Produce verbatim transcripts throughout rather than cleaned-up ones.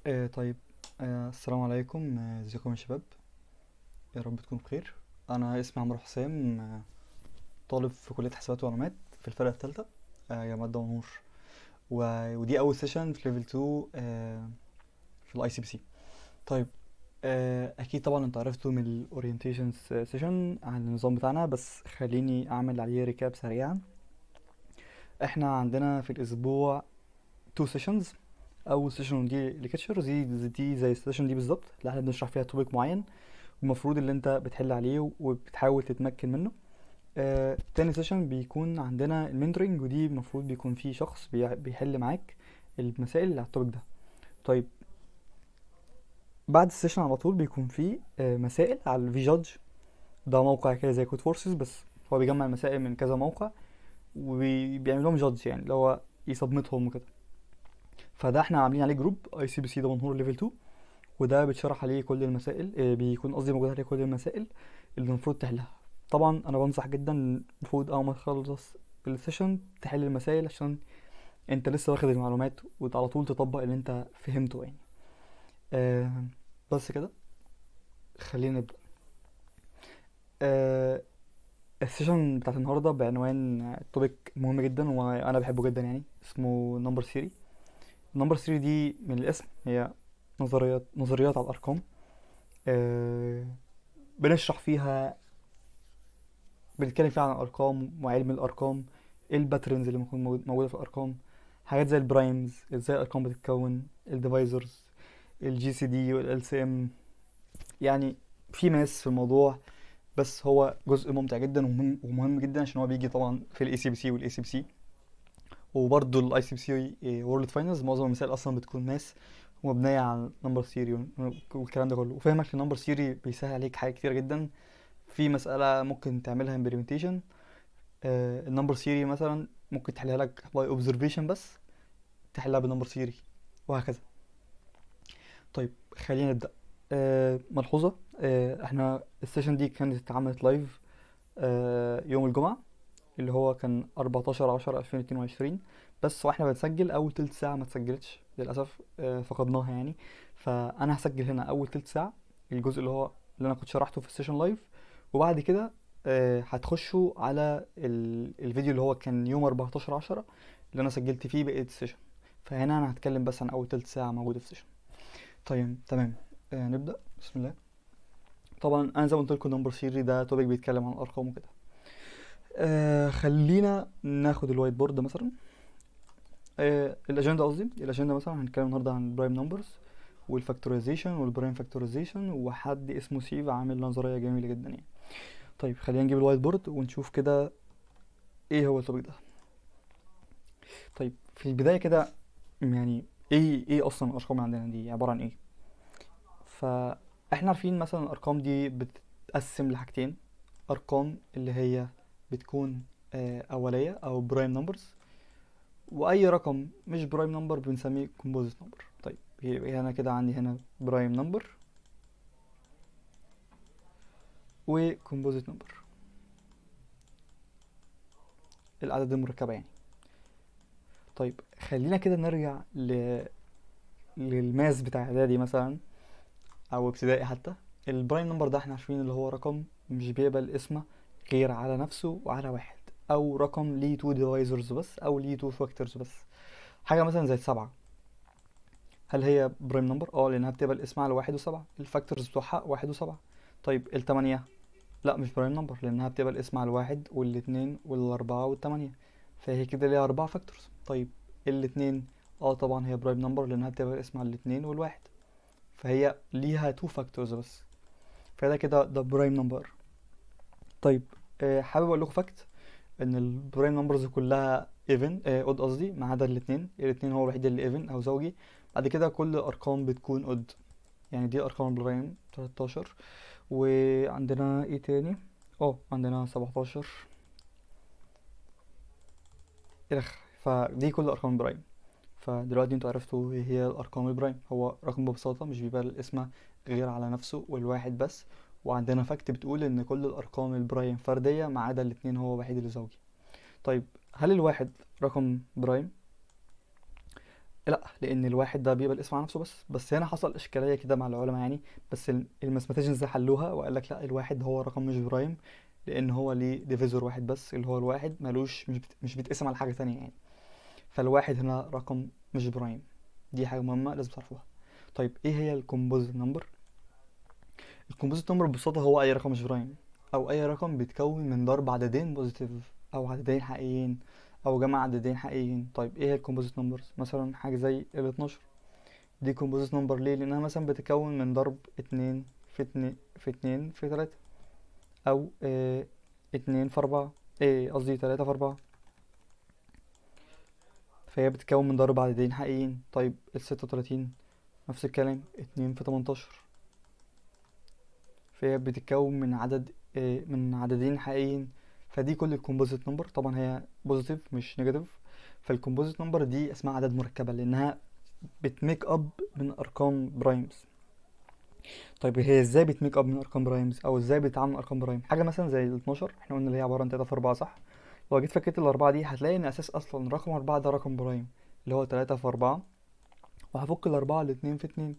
آه طيب. آه السلام عليكم. آه، ازيكم يا شباب؟ يا رب تكونوا بخير. انا اسمي عمرو حسام، آه طالب في كلية حسابات ومعلومات في الفرقة الثالثة، آه جامعة دمنهور. و- ودي اول سيشن في ليفل اتنين آه في الاي سي بي سي. طيب، آه اكيد طبعا انتوا عرفتوا من الاورينتيشن سيشن عن النظام بتاعنا، بس خليني اعمل عليه ريكاب سريعا. احنا عندنا في الاسبوع اتنين سيشنز. اول سيشن دي ليكتشر، دي دي زي السيشن دي بالظبط اللي احنا بنشرح فيها توبيك معين، المفروض اللي انت بتحل عليه وبتحاول تتمكن منه. آه، تاني سيشن بيكون عندنا المنتورنج، ودي المفروض بيكون فيه شخص بي- بيحل معاك المسائل اللي على التوبيك ده. طيب، بعد السيشن على طول بيكون فيه آه مسائل على الفي جادج. ده موقع كده زي كود فورسز، بس هو بيجمع المسائل من كذا موقع وبيعمل لهم جادج، يعني اللي هو يسبمتهم وكده. فده احنا عاملين عليه جروب اي سي بي سي دمنهور ليفل اتنين، وده بيتشرح عليه كل المسائل، آه، بيكون قصدي موجود عليه كل المسائل اللي المفروض تحلها. طبعا انا بنصح جدا المفروض اول ما تخلص السيشن تحل المسائل، عشان انت لسه واخد المعلومات وعلى طول تطبق اللي انت فهمته يعني. آه بس كده، خلينا نبدأ. آه السيشن بتاعت النهارده بعنوان توبيك مهم جدا وانا بحبه جدا، يعني اسمه نمبر ثيوري. نمبر ثيوري دي من الاسم هي نظريات نظريات على الارقام. آه بنشرح فيها بنتكلم فيها عن الارقام وعلم الارقام، ايه الباترنز اللي ممكن موجود- موجوده في الارقام، حاجات زي البرايمز، ازاي الارقام بتتكون، الديفايزرز، الجي سي دي والال سي ام. يعني في ماس في الموضوع، بس هو جزء ممتع جدا ومهم, ومهم جدا عشان هو بيجي طبعا في الاي سي بي سي والاي سي بي سي، وبرده الاي سي بي سي وورلد فاينلز. معظم المسائل اصلا بتكون ماس ومبنيه على نمبر ثيوري والكلام ده كله، وفهمك للنمبر ثيوري بيسهل عليك حاجات كتير جدا. في مساله ممكن تعملها امبلمنتيشن، النمبر ثيوري مثلا ممكن تحلها لك باي اوبزرفيشن، بس تحلها بنمبر ثيوري، وهكذا. طيب، خلينا نبدا. آه ملحوظه، آه احنا السيشن دي كانت اتعملت لايف آه يوم الجمعه، اللي هو كان اربعتاشر عشرة الفين واتنين وعشرين. بس واحنا بنسجل اول تلت ساعه ما اتسجلتش للاسف، آه فقدناها يعني. فانا هسجل هنا اول تلت ساعه، الجزء اللي هو اللي انا كنت شرحته في السيشن لايف، وبعد كده آه هتخشوا على ال- الفيديو اللي هو كان يوم اربعتاشر عشرة اللي انا سجلت فيه بقية السيشن. فهنا انا هتكلم بس عن اول تلت ساعه موجوده في السيشن. طيب، تمام. آه نبدا بسم الله. طبعا انا زي ما قلت لكم نمبر ثيوري ده توبيك بيتكلم عن الارقام وكده. آه خلينا ناخد الوايت بورد مثلا. آه الاجنده قصدي الاجنده مثلا هنتكلم النهارده عن البرايم نمبرز والفاكتورايزيشن والبرايم فاكتورايزيشن، وحد اسمه سيف عامل نظريه جميله جدا يعني. طيب، خلينا نجيب الوايت بورد ونشوف كده ايه هو التوبيك ده. طيب، في البدايه كده، يعني ايه ايه اصلا الارقام اللي عندنا دي عباره عن ايه؟ فاحنا عارفين مثلا الارقام دي بتتقسم لحاجتين: ارقام اللي هي بتكون آه، اوليه او برايم نمبرز، واي رقم مش برايم نمبر بنسميه كومبوزيت نمبر. طيب، يبقى انا كده عندي هنا برايم نمبر وكومبوزيت نمبر، الاعداد المركبه يعني. طيب، خلينا كده نرجع ل... للماس بتاع اعدادي مثلا او ابتدائي حتى. البرايم نمبر ده احنا عارفين اللي هو رقم مش بيقبل اسمه غير على نفسه وعلى واحد، او رقم ليه تو ديفايزرز بس، او ليه تو فاكتورز بس. حاجه مثلا زي السبعة، هل هي برايم نمبر؟ اه، لانها بتقبل اسم على واحد وسبعة، الفاكتورز بتوعها واحد وسبعة. طيب، التمانية لا، مش برايم نمبر لانها بتبقى الاسم على الواحد والاتنين والاربعة والتمانية، فهي كده ليها اربع فاكتورز. طيب، الاتنين، اه طبعا هي برايم نمبر لانها بتبقى الاسم على الاتنين والواحد، فهي ليها تو فاكتورز بس، فده كده ده برايم نمبر. طيب، آه حابب اقول لكم فاكت ان البرايم نمبرز كلها ايفن، اود قصدي، ما عدا الاتنين. الاتنين هو الوحيد اللي ايفن او زوجي، بعد كده كل الارقام بتكون اود. يعني دي ارقام البرايم تلتاشر، وعندنا ايه تاني؟ اه، عندنا سبعتاشر الخ. فدي كل ارقام البرايم. فدلوقتي انتوا عرفتوا ايه هي الارقام البرايم. هو رقم ببساطه مش بيبقى الاسم غير على نفسه والواحد بس. وعندنا فاكت بتقول ان كل الارقام البرايم فرديه ما عدا الاتنين هو الوحيد اللي زوجي. طيب، هل الواحد رقم برايم؟ لا، لان الواحد ده بيبقى الاسم على نفسه بس بس هنا حصل اشكاليه كده مع العلماء يعني. بس الماثيماتيشنز حلوها وقال لك لا، الواحد هو رقم مش برايم، لان هو ليه ديفيزور واحد بس، اللي هو الواحد ملوش مش بت... مش بيتقسم على حاجه تانية يعني. فالواحد هنا رقم مش برايم. دي حاجه مهمه لازم تعرفوها. طيب ايه هي الكومبوزيت نمبر؟ الكومبوزيت نمبر ببساطه هو اي رقم مش برايم، او اي رقم بيتكون من ضرب عددين بوزيتيف، او عددين حقيقيين، او جمع عددين حقيقيين. طيب ايه هي الكومبوزيت نمبرز؟ مثلا حاجه زي ال اتناشر، دي كومبوزيت نمبر ليه؟ لانها مثلا بتتكون من ضرب اتنين في اتنين في اتنين في تلاتة، او اه اتنين في اربعة، ايه قصدي تلاتة في اربعة. فهي بتتكون من ضرب عددين حقيقيين. طيب ال ستة وتلاتين نفس الكلام، اتنين في تمنتاشر، فهي بتتكون من عدد اه من عددين حقيقيين. فدي كل الكومبوزيت نمبر. طبعا هي بوزيتيف مش نيجاتيف. فالكومبوزيت نمبر دي اسمها اعداد مركبه، لانها بتميك اب من ارقام برايمز. طيب هي ازاي بتميك اب من ارقام برايمز، او ازاي بتتعامل مع ارقام برايم؟ حاجه مثلا زي ال اتناشر، احنا قلنا اللي هي عباره عن تلاتة في اربعة صح؟ لو جيت فكيت الاربعه دي هتلاقي ان اساس اصلا رقم اربعة ده رقم برايم، اللي هو تلاتة في اربعة، وهفك الاربعه لاتنين في اتنين.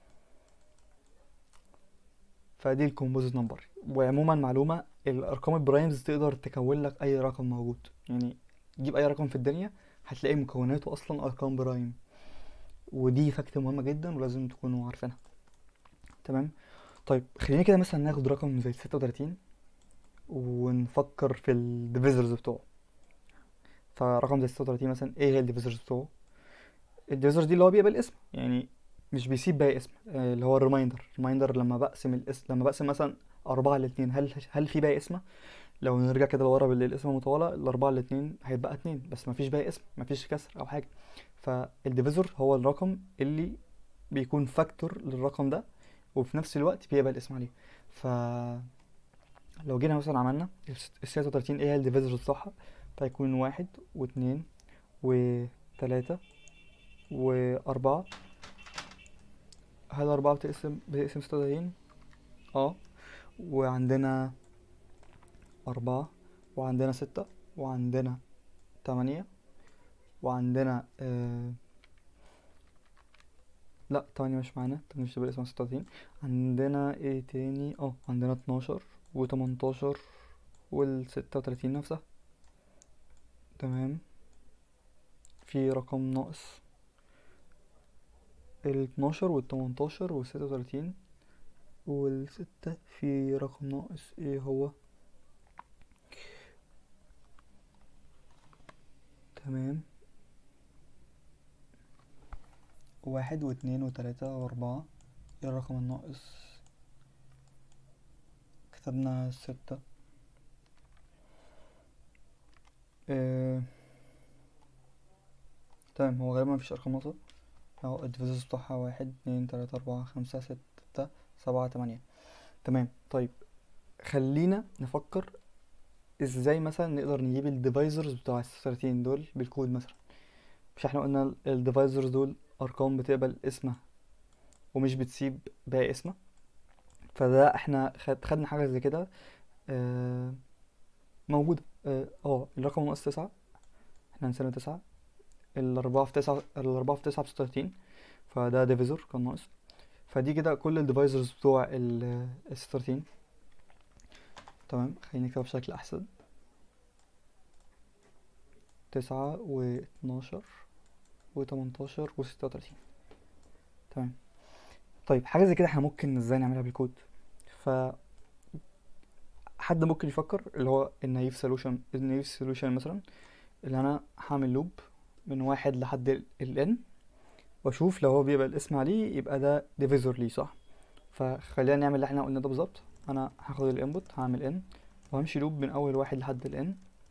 فدي الكومبوزيت نمبر. وعموما معلومه، الارقام البرايمز تقدر تكون لك اي رقم موجود يعني. جيب اي رقم في الدنيا هتلاقي مكوناته اصلا ارقام برايم. ودي فاكتة مهمه جدا ولازم تكونوا عارفينها. تمام. طيب خلينا كده مثلا ناخد رقم زي ستة وتلاتين ونفكر في الديفيزرز بتوعه. فرقم زي ستة وتلاتين مثلا، ايه هي الديفيزرز بتوعه؟ الديفيزر دي اللي هو بيقبل اسم يعني، مش بيسيب باقي اسم، آه، اللي هو الريمايندر. الريمايندر لما بقسم الاسم، لما بقسم مثلا أربعة لاتنين، هل هل في باقي اسم؟ لو نرجع كده لورا بالاسم المطولة، الأربعة لاتنين هيبقى اتنين، بس مفيش باقي اسم، مفيش كسر أو حاجة. فالديفيزر هو الرقم اللي بيكون فاكتور للرقم ده، وفي نفس الوقت بيقبل اسم عليه. ف لو جينا مثلا عملنا ال ستة وتلاتين، ايه هي الديفيزرز بتوعها؟ فيكون واحد واتنين وتلاتة وأربعة. هل أربعة بتقسم بتقسم ستة وتلاتين؟ اه. وعندنا أربعة، وعندنا ستة، وعندنا تمانية، وعندنا آه لا، تمانية مش معانا، تمانية مش بتقسم ستة وتلاتين. عندنا ايه تاني؟ اه عندنا اتناشر وتمنتاشر والستة وتلاتين نفسها. تمام. في رقم ناقص، ال اتناشر وال تمنتاشر وال ستة وتلاتين والستة، في رقم ناقص، ايه هو؟ تمام. واحد واتنين وتلاتة واربعة. ايه الرقم الناقص؟ كتبنا ستة. اه... تمام، هو غالبا مفيش ارقام ناقصة. اهو الديفيزرز بتاعها واحد اتنين تلاتة اربعة خمسة ستة سبعة تمانية. تمام. طيب خلينا نفكر ازاي مثلا نقدر نجيب الديفايزرز بتوع ال ستة وتلاتين دول بالكود مثلا. مش احنا قلنا الديفايزرز دول ارقام بتقبل اسمها ومش بتسيب باقي اسمها؟ فده احنا خد خدنا حاجه زي كده آه موجوده. اه آه، الرقم ناقص تسعة، احنا نسينا تسعة. الأربعة في تسعة، الأربعة في تسعة بستة وتلاتين، فده ديفيزور كان ناقص. فدي كده كل الديفايزرز بتوع ال ستة وتلاتين. تمام، خلينا نكتبها بشكل أحسن. تسعة واتناشر وتمنتاشر وستة وتلاتين. تمام. طيب حاجة زي كده احنا ممكن ازاي نعملها بالكود؟ ف حد ممكن يفكر اللي هو النايف سولوشن. النايف سولوشن مثلا اللي انا هعمل لوب من واحد لحد ال n، واشوف لو هو بيبقى الاسم عليه يبقى ده ديفيزور ليه صح. فخلينا نعمل اللي احنا قلنا ده بالظبط. انا هاخد الانبوت هعمل n، وهمشي لوب من اول واحد لحد ال n.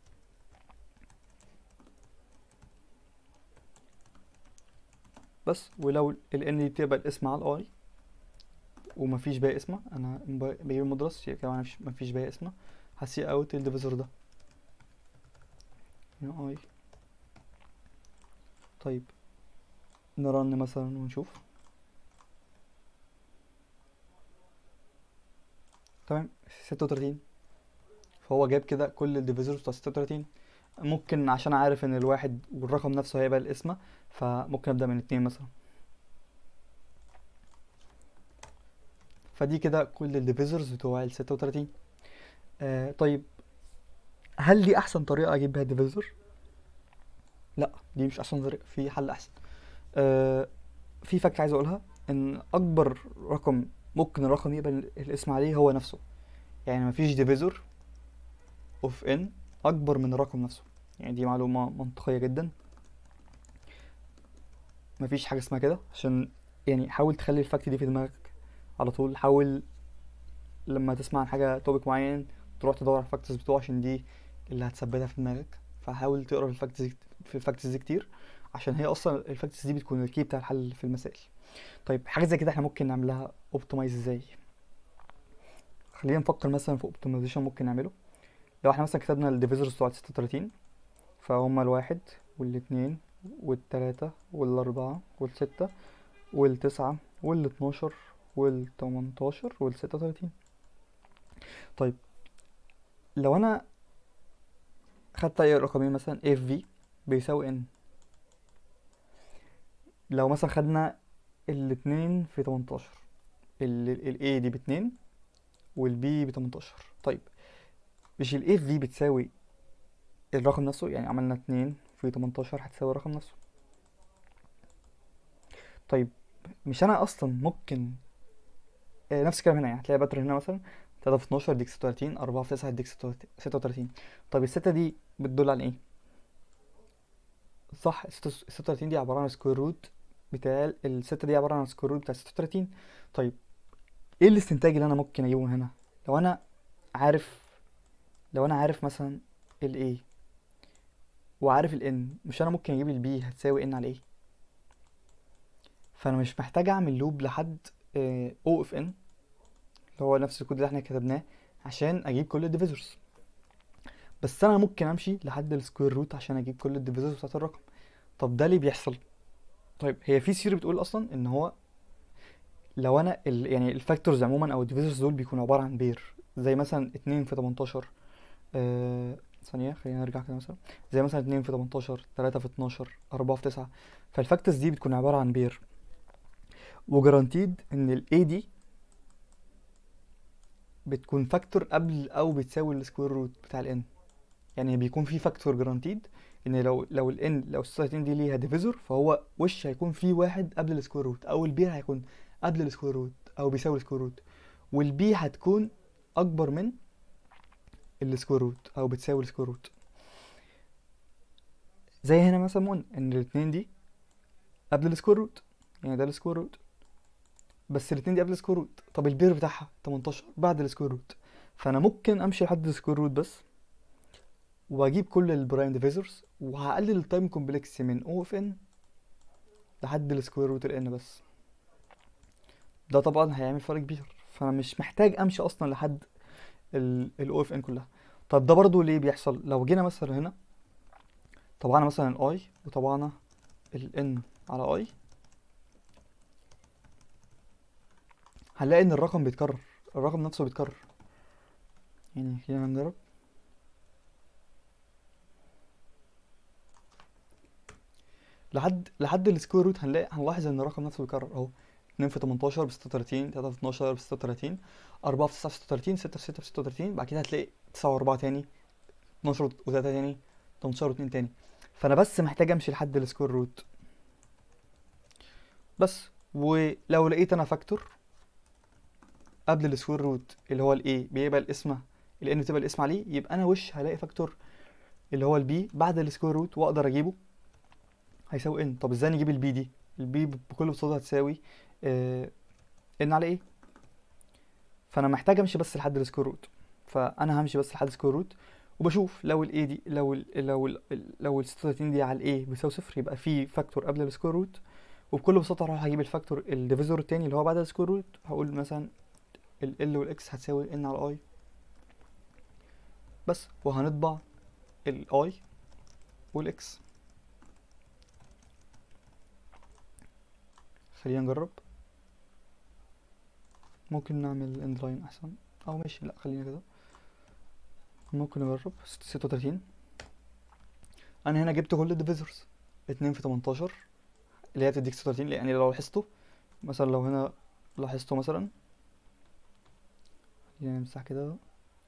بس ولو ال n دي بتبقى الاسم على i ومفيش باقي اسمه، انا بجيب المدرس يبقى كمان مفيش مفيش باقي اسمه، هسي اوت الديفيزور ده هنا i. طيب نرن مثلا ونشوف. تمام، ستة وتلاتين. فهو جاب كده كل الديفيزورز بتاع ستة وتلاتين. ممكن عشان عارف ان الواحد والرقم نفسه هيبقى الاسم، فممكن ابدا من اتنين مثلا. فدي كده كل الديفيزرز بتوع ال ستة وتلاتين. آه طيب، هل دي احسن طريقه اجيب بيها ديفيزر؟ لا، دي مش احسن طريقه، في حل احسن. آه في فاكت عايز اقولها، ان اكبر رقم ممكن الرقم يقبل الاسم عليه هو نفسه. يعني مفيش ديفيزور اوف ان اكبر من الرقم نفسه. يعني دي معلومه منطقيه جدا، مفيش حاجه اسمها كده. عشان يعني حاول تخلي الفاكت دي في دماغك على طول. حاول لما تسمع عن حاجه توبيك معين تروح تدور على الفاكتس بتوعه، عشان دي اللي هتثبتها في دماغك. فحاول تقرا في الفاكتس دي في الفاكتس دي كتير، عشان هي اصلا الفاكتس دي بتكون الكي بتاع الحل في المسائل. طيب، حاجه زي كده احنا ممكن نعملها اوبتمايز ازاي؟ خلينا نفكر مثلا في اوبتمايزيشن ممكن نعمله. لو احنا مثلا كتبنا الديفيزرز بتوع ستة وتلاتين، فهم الواحد والاتنين والتلاتة والأربعة والستة والتسعة والاتناشر والتمنتاشر والستة وتلاتين. طيب، لو أنا خدت أي رقمين مثلا اف في بيساوي ان، لو مثلا خدنا الاتنين في تمنتاشر، ال A دي باتنين وال B بتمنتاشر. طيب، مش ال اف في بتساوي الرقم نفسه؟ يعني عملنا اتنين في تمنتاشر هتساوي الرقم نفسه. طيب، مش انا اصلا ممكن آه، نفس الكلام هنا؟ يعني هتلاقي باتر هنا مثلا تلاتة في اتناشر يديك ستة وتلاتين، أربعة في تسعة يديك ستة وتلاتين. طب الستة دي بتدل على ايه؟ صح، ستة وتلاتين دي عبارة عن سكوير روت بتاع الستة، دي عبارة عن سكوير روت بتاع ستة وتلاتين. طيب، ايه الاستنتاج اللي انا ممكن اجيبه من هنا؟ لو انا عارف لو انا عارف مثلا ال A وعارف ال N، مش انا ممكن اجيب ال B هتساوي N على A؟ فانا مش محتاج اعمل لوب لحد آه، O of N اللي هو نفس الكود اللي احنا كتبناه عشان اجيب كل الديفيزورز. بس انا ممكن امشي لحد السكوير روت عشان اجيب كل الديفيزورز بتاعت الرقم. طب ده ليه بيحصل؟ طيب، هي في ثيوري بتقول اصلا ان هو لو انا ال... يعني الفاكتورز عموما او الديفيزورز دول بيكونوا عباره عن بير. زي مثلا اتنين في تمنتاشر، آه... ثانيه خلينا نرجع كده. مثلا زي مثلا اتنين في تمنتاشر، تلاتة في اتناشر، أربعة في تسعة. فالفاكتورز دي بتكون عباره عن بير، وجرانتيد ان الاي دي بتكون فاكتور قبل او بتساوي السكوير روت بتاع الان. يعني بيكون في فاكتور جرانتيد ان لو لو الان لو ستة وتلاتين دي ليها ديفيزور، فهو وش هيكون في واحد قبل السكوير روت، او البي هيكون قبل السكوير روت او بيساوي السكوير روت، والبي هتكون اكبر من السكوير روت او بتساوي السكوير روت. زي هنا مثلا ما قلنا ان الاتنين دي قبل السكوير روت، يعني ده السكوير روت، بس الاتنين دي قبل السكوير روت. طب البير بتاعها تمنتاشر بعد السكوير روت، فانا ممكن امشي لحد السكوير روت بس، واجيب كل البرايم ديفيزورز، وهقلل التايم كومبلكس من او اف ان لحد السكوير روت الان بس. ده طبعا هيعمل فرق كبير، فانا مش محتاج امشي اصلا لحد الاو اف ان كلها. طب ده برضو ليه بيحصل؟ لو جينا مثلا هنا طبعنا مثلا الاي وطبعنا الان على اي، هنلاقي ان الرقم بيتكرر، الرقم نفسه بيتكرر. يعني خلينا نجرب. لحد لحد السكوير روت هنلاقي هنلاحظ ان الرقم نفسه بيتكرر اهو. اتنين في تمنتاشر ب ستة وتلاتين، تلاتة في اتناشر ب ستة وتلاتين، أربعة في تسعة ب ستة وتلاتين، ستة في ستة ب ستة وتلاتين. بعد كده هتلاقي تسعة و4 تاني، اتناشر و3 تاني، تمنتاشر و2 تاني. فانا بس محتاج امشي لحد السكوير روت بس. ولو لقيت انا فاكتور قبل السكوير روت اللي هو الاي بيبقى اسمه الان بتبقى الاسم عليه، يبقى انا وش هلاقي فاكتور اللي هو البي بعد السكوير روت واقدر اجيبه هيساوي ان. طب ازاي نجيب البي دي؟ البي بكل بساطه هتساوي آه ان على ايه. فانا محتاج امشي بس لحد السكوير روت، فانا همشي بس لحد السكوير روت وبشوف لو الاي دي لو ال لو ال لو ال ستة وتلاتين دي على الاي بيساوي صفر، يبقى في فاكتور قبل السكوير روت. وبكل بساطه هروح اجيب الفاكتور الديفيزور التاني اللي هو بعد السكوير روت، هقول مثلا ال ال والاكس هتساوي ان على اي بس، وهنطبع الاي والاكس. خلينا نجرب. ممكن نعمل اند لاين احسن، او ماشي لا خلينا كده. ممكن نجرب ستة وتلاتين. انا هنا جبت كل الديفيزورز، اتنين في تمنتاشر اللي هي بتديك ستة وتلاتين، يعني لو لاحظتوا مثلا، لو هنا لاحظتوا مثلا، خلينا نمسح كده،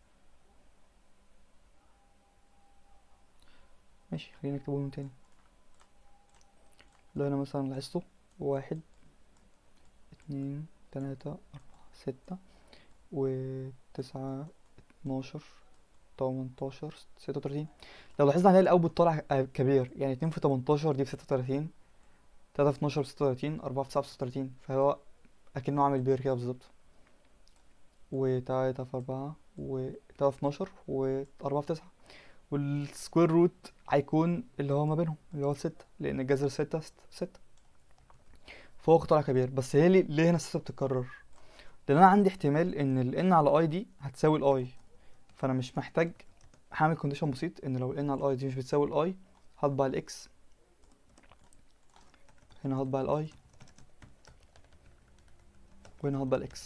ماشي خلينا نكتبهم تاني. لو هنا مثلا لاحظتوا واحد اتنين تلاتة أربعة ستة وتسعة اتناشر تمنتاشر ستة وتلاتين، لو لاحظنا هنلاقي الأوتبوت طالع كبير، يعني اتنين في تمنتاشر دي بستة وتلاتين، تلاتة في اتناشر بستة وتلاتين، أربعة في تسعة بستة وتلاتين، فهو أكنه عامل بير كده بالظبط. وتلاتة في أربعة وتلاتة في اتناشر وأربعة في تسعة، والسكوير روت هيكون اللي هو ما بينهم اللي هو الستة، لأن الجذر ستة ستة، فهو طالع كبير. بس هي ليه, ليه هنا الستة بتتكرر؟ لأن أنا عندي احتمال إن ال n على i دي هتساوي ال i، فأنا مش محتاج هعمل كونديشن بسيط إن لو ال n على i دي مش بتساوي ال i هطبع ال x، هنا هطبع ال i، وهنا هطبع ال x.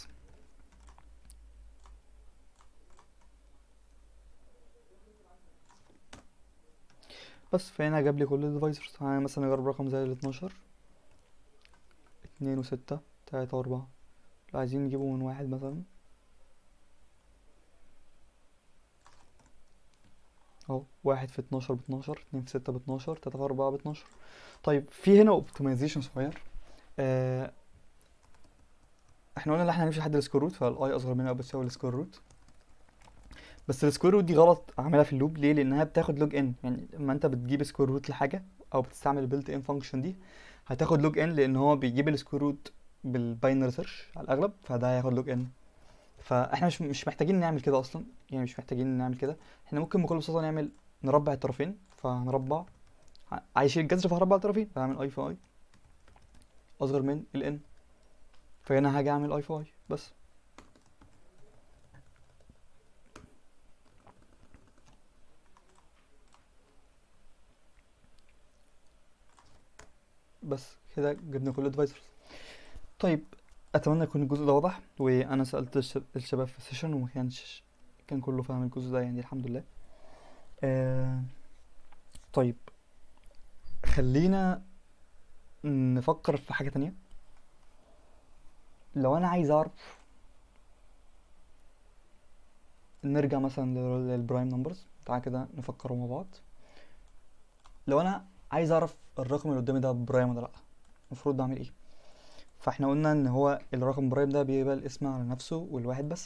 بس فهنا جاب لي كل الديفايزرز. يعني مثلا نجرب رقم زي ال اتناشر، اتنين وستة تلاتة وأربعة، لو عايزين نجيبه من واحد مثلا اهو، واحد في اتناشر باتناشر، اتنين في ستة باتناشر، تلاتة في أربعة باتناشر. طيب في هنا اوبتمايزيشن صغير. آه احنا قلنا ان احنا هنمشي لحد السكوير روت، فالاي اصغر منها او بتساوي السكوير روت. بس السكوير روت دي غلط اعملها في اللوب، ليه؟ لانها بتاخد لوج ان، يعني لما انت بتجيب سكوير روت لحاجه او بتستعمل البيلت ان فانكشن دي هتاخد لوج ان، لان هو بيجيب السكوير روت بالباينري سيرش على الاغلب، فده هياخد لوج ان. فاحنا مش مش محتاجين نعمل كده اصلا، يعني مش محتاجين نعمل كده. احنا ممكن بكل بساطه نعمل نربع الطرفين، فهنربع عايش الجذر، فهربع الطرفين، فهعمل اي في اي اصغر من ال n، فهنا هاجي اعمل اي في اي بس. بس كده جبنا كل الديفايسرز. طيب اتمنى يكون الجزء ده واضح، وانا سالت الش- الشباب في السيشن وما كانش كان كله فاهم الجزء ده، يعني الحمد لله. آه طيب خلينا نفكر في حاجه تانية. لو انا عايز اعرف، نرجع مثلا لل- للبرايم نمبرز، تعالى كده نفكروا مع بعض. لو انا عايز اعرف الرقم اللي قدامي ده برايم ولا لا، المفروض بعمل ايه؟ فاحنا قلنا ان هو الرقم برايم ده بيبقى الاسم على نفسه والواحد بس.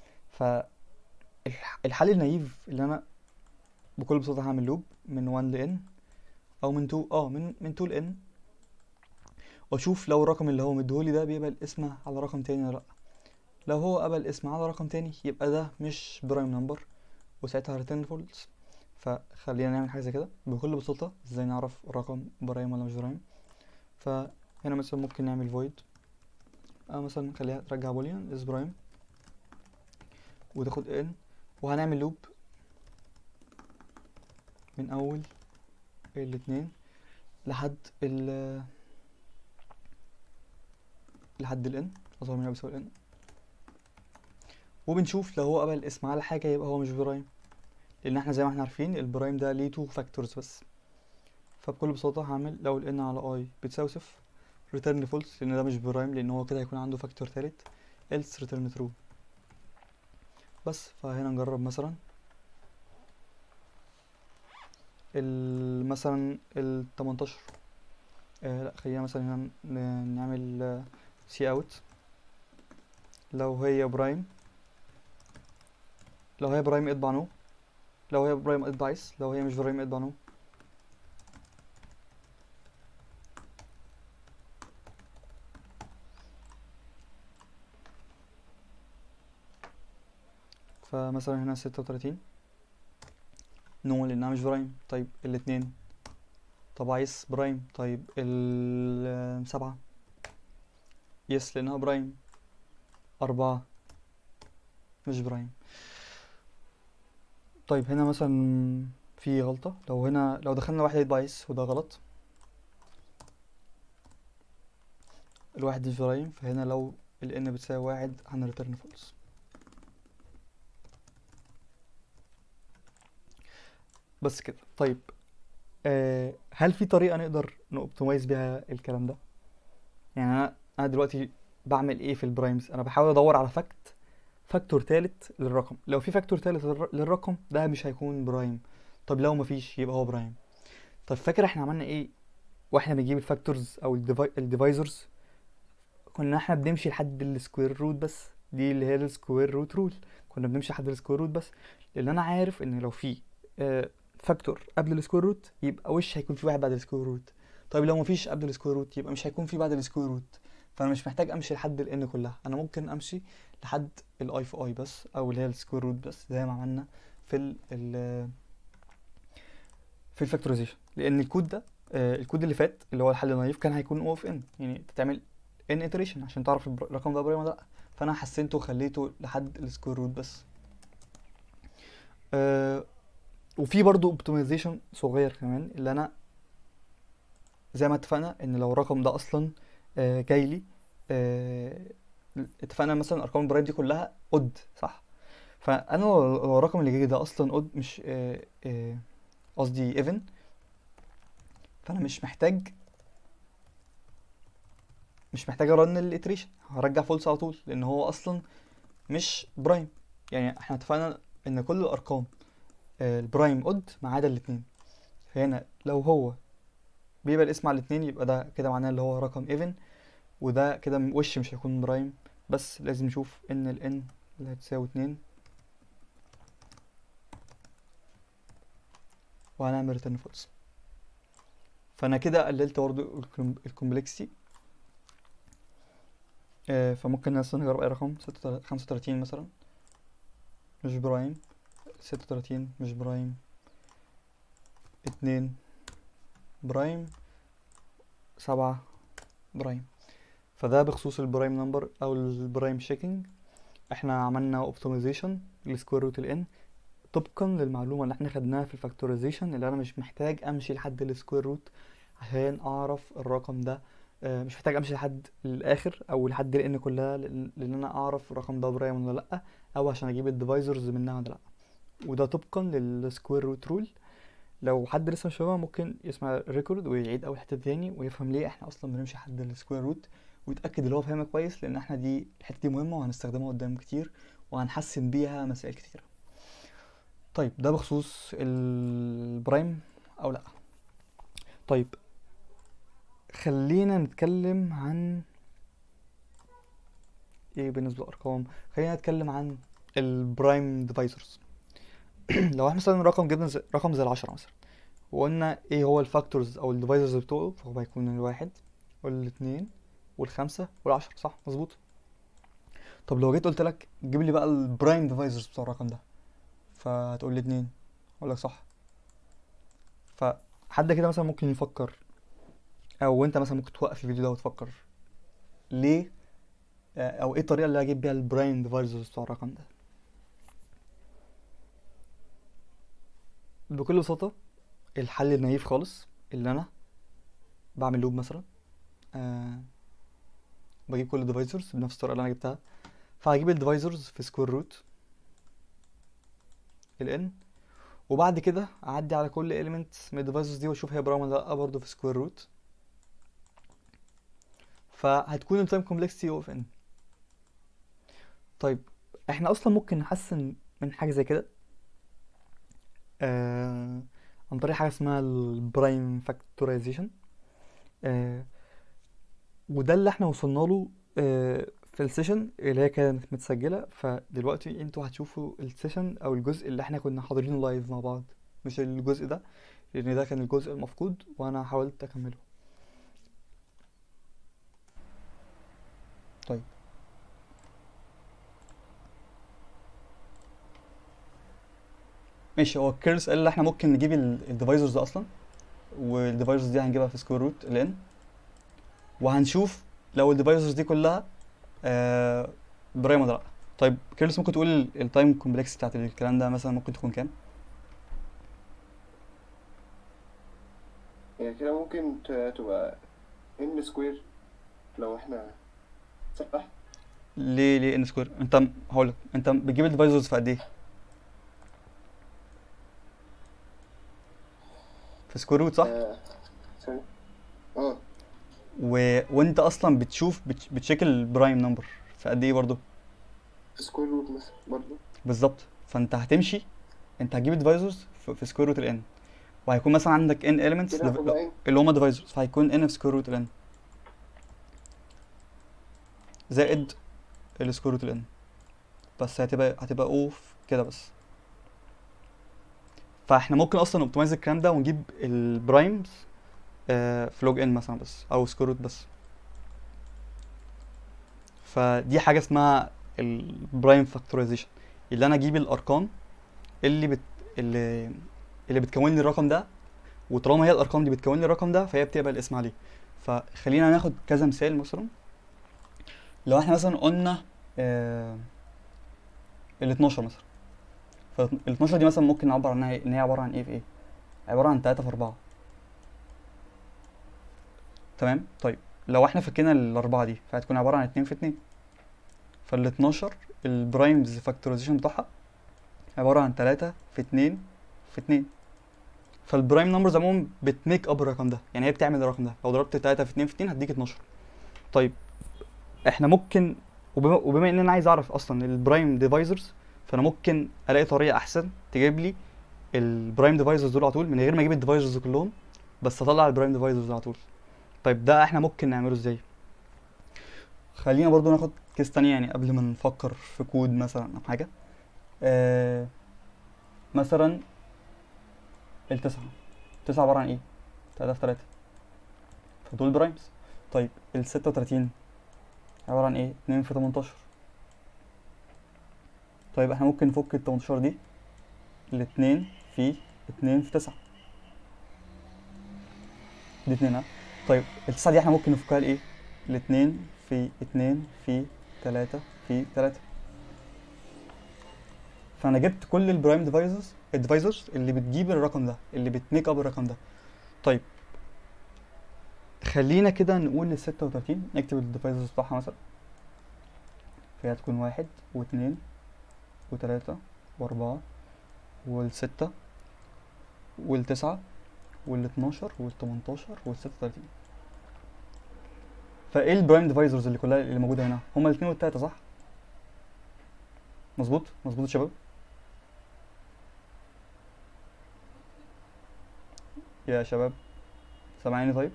فالحل النايف اللي انا بكل بساطه هعمل لوب من واحد ل n، او من اتنين اه من من اتنين ل n، واشوف لو الرقم اللي هو مديهولي ده بيقبل اسم على رقم تاني ولا لا. لو هو قبل اسم على رقم تاني يبقى ده مش برايم نمبر، وساعتها هريتيرن فولس. فخلينا نعمل حاجه زي كده بكل بساطه. ازاي نعرف الرقم برايم ولا مش برايم؟ فهنا مثلا ممكن نعمل void، اه مثلا نخليها ترجع بوليان is برايم وتاخد n، وهنعمل لوب من اول الاتنين لحد ال لحد ال n اصغر من او بيساوي ال n، وبنشوف لو هو قبل الاسم على حاجه يبقى هو مش برايم، لان احنا زي ما احنا عارفين البرايم ده ليه تو فاكتورز بس. فبكل بساطه هعمل لو ال n على i بتساوي صفر return false، لان ده مش برايم، لان هو كده هيكون عنده فاكتور تالت، else return true بس. فهنا نجرب مثلا ال مثلا ال تمنتاشر، آه لا خلينا مثلا هنا ن- نعمل سي اوت لو هي برايم، لو هي برايم اطبع نو، لو هي برايم اطبع يس، لو هي مش برايم اطبع نو. فمثلا هنا ستة وتلاتين نو لانها مش برايم. طيب الاتنين طبعا يس برايم. طيب ال سبعة يس لانها برايم. أربعة مش برايم. طيب هنا مثلا في غلطة، لو هنا لو دخلنا واحد يطبع يس وده غلط، الواحد مش برايم، فهنا لو ال n بتساوي واحد هنريترن فولس بس كده. طيب آه هل في طريقه نقدر نوبتمايز بيها الكلام ده؟ يعني انا انا دلوقتي بعمل ايه في البرايمز؟ انا بحاول ادور على فاكت فاكتور تالت للرقم. لو في فاكتور تالت للر- للرقم ده مش هيكون برايم. طب لو مفيش يبقى هو برايم. طب فاكر احنا عملنا ايه واحنا بنجيب الفاكتورز او الديفايزرز؟ كنا احنا بنمشي لحد السكوير روت بس. دي اللي هي السكوير روت رول. كنا بنمشي لحد السكوير روت بس، لان انا عارف ان لو في آه، فاكتور قبل السكوير روت يبقى وش هيكون في واحد بعد السكوير روت. طيب لو مفيش قبل السكوير روت يبقى مش هيكون في بعد السكوير روت. فانا مش محتاج امشي لحد الان كلها، انا ممكن امشي لحد الاي في اي بس، او اللي هي السكوير روت بس، زي ما عملنا في ال ال في الفاكتورايزيشن. لان الكود ده آه، الكود اللي فات اللي هو الحل النايف كان هيكون او اوف ان، يعني تتعمل ان iteration عشان تعرف البر- الرقم ده برايم ولا لا. فانا حسنته وخليته لحد السكوير روت بس. أه وفي برضو اوبتمايزيشن صغير كمان، اللي انا زي ما اتفقنا ان لو الرقم ده اصلا أه جاي لي أه اتفقنا مثلا ارقام البرايم دي كلها اود، صح؟ فانا لو لو الرقم اللي جاي ده اصلا اود، مش آه، آه، قصدي ايفن، فانا مش محتاج مش محتاج ارن الاتريشن، هرجع فولس على طول لان هو اصلا مش برايم. يعني احنا اتفقنا ان كل الارقام آه، البرايم اود ما عدا الاتنين. فهنا لو هو بيبقى الاسم على الاتنين يبقى ده كده معناه اللي هو رقم ايفن، وده كده وش مش هيكون برايم. بس لازم نشوف ان ال n اللي هتساوي اتنين، وهنعمل return false. فانا كده قللت برضه الكومبلكسيتي. آه، فممكن مثلا نجرب اي رقم، خمسة وتلاتين مثلا مش برايم، ستة وتلاتين مش برايم، اتنين برايم، سبعة برايم. فده بخصوص البرايم نمبر او البرايم شيكينج. احنا عملنا اوبتمايزيشن لسكوير روت الان طبقا للمعلومه اللي احنا خدناها في الفاكتورايزيشن، اللي انا مش محتاج امشي لحد السكوير روت عشان اعرف الرقم ده. آه، مش محتاج امشي لحد الاخر او لحد الان كلها، لان لأن انا اعرف الرقم ده برايم ولا لا، او عشان اجيب الديفايزرز منها ولا لا. وده طبقا للسكوير روت رول. لو حد لسه مش فاهمها ممكن يسمع الريكورد ويعيد اول حته تاني ويفهم ليه احنا اصلا بنمشي لحد السكوير روت، ويتاكد ان هو فاهمها كويس، لان احنا دي الحته دي مهمه وهنستخدمها قدام كتير وهنحسن بيها مسائل كتير. طيب ده بخصوص البرايم او لا. طيب خلينا نتكلم عن ايه بالنسبه للارقام. خلينا نتكلم عن البرايم ديفايزرز. لو احنا مثلا رقم جبنا زي رقم زي العشرة مثلا، وقلنا ايه هو الفاكتورز او الديفايزرز بتوعه، فهو هيكون الواحد والاتنين والخمسة والعشرة، صح؟ مظبوط. طب لو جيت قلت لك جيب لي بقى البرايم ديفايزرز بتوع الرقم ده، فهتقول لي اتنين. اقول لك صح. فحد كده مثلا ممكن يفكر، او انت مثلا ممكن توقف الفيديو ده وتفكر ليه، آه، او ايه الطريقه اللي هجيب بيها البرايم ديفايزرز بتوع الرقم ده. بكل بساطه الحل النايف خالص، اللي انا بعمل لوب مثلا، أه بجيب كل الديفايزرز بنفس الطريقه اللي انا جبتها. فهجيب الديفايزرز في سكوير روت ال n، وبعد كده اعدي على كل element من الديفايسز دي واشوف هي برايم ولا لا برضه في سكوير روت. فهتكون التايم كومبلكسيتي اوف n. طيب احنا اصلا ممكن نحسن من حاجه زي كده آه عن طريق حاجه اسمها البرايم فاكتورايزيشن. آه وده اللي احنا وصلنا له آه في السيشن اللي هي كانت متسجله. فدلوقتي انتوا هتشوفوا السيشن او الجزء اللي احنا كنا حاضرينه لايف مع بعض، مش الجزء ده لان ده كان الجزء المفقود وانا حاولت اكمله. طيب ماشي، هو الكيرلس قال ان احنا ممكن نجيب الديفايزرز ده اصلا، والديفايزرز دي هنجيبها في سكوير روت لان، وهنشوف لو الديفايزرز دي كلها آه برايم ولا لا. طيب كيرلس ممكن تقول التايم كومبلكس بتاعت الكلام ده مثلا ممكن تكون كام؟ هي كده ممكن ت- تبقى ان سكوير لو احنا صح. ليه ليه ان سكوير؟ انت هقول لك انت بتجيب الديفايزرز في قد ايه؟ في سكوير روت صح؟ آه، ثانية. اه و... وانت اصلا بتشوف بتش... بتشيك البرايم نمبر في قد ايه برضو في سكوير روت مثلا برضه. بالظبط. فانت هتمشي، انت هتجيب الديفايزرز في, في سكوير روت الان، وهيكون مثلا عندك ان elements كده هتبقى ان. اللي هما ديفايزرز، فهيكون ان في سكوير روت الان زائد السكوير روت الان، بس هتبقى هتبقى اوف كده بس. فاحنا ممكن اصلا اوبتمايز الكلام ده ونجيب البرايمز آه في لوج ان مثلا بس، او سكوير روت بس. فدي حاجه اسمها البرايم فاكتورايزيشن، اللي انا اجيب الارقام اللي بت اللي اللي بتكون لي الرقم ده، وطالما هي الارقام دي بتكون لي الرقم ده فهي بتقبل الاسم عليه. فخلينا ناخد كذا مثال. مثلا لو احنا مثلا قلنا آه ال اتناشر مثلا، فال اتناشر دي مثلا ممكن نعبر عنها ان هي عباره عن ايه في ايه، عباره عن تلاتة في اربعة. تمام. طيب لو احنا فكينا الاربعه دي فهتكون عباره عن اتنين في اتنين. فال اتناشر البرايمز فاكتورايزيشن بتاعها عباره عن تلاتة في اتنين في اتنين. فالبرايم نمبرز عموما بتميك اب الرقم ده، يعني هي بتعمل الرقم ده. لو ضربت تلاتة في اتنين في اتنين هديك اتناشر. طيب احنا ممكن، وبما, وبما ان انا عايز اعرف اصلا البرايم ديفايزرز، فانا ممكن الاقي طريقه احسن تجيب لي البرايم ديفايزرز دول على طول من غير ما اجيب الديفايزرز كلهم، بس اطلع البرايم ديفايزرز على طول. طيب ده احنا ممكن نعمله ازاي؟ خلينا برضو ناخد كيس تانية يعني قبل ما نفكر في كود مثلا او حاجه. آه مثلا التسعة، التسعة عباره عن ايه؟ تلاتة في تلاتة، فدول برايمز. طيب ال ستة وتلاتين عباره عن ايه؟ اتنين في تمنتاشر. طيب احنا ممكن نفك ال تمنتاشر دي الاتنين في اتنين في تسعة، دي اتنين ها. طيب التسعة دي احنا ممكن نفكها لايه؟ الاتنين في اتنين في تلاتة في تلاتة. فانا جبت كل البرايم ديفايزرز الديفايزرز اللي بتجيب الرقم ده، اللي بتميك اب الرقم ده. طيب خلينا كده نقول لل ستة وتلاتين نكتب الديفايزرز بتاعها مثلا، فهي هتكون واحد واتنين وتلاتة واربعة والستة والتسعة والاتناشر والتمنتاشر والستة وتلاتين. فايه البرايم ديفايزرز اللي كلها اللي موجوده هنا؟ هما الاثنين والتلاته صح؟ مظبوط مظبوط يا شباب. يا شباب سامعيني طيب؟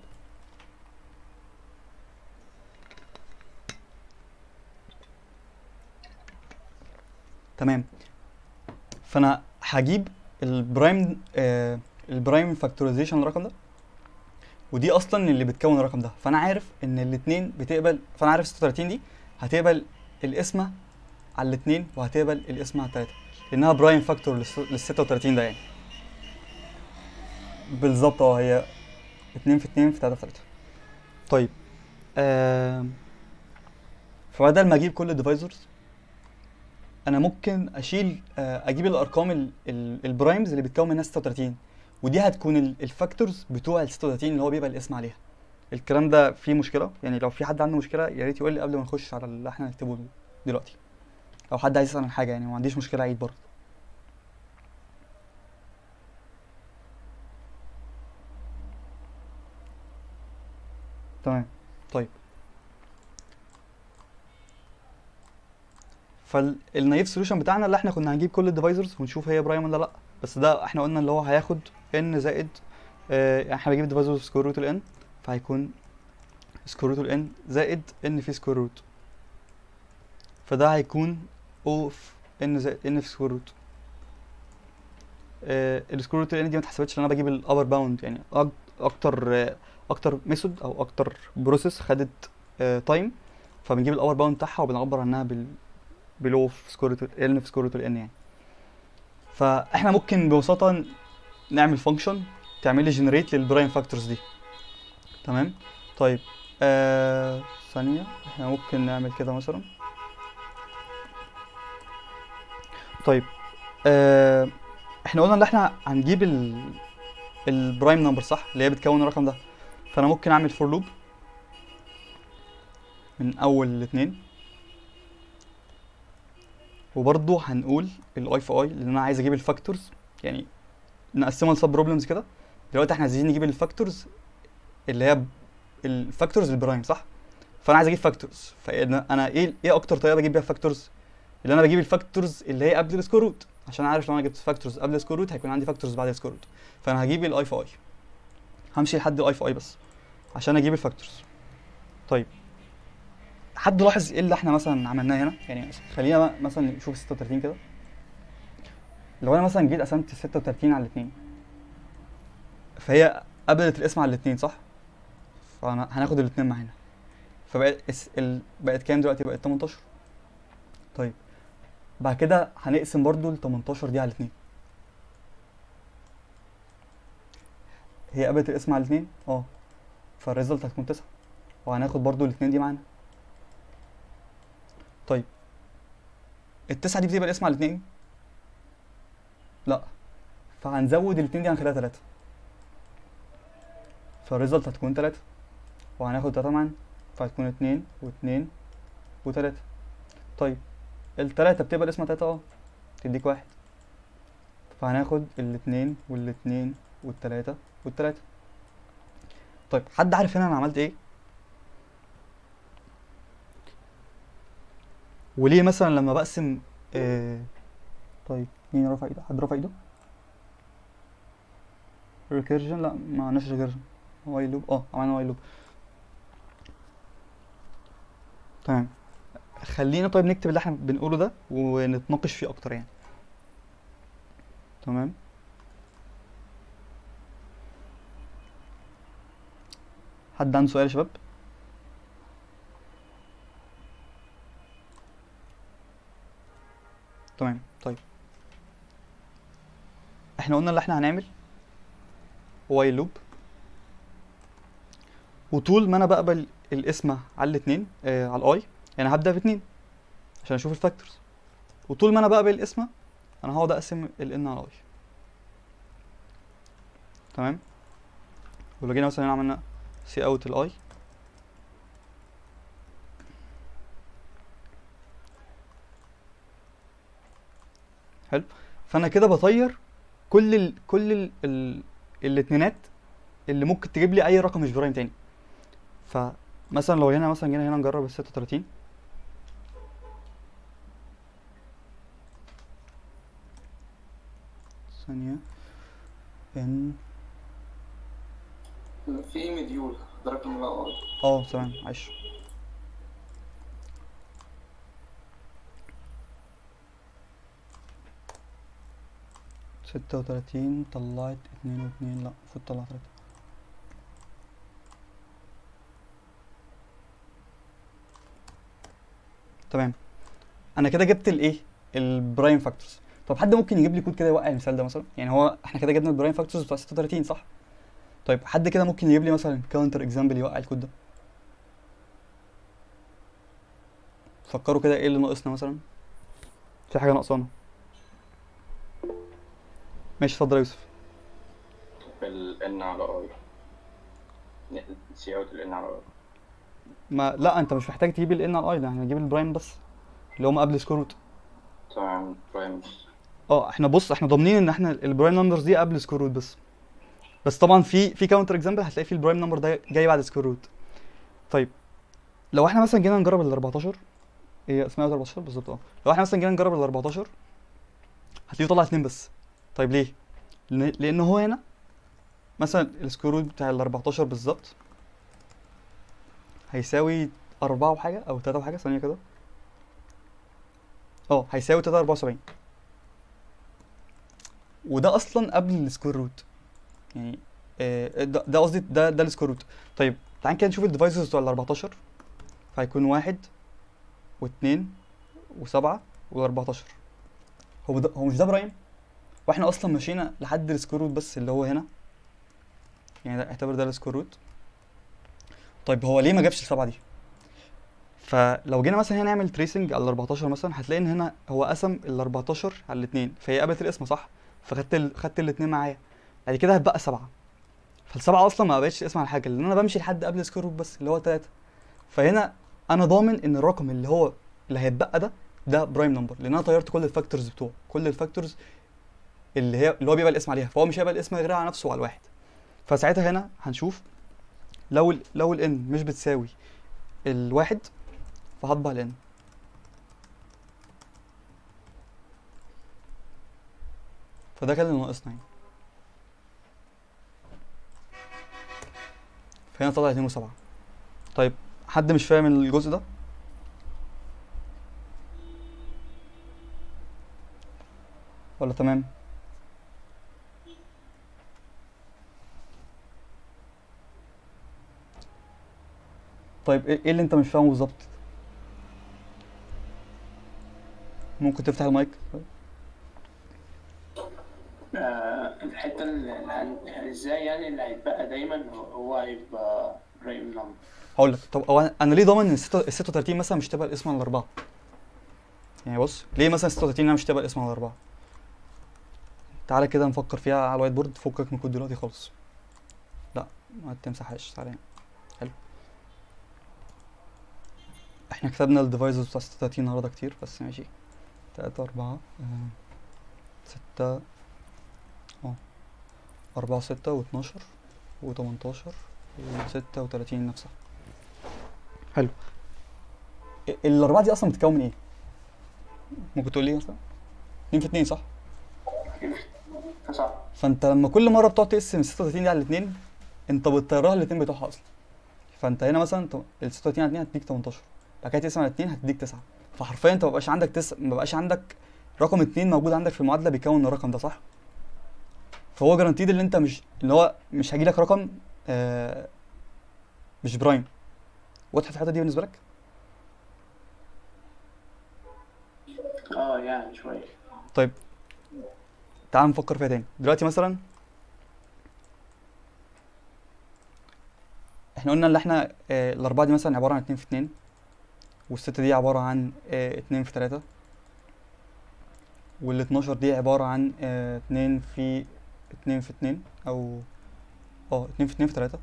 تمام. فانا هجيب البرايم آه البرايم فاكتورايزيشن الرقم ده، ودي اصلا اللي بتكون الرقم ده. فانا عارف ان الاثنين بتقبل، فانا عارف ستة وتلاتين دي هتقبل القسمه على الاثنين وهتقبل القسمه على التلاته، لانها برايم فاكتور لل ستة وتلاتين ده يعني. بالظبط اه، هي اتنين في اتنين في تلاتة في تلاتة. طيب آه فبدل ما اجيب كل الديفايزرز انا ممكن اشيل آه اجيب الارقام ال- ال- البرايمز اللي بتكون منها ستة وتلاتين، ودي هتكون ال- الفاكتورز بتوع ال ستة وتلاتين اللي هو بيبقى الاسم عليها. الكلام ده فيه مشكله؟ يعني لو في حد عنده مشكله يا ريت يقول لي قبل ما نخش على اللي احنا هنكتبه دلوقتي، او حد عايز يسال عن حاجه يعني ما عنديش مشكله اعيد برضه. تمام. طيب فالنايف سوليوشن بتاعنا اللي احنا كنا هنجيب كل الديفايزرز ونشوف هي برايم ولا لا، بس ده احنا قلنا اللي هو هياخد ان زائد اه يعني احنا بنجيب الديفايزرز سكوير روت الان، فهيكون سكوير روت الان زائد ان في سكوير روت، فده هيكون او في ان زائد ان في سكوير روت. اه السكوير روت الان دي ما اتحسبتش لان انا بجيب الابر باوند، يعني أك- اكتر اه اكتر ميثود او اكتر بروسيس خدت اه تايم، فبنجيب الابر باوند بتاعها وبنعبر عنها بال بلو في سكوير روت ال في سكوير روت الان يعني. فاحنا ممكن ببساطه نعمل فانكشن تعمل لي جنريت للبرايم فاكتورز دي. تمام. طيب آه ثانيه، احنا ممكن نعمل كده مثلا. طيب آه احنا قلنا ان احنا هنجيب ال البرايم نمبر صح، اللي هي بتكون الرقم ده. فانا ممكن اعمل فور لوب من اول الاثنين، وبرضه هنقول الاي في اي لان انا عايز اجيب الفاكتورز، يعني نقسمها لسب بروبلمز كده. دلوقتي احنا عايزين نجيب الفاكتورز اللي هي الفاكتورز البرايم صح؟ فانا عايز اجيب فاكتورز، فانا انا ايه ايه اكتر طريقه بجيب بيها فاكتورز؟ اللي انا بجيب الفاكتورز اللي هي قبل السكوير روت، عشان عارف لو انا جبت فاكتورز قبل السكوير روت هيكون عندي فاكتورز بعد السكوير روت. فانا هجيب الاي في اي، همشي لحد الاي في اي بس عشان اجيب الفاكتورز. طيب حد لاحظ ايه اللي احنا مثلا عملناه هنا؟ يعني خلينا مثلا نشوف ستة وتلاتين كده. لو انا مثلا جيت قسمت ستة وتلاتين على اتنين، فهي قبلت الاسم على الاتنين صح؟ فانا هناخد الاتنين معانا، فبقت اس ال... بقت كام دلوقتي؟ بقت تمنتاشر. طيب بعد كده هنقسم برضو ال تمنتاشر دي على اتنين، هي قبلت الاسم على الاتنين اه، فالريزلت هتكون تسعة، وهناخد برضو الاتنين دي معانا. طيب التسعة دي بتبقى الاسم على الاتنين؟ لا، فهنزود الاتنين دي هنخليها تلاتة، فالريزلت هتكون تلاتة، وهناخد تلاتة معانا، فهتكون اتنين واتنين وتلاتة. طيب التلاتة بتبقى الاسم تلاتة اه، تديك واحد، فهناخد الاتنين والاتنين والتلاتة والتلاتة. طيب حد عارف هنا انا عملت ايه؟ وليه مثلا لما بقسم آه طيب مين رفع ايده؟ حد رفع ايده؟ ريكيرجن؟ لا ما عملناش ريكيرجن. وايل لوب اه، عملنا وايل لوب. تمام، خلينا طيب نكتب اللي احنا بنقوله ده ونتناقش فيه اكتر يعني. تمام، حد عنده سؤال يا شباب؟ تمام. طيب احنا قلنا اللي احنا هنعمل وايل لوب، وطول ما انا بقبل القسمة على الاتنين آه على الاي، يعني هبدأ باتنين عشان اشوف الفاكتورز، وطول ما انا بقبل القسمة انا هقعد اقسم ال n على اي. تمام، ولو جينا مثلا هنا عملنا سي اوت الاي، حلو، فانا كده بطير كل ال كل ال ال الاتنينات اللي ممكن تجيب لي اي رقم مش برايم تاني. فمثلا لو هنا مثلا جينا هنا نجرب ال ستة وتلاتين، ثانية ان في مديول حضرتك من الأول. اه تمام عايش. ستة وتلاتين طلعت اتنين واتنين، لا المفروض تطلع تلاتة. تمام، انا كده جبت الايه؟ البرايم فاكتورز. طب حد ممكن يجيب لي كود كده يوقع المثال ده مثلا؟ يعني هو احنا كده جبنا البرايم فاكتورز بتاع ستة وتلاتين صح؟ طيب حد كده ممكن يجيب لي مثلا كاونتر اكزامبل يوقع الكود ده؟ فكروا كده ايه اللي ناقصنا مثلا؟ في حاجه ناقصانا؟ ماشي اتفضل يا يوسف. ال n على i سي اوت ال n على i. ما لا انت مش محتاج تجيب ال n على i، ده احنا هنجيب البرايم بس اللي هم قبل سكوير روت. تمام برايم. اه احنا بص احنا ضامنين ان احنا البرايم نمبرز دي قبل سكوير روت بس، بس طبعا في في كاونتر اكزامبل هتلاقي فيه البرايم نمبر ده جاي بعد سكوير روت. طيب لو احنا مثلا جينا نجرب ال اربعتاشر، هي اسمها اربعتاشر بالظبط اه، لو احنا مثلا جينا نجرب ال اربعتاشر هتلاقيه طلع اتنين بس. طيب ليه؟ لان لان هو هنا مثلا السكوير روت بتاع ال اربعتاشر بالظبط هيساوي أربعة وحاجة أو تلاتة وحاجة، ثانية كده اه هيساوي تلاتة أربعة وسبعين، وده أصلا قبل السكوير روت يعني آه ده ده قصدي ده ده السكوير روت. طيب تعال كده نشوف الديفايسز بتوع ال اربعتاشر، فهيكون واحد واتنين وسبعة واربعتاشر. هو ده هو مش ده برايم؟ واحنا أصلا مشينا لحد السكوير روت بس اللي هو هنا، يعني ده اعتبر ده السكوير روت. طيب هو ليه ما جابش السبعة دي؟ فلو جينا مثلا هنا نعمل تريسنج على ال اربعتاشر مثلا هتلاقي ان هنا هو قسم ال اربعتاشر على الاثنين، فهي قابلت القسمه صح؟ فخدت ال... خدت الاثنين معايا، بعد كده هتبقى سبعة، فالسبعة اصلا ما بقتش اسم على حاجه لان انا بمشي لحد قبل سكوير روت بس اللي هو تلاتة. فهنا انا ضامن ان الرقم اللي هو اللي هيتبقى ده ده برايم نمبر، لان انا طيرت كل الفاكتورز بتوعه، كل الفاكتورز اللي هي اللي هو بيبقى الاسم عليها، فهو مش هيبقى الاسم غير على نفسه وعلى الواحد. فساعتها هنا هنشوف لو ال لو ال n مش بتساوي الواحد فهطبع ال n. فده كان اللي ناقصنا يعني. فهنا طلع اتنين وسبعة. طيب حد مش فاهم الجزء ده؟ ولا تمام؟ طيب ايه إيه اللي انت مش فاهمه بالظبط؟ ممكن تفتح المايك؟ آه، الحتة اللي هن- ازاي يعني اللي هيتبقى دايما هو هو هيبقى برايم نمبر. هقول لك. طب هو انا ليه ضامن ان ال ستة وتلاتين مثلا مش تبقى الاسم على الاربعه؟ يعني بص، ليه مثلا ستة وتلاتين مش تبقى الاسم على الاربعه؟ تعالى كده نفكر فيها على الوايت بورد، فكك من الكود دلوقتي خالص. لا ما تمسحهاش، تعالى هنا. حلو. احنا كتبنا الديفايسز بتاع ستة وتلاتين النهارده كتير، بس ماشي. تلاتة أربعة ستة اه أربعة ستة واتناشر وتمنتاشر وستة وتلاتين نفسها. حلو. ال- الأربعة دي أصلا بتتكون من إيه؟ ممكن تقول لي مثلا؟ اتنين في اتنين صح؟ صح. فأنت لما كل مرة بتقعد تقسم ال ستة وتلاتين دي على الاتنين، أنت بتطيرها الاتنين بتوعها أصلا. فأنت هنا مثلا ت- ال ستة وتلاتين على اتنين هتديك تمنتاشر، بعد كده تقسم على اتنين هتديك تسعة. فحرفيا أنت مبقاش عندك تس... مبقاش عندك رقم اتنين موجود عندك في المعادلة بيكون الرقم ده صح؟ فهو جرانتيد اللي انت مش اللي هو مش هيجيلك رقم آه مش برايم. واضحة الحتة دي بالنسبة لك؟ اه يعني شوية. طيب تعال نفكر فيها تاني. دلوقتي مثلا احنا قلنا ان احنا آه الأربعة دي مثلا عبارة عن اتنين في اتنين، والستة دي عبارة عن آه اتنين في تلاتة، والاتناشر دي عبارة عن آه اتنين في اتنين في اتنين أو اه اتنين في اتنين في تلاتة.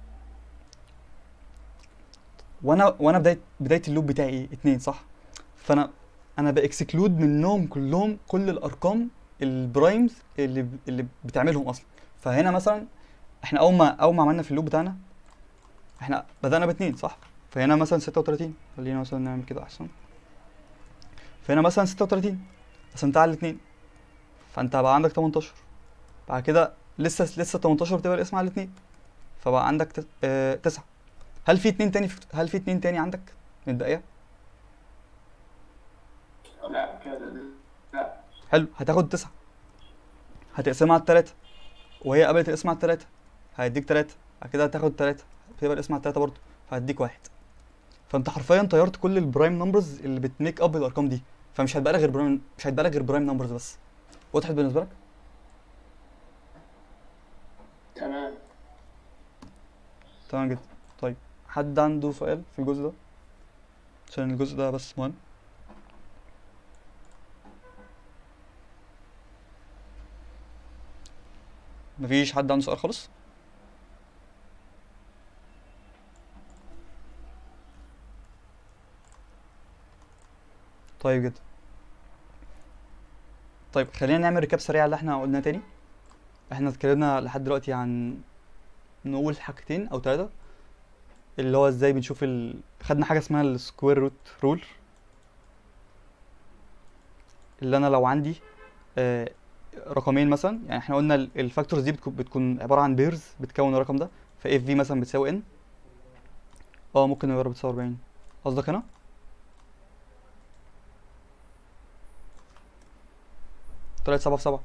وانا وانا بداية بداية اللوب بتاعي ايه؟ اتنين صح؟ فانا انا باكسكلود منهم كلهم كل الارقام البرايمز اللي ب- اللي بتعملهم اصلا. فهنا مثلا احنا اول ما اول ما عملنا في اللوب بتاعنا احنا بدأنا باتنين صح؟ فهنا مثلا ستة وتلاتين، خلينا مثلا نعمل كده احسن. فهنا مثلا ستة وتلاتين قسمتها على الاتنين، فانت بقى عندك تمنتاشر. بعد كده لسه لسه تمنتاشر بتبقى الاسم على الاتنين، فبقى عندك تس... اه... تسعة. هل في اتنين تاني في... هل في اتنين تاني عندك متبقية؟ لا كده لا. حلو. هتاخد تسعة هتقسمها على التلاتة، وهي قابلة الاسم على التلاتة هيديك تلاتة. بعد كده هتاخد تلاتة بتبقى الاسم على التلاتة برضه فهديك واحد. فانت حرفيا طيرت كل البرايم نمبرز اللي بتميك اب الارقام دي، فمش هيتبقى لك غير برايم مش هيتبقى لك غير برايم نمبرز بس. وضحت بالنسبه لك؟ تمام. تمام جدا. طيب حد عنده سؤال في الجزء ده؟ عشان الجزء ده بس مهم. مفيش حد عنده سؤال خالص؟ طيب جدا. طيب خلينا نعمل ريكاب سريع على اللي احنا قلناه تاني. احنا اتكلمنا لحد دلوقتي عن نقول حاجتين او ثلاثة، اللي هو ازاي بنشوف ال... خدنا حاجة اسمها السكوير روت رول، اللي انا لو عندي آه رقمين مثلا، يعني احنا قلنا الفاكتورز دي بتكون, بتكون عبارة عن بيرز بتكون الرقم ده. ف اف في مثلا بتساوي ان، اه ممكن نجرب بتساوي أربعين. قصدك هنا؟ طلعت سبعة في سبعة.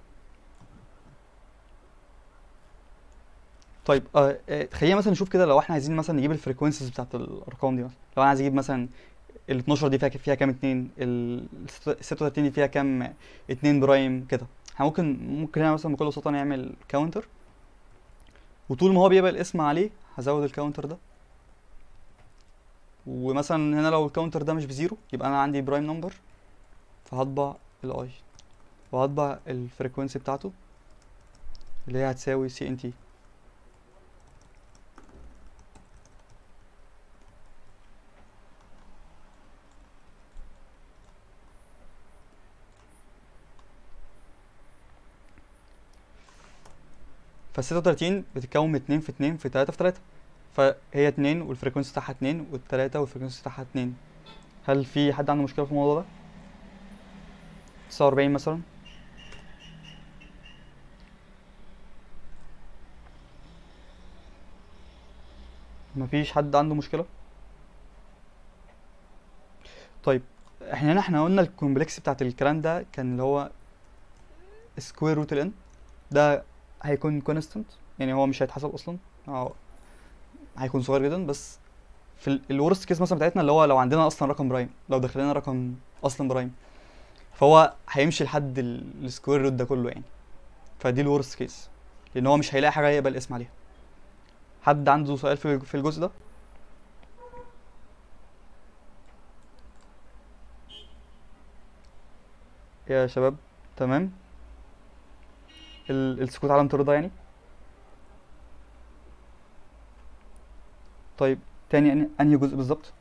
طيب آه آه، خلينا مثلا نشوف كده، لو احنا عايزين مثلا نجيب الفريكونسيز بتاعت الارقام دي. مثلا لو انا عايز اجيب مثلا ال اتناشر دي فيها فيها كام اتنين، ال ستة وتلاتين دي فيها كام اتنين برايم كده. احنا ممكن ممكن هنا مثلا بكل بساطة نعمل كاونتر، وطول ما هو بيبقى الاسم عليه هزود الكاونتر ده. ومثلا هنا لو الكاونتر ده مش بزيرو يبقى انا عندي برايم نمبر، فهطبع الاي وهطبع الفريكونسي بتاعته اللي هي هتساوي سي ان تي. فال ستة وتلاتين بتتكون من اتنين في اتنين في تلاتة في تلاتة، فهي اتنين والفريكونسي بتاعها اتنين والتلاتة والفريكونسي بتاعها اتنين. هل في حد عنده مشكلة في الموضوع ده؟ تسعة وأربعين مثلا. مفيش حد عنده مشكلة؟ طيب احنا هنا احنا قلنا الكومبلكس بتاعت الكلام ده كان اللي هو سكوير روت الان، ده هيكون كونستنت، يعني هو مش هيتحسب اصلا، أو هيكون صغير جدا. بس في الورست كيس مثلا بتاعتنا اللي هو لو عندنا اصلا رقم برايم، لو دخلنا رقم اصلا برايم، فهو هيمشي لحد السكوير روت ده كله يعني. فدي الورست كيس، لان هو مش هيلاقي حاجه يقبل اسم عليها. حد عنده سؤال في في الجزء ده؟ يا شباب تمام؟ ال- السكوت علامة الرضا يعني. طيب تاني أنهي- انهي جزء بالظبط؟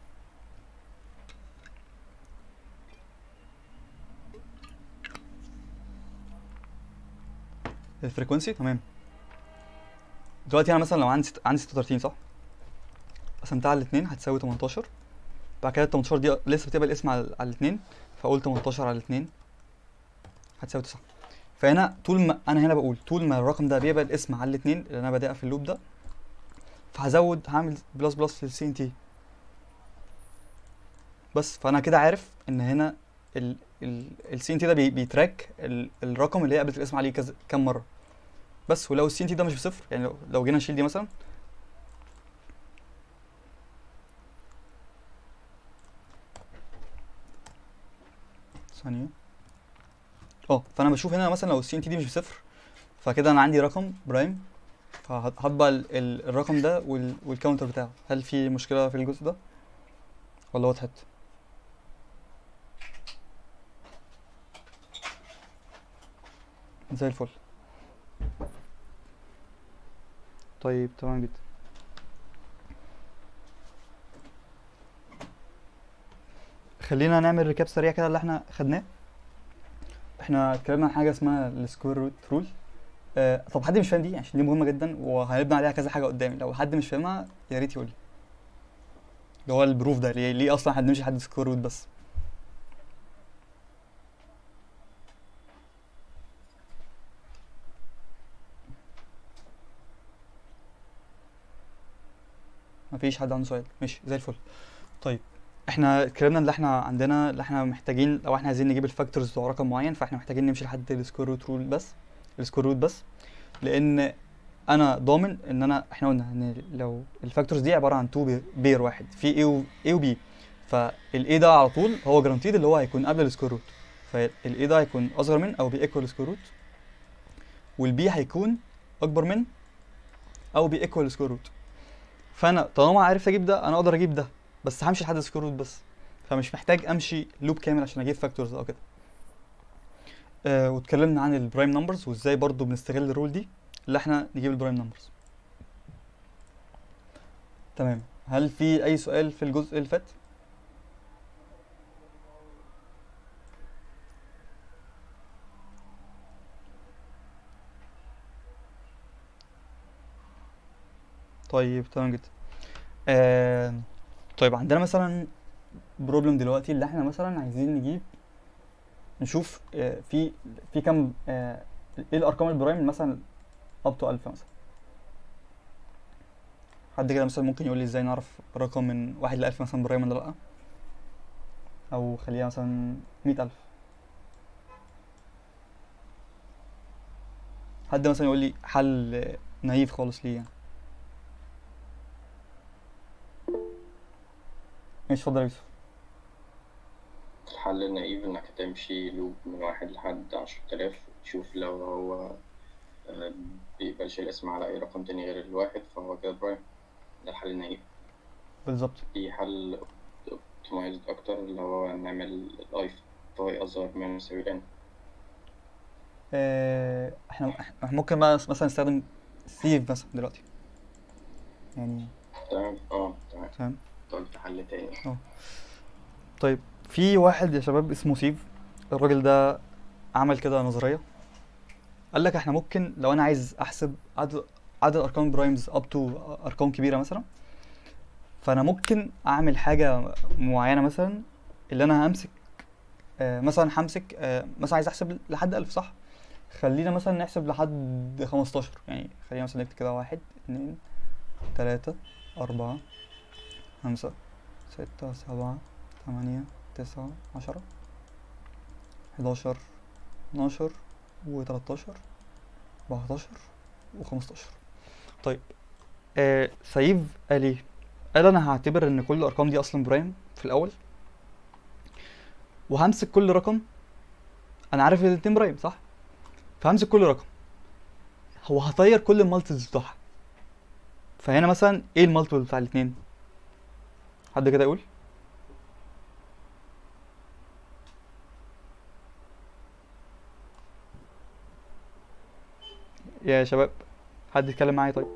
الفريكونسي، تمام. دلوقتي انا مثلا لو عندي ست... عندي ستة وتلاتين صح، قسمتها على الاثنين هتساوي تمنتاشر. بعد كده ال تمنتاشر دي لسه بتبقى الاسم على, على الاثنين، فاقول تمنتاشر على الاثنين هتساوي تسعة. فهنا طول ما انا هنا بقول طول ما الرقم ده بيبقى الاسم على الاثنين اللي انا بادئ في اللوب ده، فهزود هعمل بلس بلس للسي ان تي بس. فانا كده عارف ان هنا ال ال السي ان تي ده بي بيتراك ال الرقم اللي هي قابلت الاسم عليه كذا كام مره بس. ولو السي ان تي ده مش بصفر، يعني لو, لو جينا نشيل دي مثلا، ثانيه اه، فانا بشوف هنا مثلا لو السي ان تي دي مش بصفر، فكده انا عندي رقم برايم، فهطبع ال ال الرقم ده وال والكاونتر بتاعه. هل في مشكله في الجزء ده ولا وضحت؟ زي الفل. طيب تمام جدا. خلينا نعمل ريكاب سريع كده اللي احنا خدناه. احنا اتكلمنا عن حاجه اسمها السكوير روت رول. آه طب حد مش فاهم دي؟ عشان دي مهمه جدا وهنبني عليها كذا حاجه قدامي. لو حد مش فاهمها يا ريت يقول لي. اللي هو البروف ده ليه, ليه اصلا حد نمشي لحد سكوير روت بس؟ مفيش حد عنده سؤال؟ ماشي زي الفل. طيب احنا اتكلمنا اللي احنا عندنا اللي احنا محتاجين لو احنا عايزين نجيب الفاكتورز بتوع رقم معين، فاحنا محتاجين نمشي لحد السكوير روت رول بس، السكوير روت بس. لان انا ضامن ان انا احنا قلنا ان لو الفاكتورز دي عباره عن اتنين بير واحد في A و A و B، فال A ده على طول هو جرانتيد اللي هو هيكون قبل السكوير روت، فال A ده هيكون اصغر من او بيكوال السكوير روت، والB هيكون اكبر من او بيكوال السكوير روت. فانا طالما عارف اجيب ده انا اقدر اجيب ده، بس همشي لحد السكوير روت بس، فمش محتاج امشي لوب كامل عشان اجيب فاكتورز او كده. آه واتكلمنا عن البرايم نمبرز وازاي برضو بنستغل الرول دي اللي احنا نجيب البرايم نمبرز. تمام. هل في اي سؤال في الجزء اللي فات؟ طيب تمام جدا. آه طيب عندنا مثلا بروبلم دلوقتي اللي احنا مثلا عايزين نجيب نشوف آه في في كام آه ايه الارقام البرايم مثلا اب تو ألف مثلا. حد كده مثلا ممكن يقول لي ازاي نعرف رقم من واحد لألف مثلا برايم ولا لأ؟ أو خليها مثلا مية ألف. حد مثلا يقول لي حل نايف خالص ليه يعني. ماشي اتفضل يا يوسف. الحل النايف إنك تمشي لوب من واحد لحد عشرة آلاف، تشوف لو هو آه، بيقبلش الاسم على أي رقم تاني غير الواحد فهو كده برايم. ده الحل النايف. بالظبط. في حل اوبتمايزد أكتر اللي هو نعمل الأي فهو أصغر من يساوي لن. آه، احنا احنا ممكن بقى مثلا نستخدم سيف مثلا دلوقتي يعني. تمام اه تمام. تمام. قلت حل تاني. اه طيب في واحد يا شباب اسمه سيف. الراجل ده عمل كده نظرية قال لك احنا ممكن لو انا عايز احسب عدد عدد ارقام برايمز اب تو ارقام كبيره مثلا، فانا ممكن اعمل حاجه معينه مثلا، اللي انا همسك آه مثلا همسك آه مثلا عايز احسب لحد ألف صح، خلينا مثلا نحسب لحد خمستاشر، يعني خلينا مثلا نكتب كده واحد اتنين تلاتة أربعة خمسة ستة سبعة تمانية تسعة عشرة حداشر اتناشر وتلاتاشر أربعتاشر وخمستاشر. طيب آه سيف قال ايه؟ قال انا هعتبر ان كل الارقام دي اصلا برايم في الاول، وهمسك كل رقم، انا عارف الاتنين برايم صح، فهمسك كل رقم هو هطير كل المالتيز بتوعها. فهنا مثلا ايه المالتيبل بتاع الاتنين؟ حد كده يقول؟ يا شباب حد يتكلم معايا طيب؟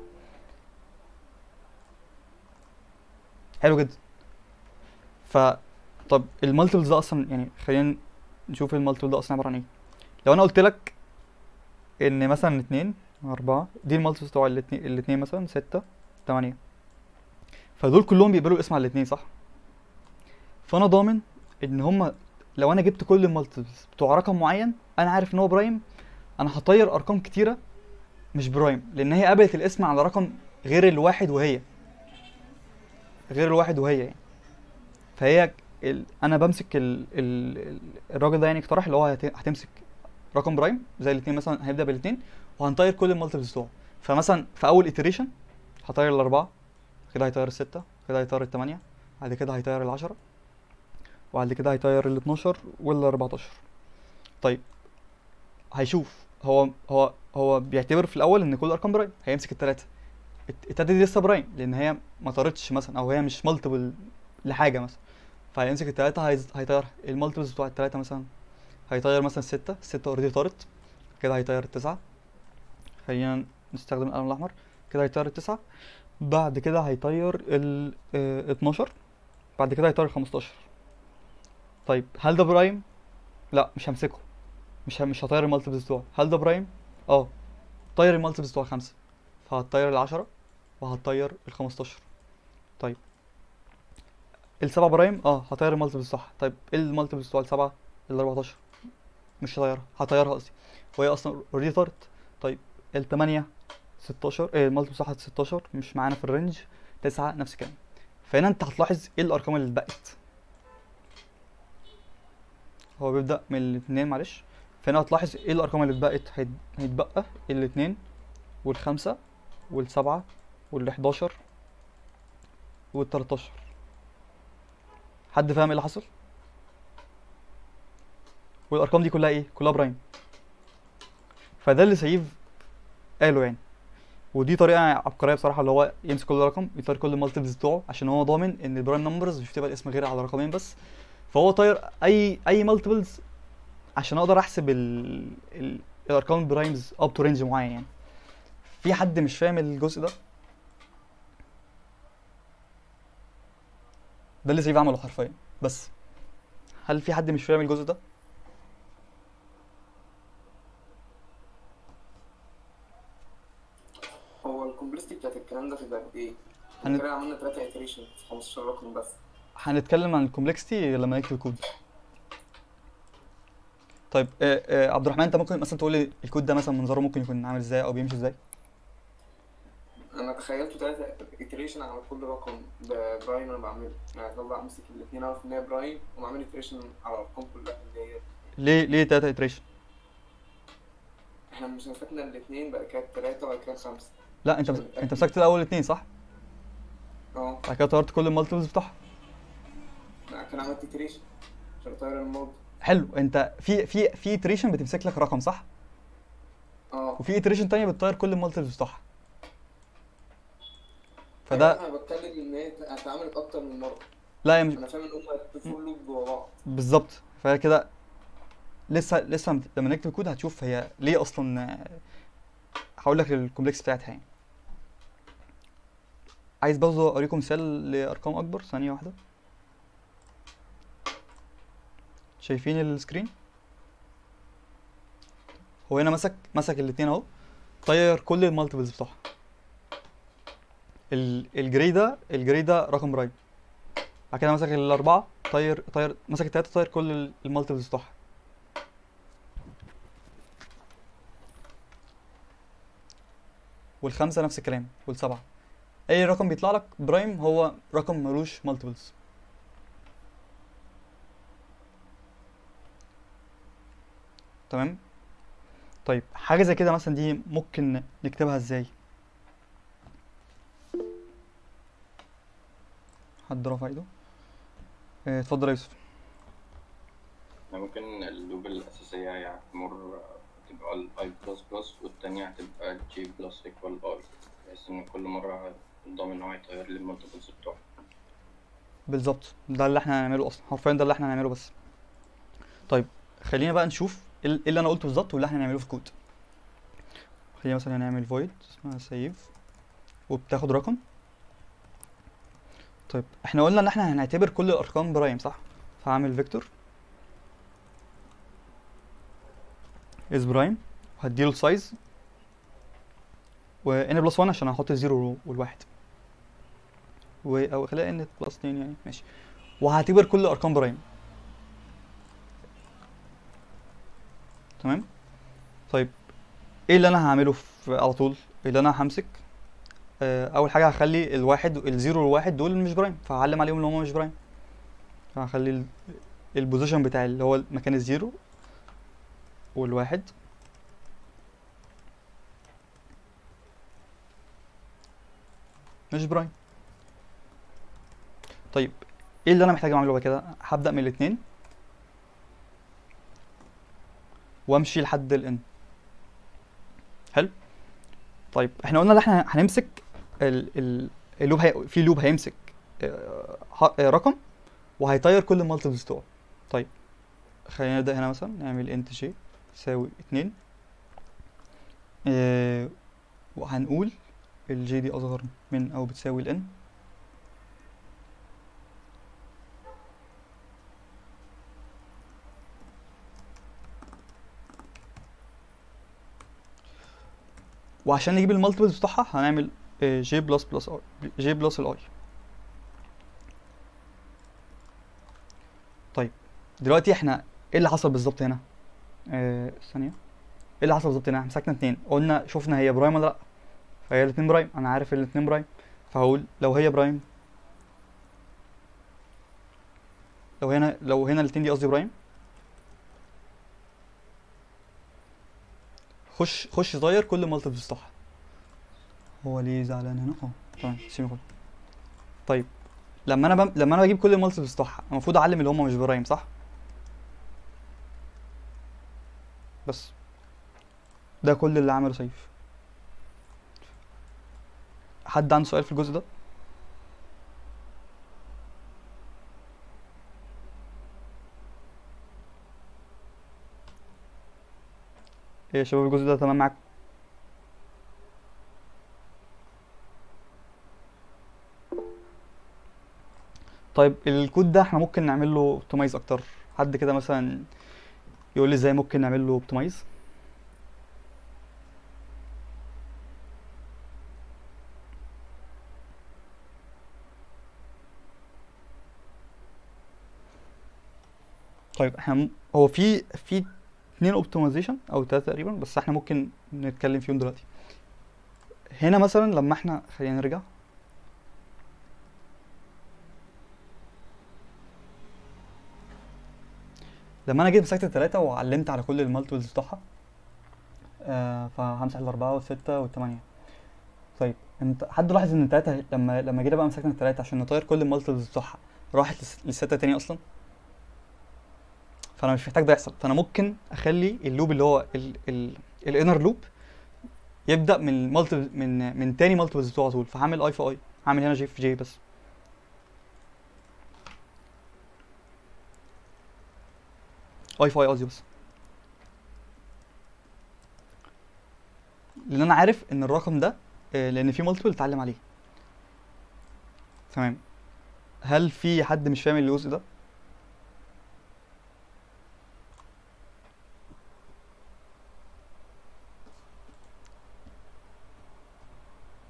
حلو جدا. ف طب المالتيبلز ده اصلا يعني خلينا نشوف المالتيبل ده اصلا عباره عن ايه. لو انا قلت لك ان مثلا اتنين أربعة دي المالتيبلز بتوع الاتنين الاتنين مثلا ستة تمانية، فدول كلهم بيقبلوا اسم على الاتنين صح؟ فانا ضامن ان هما لو انا جبت كل المالتيبلز بتوع رقم معين انا عارف ان هو برايم، انا هطير ارقام كتيره مش برايم لان هي قبلت الاسم على رقم غير الواحد وهي غير الواحد وهي يعني. فهي ال... انا بمسك ال... ال... ال- الراجل ده يعني اقترح اللي هو هت... هتمسك رقم برايم زي الاثنين مثلا، هيبدا بالاثنين وهنطير كل المالتيبلز بتوعه. فمثلا في اول iteration هطير الاربعه، كده هيطير السته، كده هيطير الثمانيه، بعد كده هيطير العشره، وبعد كده هيطير ال اتناشر وال اربعتاشر. طيب هيشوف هو هو هو بيعتبر في الاول ان كل الارقام برايم، هيمسك الثلاثه، التلاته دي لسه برايم لان هي ما طارتش مثلا او هي مش مالتيبل لحاجه مثلا، فهيمسك التلاته هيز- هيطير المالتيبلز بتوع التلاته مثلا، هيطير مثلا ستة، ستة اوريدي طارت، كده هيطير التسعة، خلينا نستخدم القلم الأحمر، كده هيطير التسعة، بعد كده هيطير ال آه، اتناشر، بعد كده هيطير الخمستاشر. طيب هل ده برايم؟ لا مش همسكه، مش ه- مش هطير المالتيبلز بتوعه. هل ده برايم؟ اه، طير المالتيبلز بتوع خمسة، فهتطير العشرة وهتطير الخمستاشر. طيب السبعة برايم؟ اه هطير المالتيبلز صح. طيب ايه المالتيبلز بتوع السبعة؟ الاربعتاشر، مش هطيرها، هطيرها قصدي وهي اصلا اوريدي طارت. طيب التمانية ستاشر، ايه المالتيبل صح ستاشر مش معانا في الرينج، تسعة نفس الكلام. فهنا انت هتلاحظ ايه الارقام اللي اتبقت، هو بيبدأ من الاتنين معلش، فهنا هتلاحظ ايه الارقام اللي اتبقت، هيت- هيتبقى الاتنين والخمسة والسبعة والحداشر والتلاتاشر. حد فاهم ايه اللي حصل؟ والارقام دي كلها ايه؟ كلها برايم. فده اللي سيف قاله يعني، ودي طريقه عبقريه بصراحه، اللي هو يمسك كل رقم يطير كل المالتيبلز بتوعه عشان هو ضامن ان البرايم نمبرز مش بتبقى الاسم غير على رقمين بس، فهو طاير اي اي مالتيبلز عشان اقدر احسب ال... ال... الارقام البرايمز اب تو رينج معين يعني. في حد مش فاهم الجزء ده؟ ده اللي سيف عمله حرفيا. بس هل في حد مش فاهم الجزء ده؟ هو الكومبلكسيتي بتاعت الكلام ده تبقى قد ايه؟ هن... احنا كده عملنا تلاتة iteration في خمستاشر رقم بس. هنتكلم عن الكومبلكسيتي لما نكتب الكود. طيب آه آه عبد الرحمن انت ممكن مثلا تقول لي الكود ده مثلا منظره ممكن يكون عامل ازاي او بيمشي ازاي؟ انا تخيلته تلاتة iteration على كل رقم برايم انا بعمله، يعني اطلع امسك الاتنين اعرف ان هي برايم واعمل iteration على الارقام كلها اللي هي. ليه ليه تلاتة iteration؟ احنا مش مسكنا الاتنين بقى كده تلاتة وبعد كده خمسة. لا انت عشان انت نتأكد. مسكت الاول اتنين صح؟ اه بعد كده طيرت كل المالتيبلز بتوعها. بعد كده عملت iteration عشان اطير المود. حلو، انت في في في iteration بتمسك لك رقم صح؟ اه وفي iteration تانية بتطير كل المالتيبلز بتوعها. فده فده انا بتكلم ان هي اتعملت اكتر من مرة. لا هي مش انا فاهم ان هما فول لوب جوا بعض. بالظبط، فهي كده لسه لسه لما نكتب الكود هتشوف هي ليه اصلا. هقول لك الكومبلكس بتاعتها يعني. عايز برضه اوريكم مثال لارقام اكبر، ثانيه واحده. شايفين السكرين؟ وهنا مسك مسك الاتنين اهو، طير كل المالتيبلز بتوعها. ال- الجري ده الجري ده رقم برايم، بعد كده مسك الاربعه طير طير مسك التلاته طير كل المالتيبلز بتوعها. والخمسه نفس الكلام، والسبعه. اي رقم بيطلع لك برايم هو رقم ملوش مالتيبلز. تمام. طيب حاجه زي كده مثلا دي ممكن نكتبها ازاي؟ حد رفع ايده؟ اه، اتفضل يا يوسف. ممكن اللوب الأساسية يعني تمر تبقى ال i بلس بلس، والتانية هتبقى g بلس equal i، بحيث إن كل مرة ضامن إن هو يطير لي المالتيبلز بتوعه. بالظبط، ده اللي احنا هنعمله اصلا، حرفيا ده اللي احنا هنعمله. بس طيب خلينا بقى نشوف ايه ال- إيه اللي انا قلته بالظبط واللي احنا هنعمله في كود. خلينا مثلا نعمل void اسمها save وبتاخد رقم. طيب احنا قلنا ان احنا هنعتبر كل الارقام برايم صح؟ فهعمل فيكتور is برايم وهديله السايز و n بلس واحد عشان هحط الزيرو والواحد، و او خليها n بلس اتنين يعني ماشي. وهعتبر كل الارقام برايم. تمام. طيب ايه اللي انا هعمله في على طول؟ اللي انا همسك آه، اول حاجه هخلي الواحد الزيرو والواحد دول مش برايم، فهعلم عليهم ان هم مش برايم. فهخلي ال- البوزيشن بتاع اللي هو مكان الزيرو والواحد مش برايم. طيب ايه اللي انا محتاج اعمله بقى كده؟ هبدا من الاثنين وامشي لحد الان. حلو. طيب احنا قلنا ان احنا هنمسك ال ال اللوب هي... في لوب هيمسك آه، ح- آه، رقم وهيطير كل المالتيبلز بتوعه. طيب خلينا نبدا هنا مثلا نعمل انت جي يساوي اتنين، اه وهنقول الجي دي اصغر من او بتساوي الان. وعشان نجيب المالتيبلز بتوعها هنعمل جي بلس بلس اي، جي بلس الاي. طيب دلوقتي احنا ايه اللي حصل بالظبط هنا؟ آه ثانيه، ايه اللي حصل بالظبط هنا؟ احنا مسكنا اتنين، قلنا شفنا هي برايم ولا لا، فهي الاتنين برايم، انا عارف الاتنين برايم، فهقول لو هي برايم، لو هنا لو هنا الاتنين دي قصدي برايم، خش خش طير كل المالتيبلز بتوعها. هو ليه زعلان هنا؟ اه تمام سيبي كله. طيب لما انا بم... لما انا بجيب كل المالتيبلز بتوعها المفروض اعلم اللي هم مش برايم صح؟ بس ده كل اللي عمله سيف. حد عنده سؤال في الجزء ده؟ ايه يا شباب الجزء ده تمام معاكم؟ طيب الكود ده احنا ممكن نعمل له اوبتمايز اكتر. حد كده مثلا يقول لي ازاي ممكن نعمل له اوبتمايز؟ طيب احنا م... هو في في اتنين اوبتمايزيشن او تلاته تقريبا، بس احنا ممكن نتكلم فيهم دلوقتي. هنا مثلا لما احنا خلينا نرجع، لما انا جيت مسكت التلاته وعلمت على كل المالتيبلز بتوعها، آه فهمسح الاربعه والسته والتمانيه. طيب انت حد لاحظ ان التلاته لما لما جينا بقى مسكنا التلاته عشان نطير كل المالتيبلز بتوعها راحت لس- للسته تاني اصلا؟ فانا مش محتاج ده يحصل، فانا ممكن اخلي اللوب اللي هو ال ال الانر لوب يبدا من المالتي من من تاني مالتيبلز بتوعه على طول. فهعمل اي في اي، هعمل هنا جي في جي بس، اي في اي قصدي بس، لان انا عارف ان الرقم ده آه، لان في مالتيبل اتعلم عليه. تمام. هل في حد مش فاهم الجزء ده؟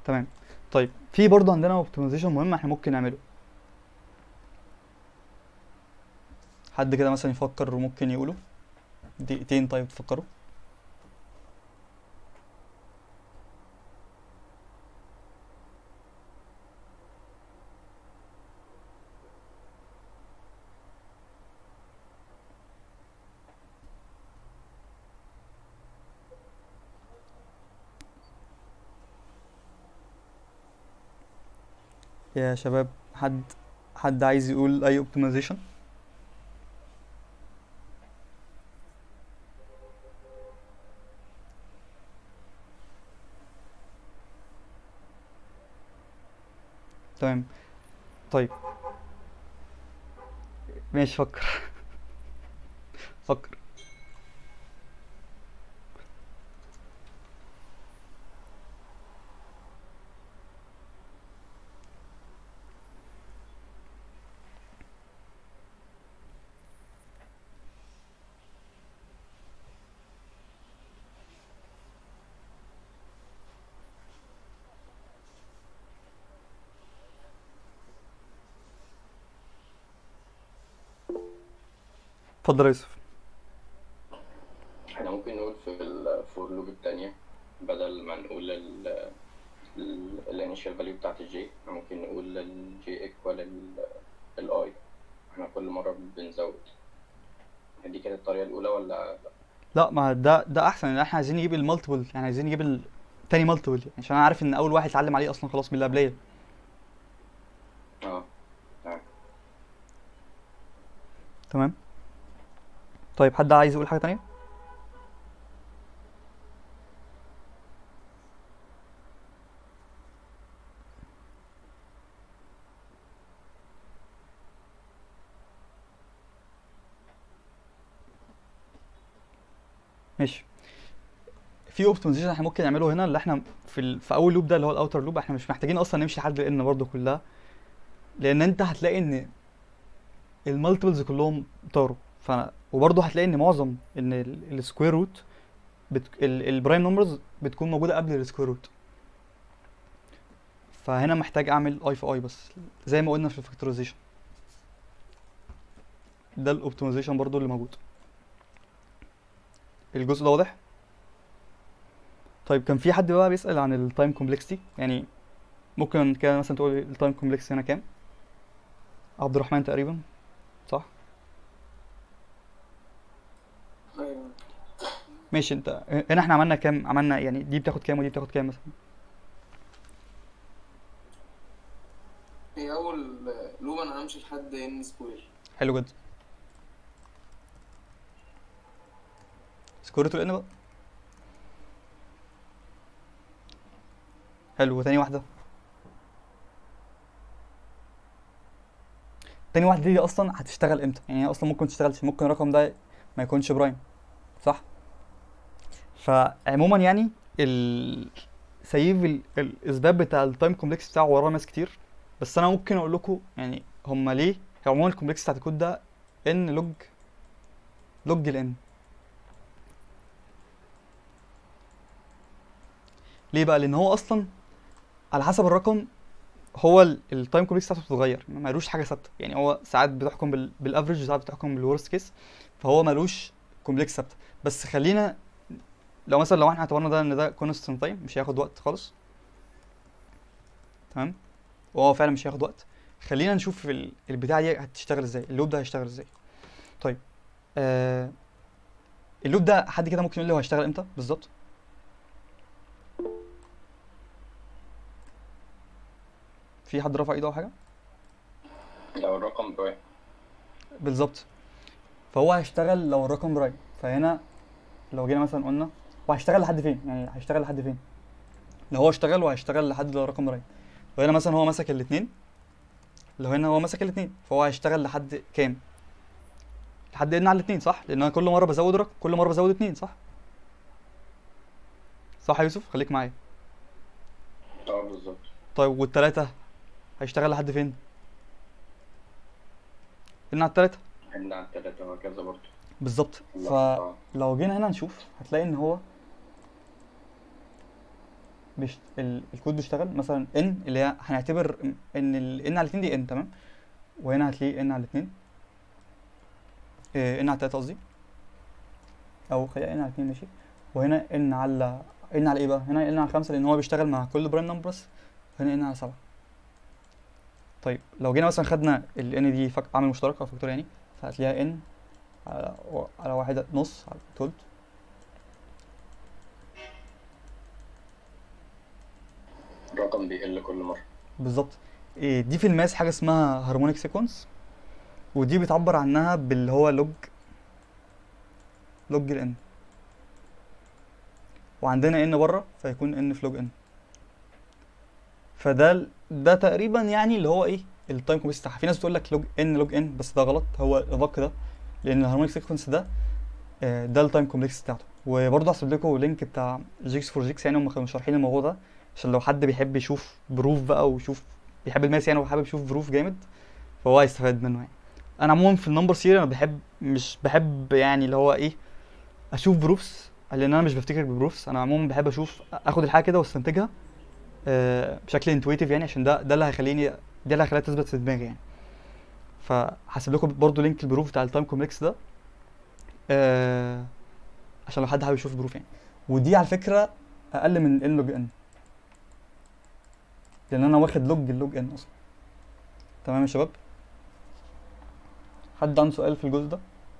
تمام. طيب في برضه عندنا اوبتمايزيشن مهم احنا ممكن نعمله. حد كده مثلا يفكر وممكن يقوله دقيقتين. طيب تفكروا. يا شباب، حد حد عايز يقول اي اوبتمايزيشن؟ تمام. طيب ماشي، فكر فكر. اتفضل يا يوسف. احنا ممكن نقول في الفور لوب التانية بدل ما نقول ال الانيشال فاليو بتاعت الجي، احنا ممكن نقول الجي ايكوال الاي. احنا كل مرة بنزود. دي كانت الطريقة الأولى ولا لا؟ لا، ما ده ده احسن، لان احنا عايزين نجيب المالتيبل، يعني عايزين نجيب التاني مالتيبل، يعني عشان انا عارف ان اول واحد اتعلم عليه اصلا خلاص من اللي قبليه. اه تمام. تمام. طيب حد عايز يقول حاجه تانية؟ ماشي. في اوبتمايزيشن احنا ممكن نعمله هنا، اللي احنا في ال... في اول لوب ده اللي هو الاوتر لوب، احنا مش محتاجين اصلا نمشي لحد الان برضه كلها، لان انت هتلاقي ان المالتيبلز كلهم طاروا. ف وبرضه هتلاقي ان معظم ان السكوير روت بت... البرايم نمبرز بتكون موجوده قبل السكوير روت. فهنا محتاج اعمل اي في اي بس زي ما قلنا في الفاكتورايزيشن. ده الاوبتمايزيشن برضه اللي موجود. الجزء ده واضح؟ طيب كان في حد بقى بيسأل عن التايم كومبلكسيتي، يعني ممكن كده مثلا تقول التايم كومبلكسيتي هنا كام؟ عبد الرحمن تقريبا، صح؟ ايوه. ماشي. انت هنا احنا عملنا كام؟ عملنا يعني دي بتاخد كام ودي بتاخد كام مثلا؟ هي اول لوب انا همشي لحد ان سكوير. حلو جدا. سكوير روت الان بقى. حلو. وتاني واحدة؟ تاني واحدة دي اصلا هتشتغل امتى؟ يعني هي اصلا ممكن تشتغلش، ممكن الرقم ده ما يكونش برايم، صح؟ فعموما يعني ال سيف ال... الاثبات بتاع التايم كومبلكس بتاعه وراه ناس كتير، بس انا ممكن اقول لكم يعني هما ليه. هو عموما الكومبلكس بتاعت الكود ده ان لوج لوج الان. ليه بقى؟ لان هو اصلا على حسب الرقم هو التايم كومبلكس بتاعته بتتغير، ملوش حاجه ثابته. يعني هو ساعات بتحكم بال... بالافريج وساعات بتحكم بالورست كيس، فهو ملوش كومبلكس ثابته. بس خلينا لو مثلا لو احنا اعتبرنا ده ان ده كونستنت تايم مش هياخد وقت خالص، تمام، وهو فعلا مش هياخد وقت. خلينا نشوف ال... البتاعه دي هتشتغل ازاي، اللوب ده هيشتغل ازاي. طيب آه... اللوب ده حد كده ممكن يقول لي هو هيشتغل امتى بالظبط؟ في حد رفع ايده او حاجه؟ لو الرقم برايم. بالظبط. فهو هيشتغل لو الرقم برايم. فهنا لو جينا مثلا قلنا هو هيشتغل لحد فين، يعني هيشتغل لحد فين لو هو اشتغل وهيشتغل لحد لو الرقم برايم. وهنا مثلا هو مسك الاثنين، لو هنا هو مسك الاثنين فهو هيشتغل لحد كام؟ لحد ان على الاثنين، صح؟ لان انا كل مره بزود رقم، كل مره بزود اثنين، صح؟ صح يا يوسف؟ خليك معايا. اه بالظبط. طيب والثلاثه هيشتغل لحد فين؟ ان على الثلاثه. ان على التلاتة وهكذا برضه. بالظبط. اه فلو جينا هنا نشوف هتلاقي ان هو بيشت... ال... الكود بيشتغل مثلا ان اللي هي هنعتبر ان ال ان على اتنين دي ان، تمام، وهنا هتلاقيه ان على اتنين، إيه ان على تلاتة قصدي، او خليها ان على اتنين ماشي، وهنا ان على ان على ايه بقى، هنا ان على خمسة لان هو بيشتغل مع كل برايم نمبر بس، وهنا ان على سبعة. طيب لو جينا مثلا خدنا ال n دي فك... عامل مشترك او فاكتور يعني، فهتلاقيها n على و- على واحد نص على تلت. الرقم بيقل كل مرة. بالظبط. إيه دي في الماس حاجه اسمها هارمونيك سيكونس، ودي بتعبر عنها باللي هو لوج لوج ال n، وعندنا n بره فيكون n في لوج n. فده ال- ده تقريبا يعني اللي هو ايه التايم كومبلكس بتاعها. في ناس بتقول لك لوج n لوج n، بس ده غلط، هو الادق ده، لان الهارمونيك سيكونس ده آه، ده التايم كومبلكس بتاعته. وبرضه هسيب لكم لينك بتاع جيكس فور جيكس، يعني هم كانوا شارحين الموضوع ده، عشان لو حد بيحب يشوف بروف بقى ويشوف بيحب الماس يعني وحابب يشوف بروف جامد، فهو هيستفاد منه يعني. انا عموما في النمبر سيري انا بحب مش بحب يعني اللي هو ايه اشوف بروفس، لان انا مش بفتكر ببروفس. انا عموما بحب اشوف اخد الحاجه كده واستنتجها آه، بشكل انتويتيف يعني، عشان ده ده اللي هيخليني ده اللي هيخليها تثبت في دماغي يعني. فهسيب لكم برضه لينك البروف بتاع التايم كومبلكس ده آه، عشان لو حد حابب يشوف بروف يعني. ودي على فكره اقل من ان لوج ان، لان انا واخد لوج اللوج ان اصلا. تمام يا شباب؟ حد عنده سؤال في الجزء ده؟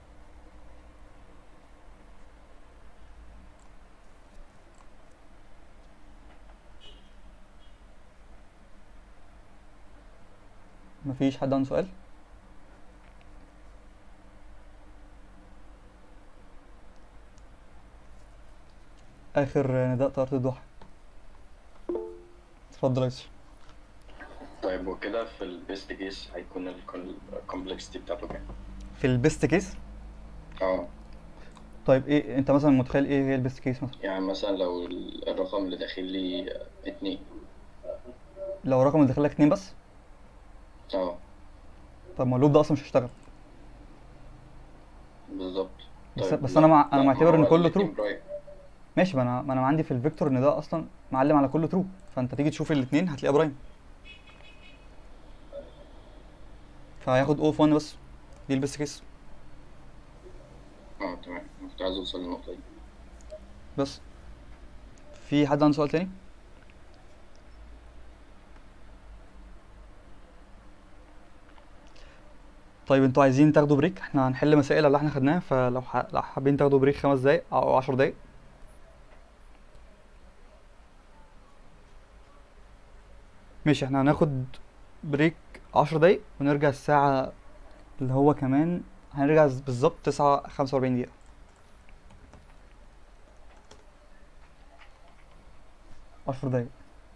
مفيش حد عنده سؤال؟ اخر نداء طيارة الضحى، اتفضل يا يوسف. طيب وكده في البيست كيس هيكون الكومبلكسيتي بتاعته كام؟ في البيست كيس، اه طيب ايه انت مثلا متخيل ايه هي البيست كيس مثلا؟ يعني مثلا لو ال- الرقم اللي داخل لي اتنين. لو الرقم اللي داخل لك اتنين بس، اه طب ما اللوب ده اصلا مش هيشتغل. بالظبط. بس طيب بس انا لا مع... انا لا ما معتبر ان هو كله ترو. الاتنين برايم. ماشي، ما انا ما انا عندي في الفيكتور ان ده اصلا معلم على كله ترو، فانت تيجي تشوف الاثنين هتلاقيها برايم، فهياخد او في واحد بس، دي البيست كيس اه تمام، أنا كنت عايز اوصل للنقطة دي. بس. في حد عنده سؤال تاني؟ طيب انتوا عايزين تاخدوا بريك؟ احنا هنحل مسائل اللي احنا خدناها، فلو ح... لو حابين تاخدوا بريك خمس دقايق او عشر دقايق. ماشي، احنا هناخد بريك عشر دقايق ونرجع الساعة اللي هو كمان هنرجع بالظبط تسعة خمسة وأربعين دقيقة. عشر دقايق.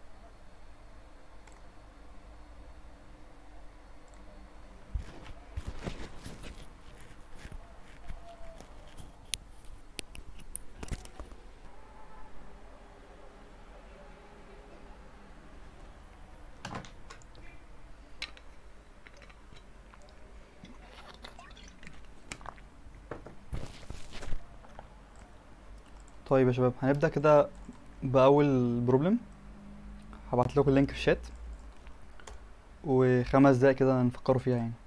طيب يا شباب هنبدأ كده بأول بروبلم، هبعت لكم اللينك في الشات، وخمس دقايق كده نفكروا فيها يعني.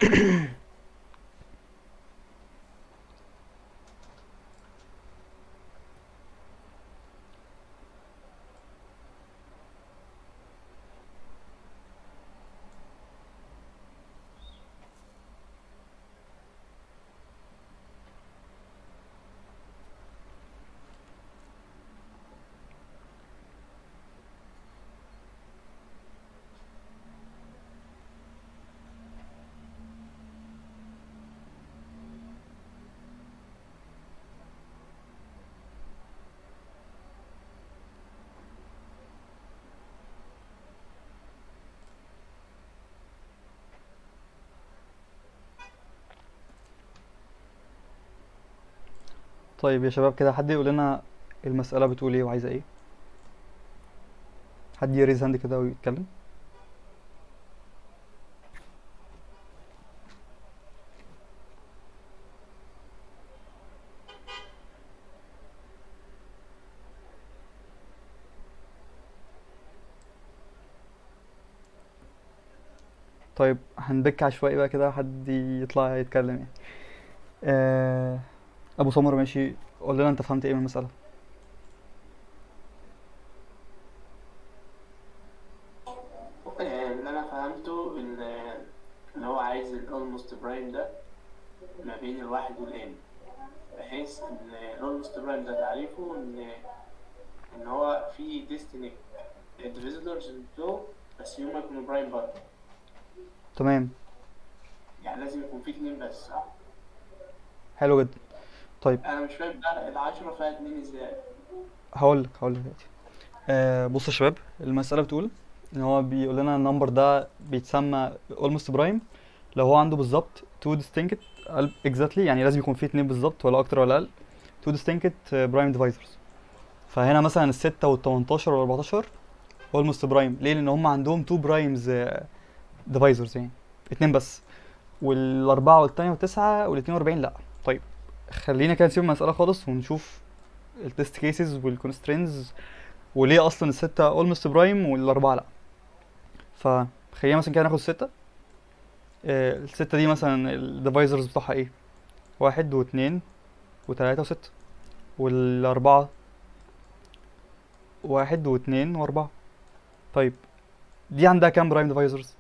طيب يا شباب كده، حد يقول لنا المسألة بتقول ايه وعايزة ايه؟ حد يريز هاند كده ويتكلم. طيب هنبك عشوائي بقى كده، حد يطلع يتكلم يعني. آه ابو سمر ماشي، قول لنا انت فهمت ايه من المسألة. آه، اللي انا فهمته ان ان هو عايز الاولموست برايم ده ما بين الواحد والان، بحيث ان الاولموست برايم ده تعريفه ان ان هو في ديستني الديفيزيتورز بتوعه بس هما يكونوا برايم برضه، تمام، يعني لازم يكون في اتنين بس، صح؟ حلو جدا. طيب انا مش فاهم بقى العشرة فيها اتنين ازاي. هقول لك هقول لك دلوقتي. آه بص يا شباب، المسألة بتقول ان هو بيقول لنا النمبر ده بيتسمى almost prime لو هو عنده بالظبط two distinct exactly، يعني لازم يكون فيه اتنين بالظبط ولا اكتر ولا اقل، two distinct prime divisors. فهنا مثلا الستة والتمنتاشر والاربعتاشر almost prime، ليه؟ لان هم عندهم two primes آه، divisors، يعني اتنين بس. والاربعة والتانية والتسعة والاتنين واربعين لا. طيب خلينا كده نسيب المسألة خالص ونشوف التست كيسز والكونسترينز، وليه اصلا الستة اولموست برايم والاربعة لا. فخلينا مثلا كده ناخد الستة. آه الستة دي مثلا الديفايزرز بتوعها ايه؟ واحد واتنين وتلاتة وستة. والاربعة واحد واتنين واربعة. طيب دي عندها كام برايم ديفايزرز؟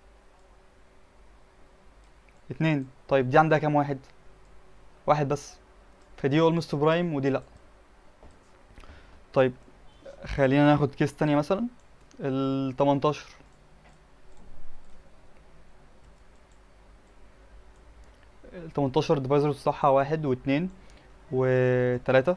اتنين. طيب دي عندها كام واحد؟ واحد بس. فدي اولموست برايم ودي لا. طيب خلينا ناخد كيس تانية مثلا ال تمنتاشر. ال تمنتاشر الديفايزرز بتاعها واحد واتنين وتلاتة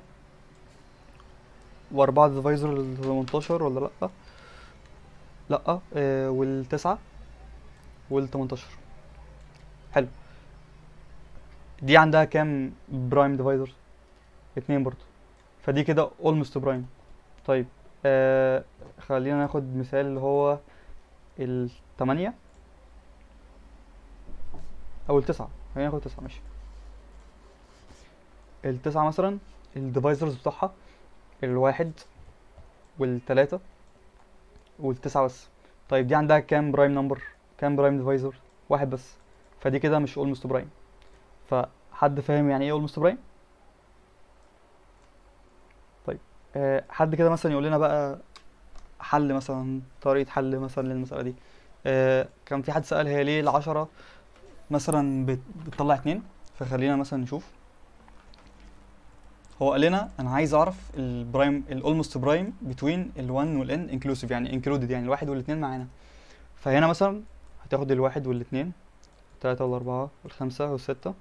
واربعة ديفايزر ال تمنتاشر ولا لأ؟ لأ. آه والتسعة وال تمنتاشر. حلو. دي عندها كام برايم ديفايزر؟ اتنين برضو. فدي كده almost برايم. طيب آه خلينا ناخد مثال اللي هو التمانية أو التسعة. خلينا ناخد التسعة ماشي. التسعة مثلا الديفايزرز بتوعها الواحد والتلاتة والتسعة بس. طيب دي عندها كام برايم نمبر؟ كام برايم ديفايزر؟ واحد بس. فدي كده مش almost برايم. فحد فاهم يعني ايه almost برايم؟ طيب أه حد كده مثلا يقول لنا بقى حل، مثلا طريقة حل مثلا للمسألة دي. أه كان في حد سأل هي ليه العشرة مثلا بت- بتطلع اتنين. فخلينا مثلا نشوف. هو قال لنا انا عايز اعرف البرايم الاولموست برايم بتوين ال1 والان انكلوسيف، يعني انكلودد، يعني الواحد والاتنين معانا. فهنا مثلا هتاخد الواحد والاتنين التلاتة والاربعة والخمسة والستة،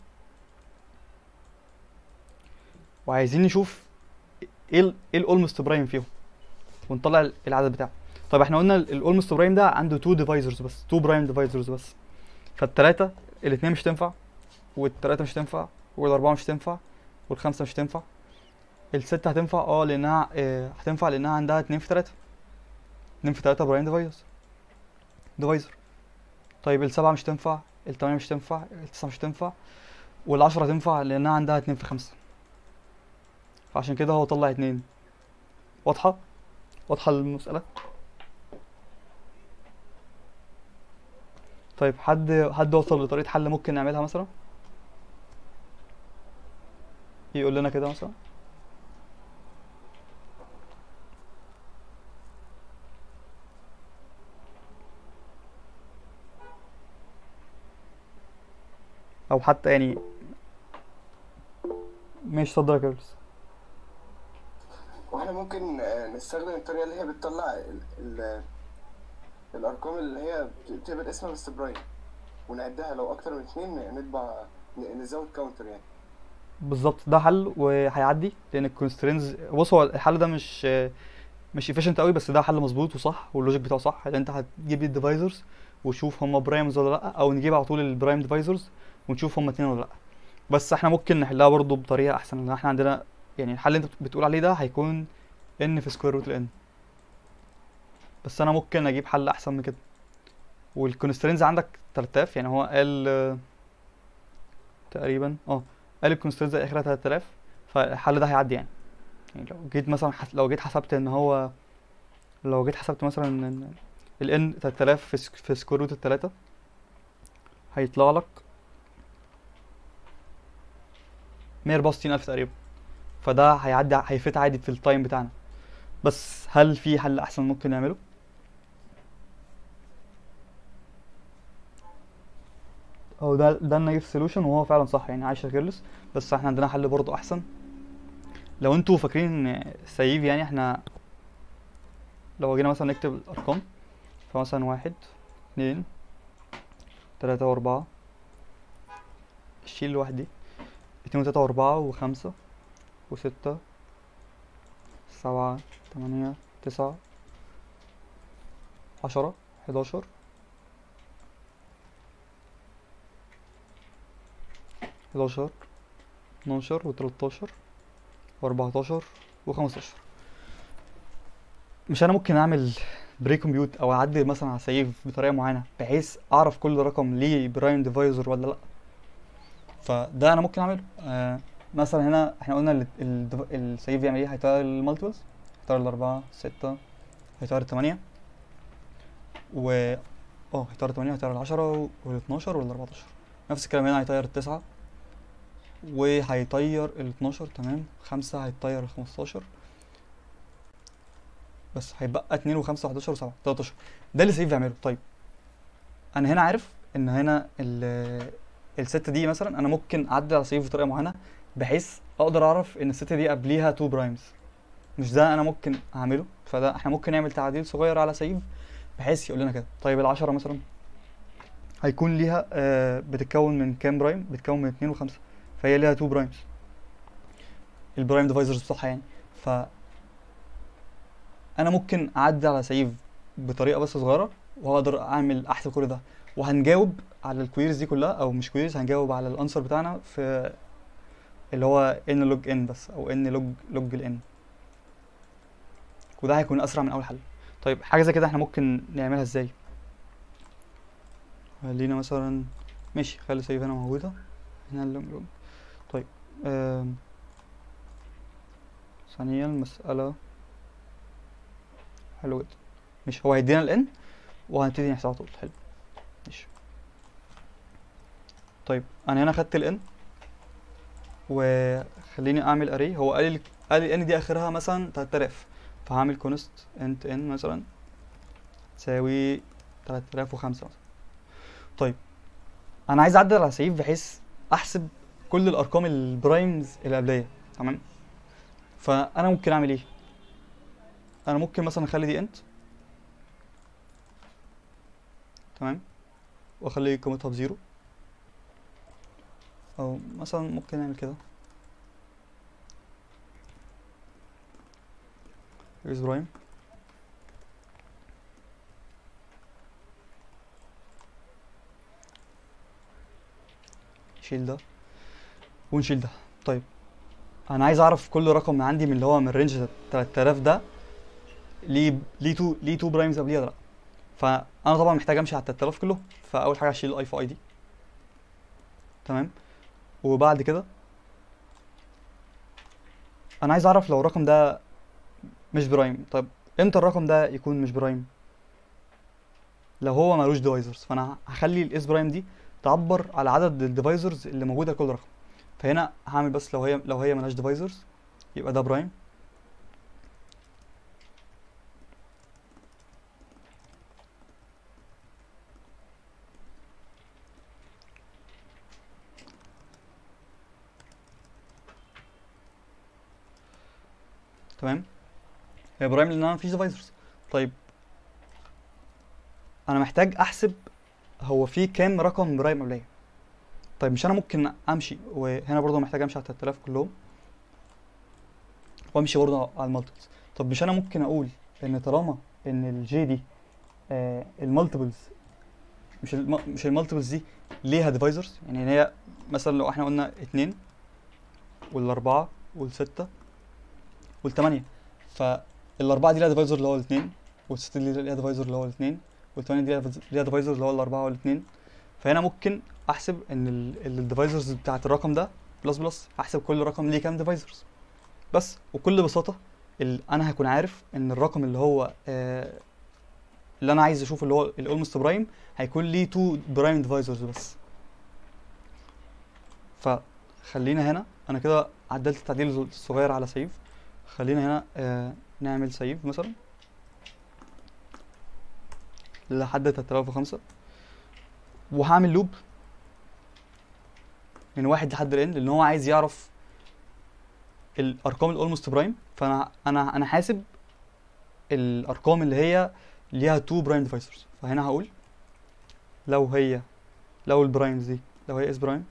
وعايزين نشوف ايه ال ايه الاولموست برايم فيهم ونطلع ال- العدد بتاعه. طيب احنا قلنا الاولموست برايم ده عنده تو ديفايزرز بس، تو برايم ديفايزرز بس. فالتلاتة الاتنين مش تنفع، والتلاتة مش تنفع، والاربعة مش تنفع، والخمسة مش تنفع. الستة هتنفع اه لانها اه هتنفع لانها عندها اتنين في تلاتة. اتنين في تلاتة برايم ديفايزر ديفايزر. طيب السبعة مش تنفع، التمانية مش تنفع، التسعة مش تنفع، والعشرة تنفع لانها عندها اتنين في خمسة. فعشان كده هو طلع اتنين. واضحة؟ واضحة المسألة؟ طيب حد حد وصل لطريقة حل ممكن نعملها مثلا؟ يقول لنا كده مثلا. او حتى يعني مش صدر كيرلس. واحنا ممكن آه، نستخدم الطريقة اللي هي بتطلع ال ال الأرقام اللي هي بتبقى اسمها بس برايم، ونعدها لو أكتر من اتنين نطبع ن- نزود كاونتر يعني. بالظبط، ده حل وهيعدي لان الكونسترينز. بص هو الحل ده مش مش efficient قوي، بس ده حل مظبوط وصح واللوجيك بتاعه صح، لان انت هتجيب الديفايزرز وشوف هم برايمز ولا لا، او نجيب على طول البرايم ديفايزرز ونشوف هم اتنين ولا لا. بس احنا ممكن نحلها برضو بطريقه احسن، لان احنا عندنا يعني الحل اللي انت بتقول عليه ده هيكون ان في سكوير روت الان، بس انا ممكن اجيب حل احسن من كده. والكونسترينز عندك تلات آلاف، يعني هو قال آه، تقريبا اه قال الكونسترينز اخرها تلات آلاف، فالحل ده هيعدي يعني. يعني لو جيت مثلا حس... لو جيت حسبت ان هو لو جيت حسبت مثلا ان ال n تلات آلاف في سك... في سكوير روت التلاتة، هيطلع لك مية وأربعة وستين ألف تقريبا. فده هيعدي هيفيت عادي في التايم بتاعنا. بس هل في حل احسن ممكن نعمله؟ هو ده ده النايف سوليوشن، وهو فعلا صح يعني عايشه كيرلس. بس احنا عندنا حل برضه احسن. لو انتوا فاكرين ان سيف، يعني احنا لو جينا مثلا نكتب الارقام، فمثلا واحد اتنين تلاتة واربعة، شيل الواحد دي، اتنين وتلاتة واربعة وخمسة وستة سبعة تمانية تسعة عشرة حداشر حداشر اتناشر وتلاتاشر واربعتاشر وخمستاشر. مش انا ممكن اعمل بري كومبيوت او اعدل مثلا على سيف بطريقه معينه بحيث اعرف كل رقم ليه برايم ديفايزر ولا لا؟ فده انا ممكن اعمله. آه مثلا هنا احنا قلنا ال- ال- السيف يعمل ايه؟ هيطير المالتيبلز، هيطير الاربعة ستة، هيطير التمانية، و اه هيطير التمانية، هيطير العشرة والاتناشر والاربعتاشر. نفس الكلام هنا هيطير التسعة، وهيطير الاتناشر. تمام. خمسة هيطير الخمستاشر، بس هيبقى اتنين وخمسة وحداشر وسبعة تلاتاشر. ده اللي سيف يعمله. طيب انا هنا عارف ان هنا ال الستة دي مثلا انا ممكن اعدل على سيف بطريقه معينه بحيث اقدر اعرف ان الستة دي قبليها تو برايمز. مش ده انا ممكن اعمله؟ فده احنا ممكن نعمل تعديل صغير على سيف بحيث يقول لنا كده. طيب العشرة مثلا هيكون ليها آه بتتكون من كام برايم؟ بتتكون من اتنين وخمسة، فهي ليها تو برايمز، البرايم ديفايزرز بتوعها يعني. ف انا ممكن اعدل على سيف بطريقه بس صغيره واقدر اعمل احسب كل ده، وهنجاوب على الكويريز دي كلها، او مش كويريز، هنجاوب على الانسر بتاعنا في اللي هو n log n بس، او n log log ال n، وده هيكون اسرع من اول حل. طيب حاجه زي كده احنا ممكن نعملها ازاي؟ خلينا مثلا ماشي، خلي سيف هنا موجوده هنا اللوج لوج. طيب آم، ثانيا المساله حلو جدا. مش هو هيدينا ال n وهنبتدي نحسبها طول. حلو ماشي. طيب انا هنا خدت ال n وخليني اعمل اري. هو قال لي قال لي ان دي اخرها مثلا تلات آلاف، فهعمل كونست انت ان مثلا تساوي تلات آلاف وخمسة مثلا. طيب انا عايز اعدل على سيف بحيث احسب كل الارقام البرايمز اللي قبليه. تمام. فانا ممكن اعمل ايه؟ انا ممكن مثلا اخلي دي انت، تمام، واخلي قيمتها بزيرو، او مثلا ممكن نعمل كده is برايم نشيل ده ونشيل ده. طيب انا عايز اعرف كل رقم من عندي من اللي هو من رينج تلات آلاف ده ليه ليه تو ليه تو برايمز قبليه ولا لا. فانا طبعا محتاج امشي على تلات آلاف كلهم، فاول حاجه اشيل الاي في اي دي. تمام. وبعد كده انا عايز اعرف لو الرقم ده مش برايم. طيب امتى الرقم ده يكون مش برايم؟ لو هو ملوش ديفايزرز، فانا هخلي الاس برايم دي تعبر على عدد الديفايزرز اللي موجوده لكل رقم. فهنا هعمل بس لو هي لو هي ملهاش ديفايزرز يبقى ده برايم. تمام، هي برايم لان انا مفيش ديفايزرز. طيب انا محتاج احسب هو في كام رقم برايم قبليه. طيب مش انا ممكن امشي، وهنا برضه محتاج امشي على تلات آلاف كلهم وامشي برضه على المالتيبلز. طب مش انا ممكن اقول ان طالما ان الجي دي آه المالتيبلز مش الم... مش المالتيبلز دي ليها ديفايزرز، يعني هي مثلا لو احنا قلنا اتنين والاربعة والستة والتمانية، فالاربعة دي ليها ديفايزر اللي هو الاتنين، والستة دي ليها ديفايزر اللي هو الاتنين، والتمانية دي ليها ديفايزر اللي هو الاربعة والاتنين. فهنا ممكن احسب ان الديفايزرز بتاعت الرقم ده بلس بلس، احسب كل رقم ليه كام ديفايزرز بس. وكل بساطة ال... انا هكون عارف ان الرقم اللي هو آه اللي انا عايز اشوف اللي هو الاولموست برايم هيكون ليه تو برايم ديفايزرز بس. فخلينا هنا انا كده عدلت التعديل الصغير على سيف. خلينا هنا آه نعمل سيف مثلا لحد تلات آلاف وخمسة، وهعمل لوب من واحد لحد الان لان هو عايز يعرف الارقام الاولموست برايم. فانا انا انا حاسب الارقام اللي هي ليها تو برايم ديفايزرز. فهنا هقول لو هي لو البرايمز دي لو هي اس برايم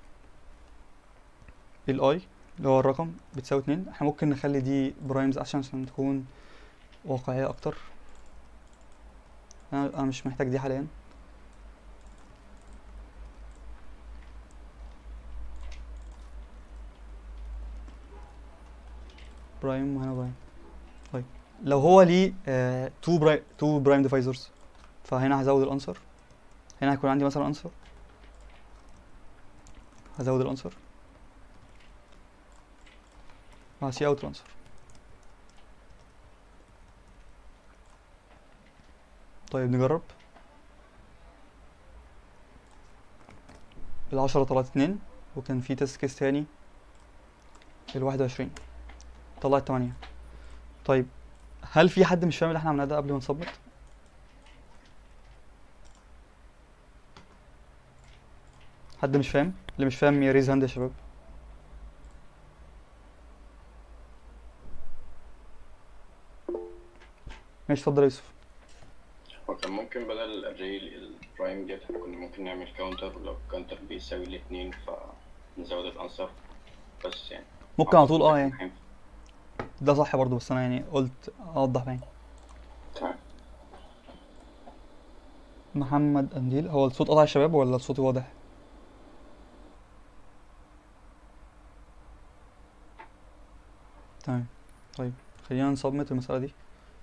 الاي اللي هو الرقم بتساوي اتنين، احنا ممكن نخلي دي برايمز عشان عشان تكون واقعية اكتر. انا أنا مش محتاج دي حاليا. برايم وهنا برايم. طيب لو هو ليه تو برايم تو برايم ديفايزرز، فهنا هزود الانسر. هنا هيكون عندي مثلا انسر، هزود الانسر وهسي اوت الانسر. طيب نجرب. العشرة طلعت اتنين، وكان في تيست كيس تاني الواحد وعشرين طلعت تمانية. طيب هل في حد مش فاهم اللي احنا عملناه ده قبل ما نصمت؟ حد مش فاهم؟ اللي مش فاهم يريز هاند يا شباب. ماشي اتفضل يا يوسف. هو كان ممكن بدل الاري البرايم جيت احنا كنا ممكن نعمل كاونتر، ولو الكاونتر بيساوي الاتنين فنزود الانسر بس يعني. ممكن على طول اه يعني هينفع. ده صح برضه، بس انا يعني قلت اوضح يعني. تمام. محمد قنديل، هو الصوت قطع يا شباب ولا الصوت واضح؟ تمام. طيب خلينا نصمت المسألة دي.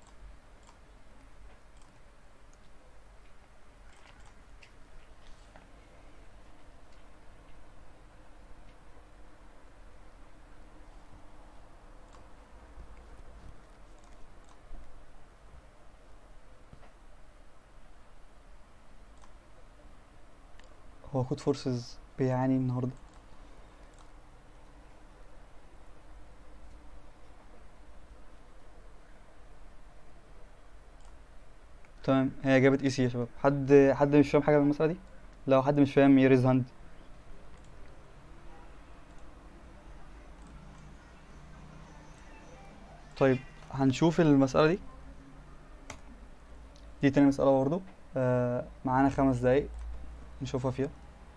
هو كود فورسز بيعاني النهارده. تمام، هي جابت اي سي يا شباب. حد حد مش فاهم حاجه من المساله دي؟ لو حد مش فاهم يريز هاند. طيب هنشوف المساله دي. دي تاني مساله برضه. آه معانا خمس دقايق نشوفها فيها.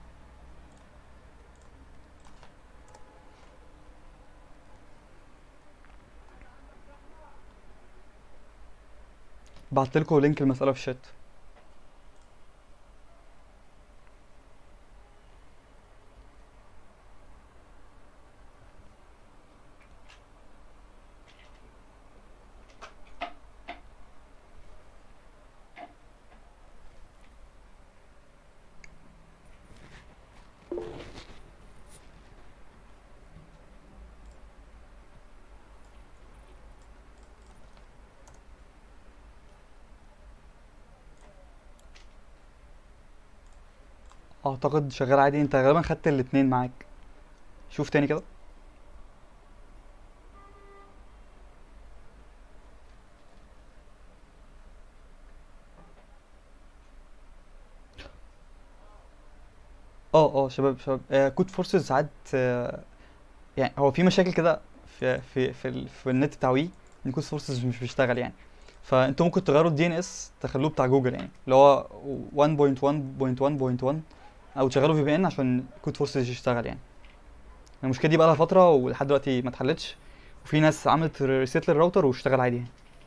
بعتلكوا لينك المساله في الشات. اعتقد شغال عادي. انت غالبا خدت الاتنين معاك. شوف تاني كده. اه اه شباب شباب، آه كود فورسز ساعات، آه يعني هو في مشاكل كده في في في, ال في النت بتاع وي، ان كود فورسز مش بيشتغل يعني. فانتوا ممكن تغيروا الدي ان اس تخلوه بتاع جوجل يعني، اللي هو واحد نقطة واحد نقطة واحد نقطة واحد، او تشغلوا في بي ان عشان كود فورسز يشتغل يعني. المشكله دي بقى لها فتره ولحد دلوقتي ما اتحلتش، وفي ناس عملت ريسيت للراوتر واشتغل عادي يعني.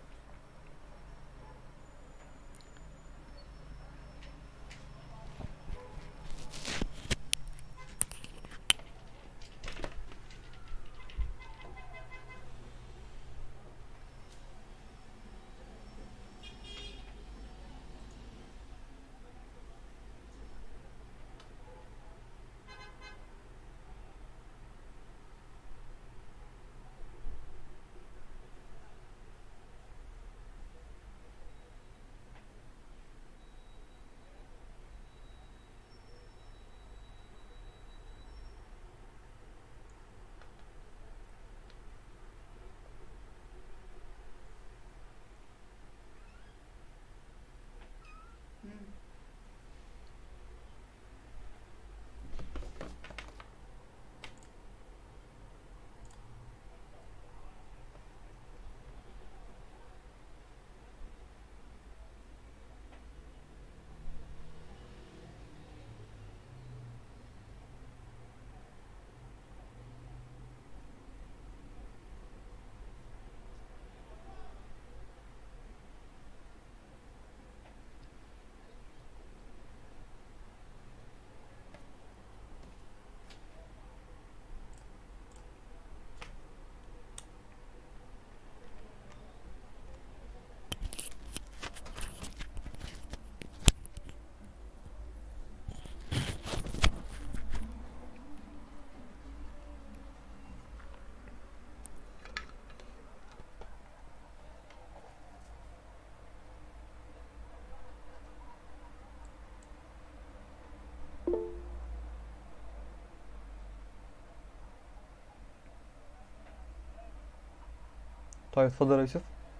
طيب اتفضل يا يوسف.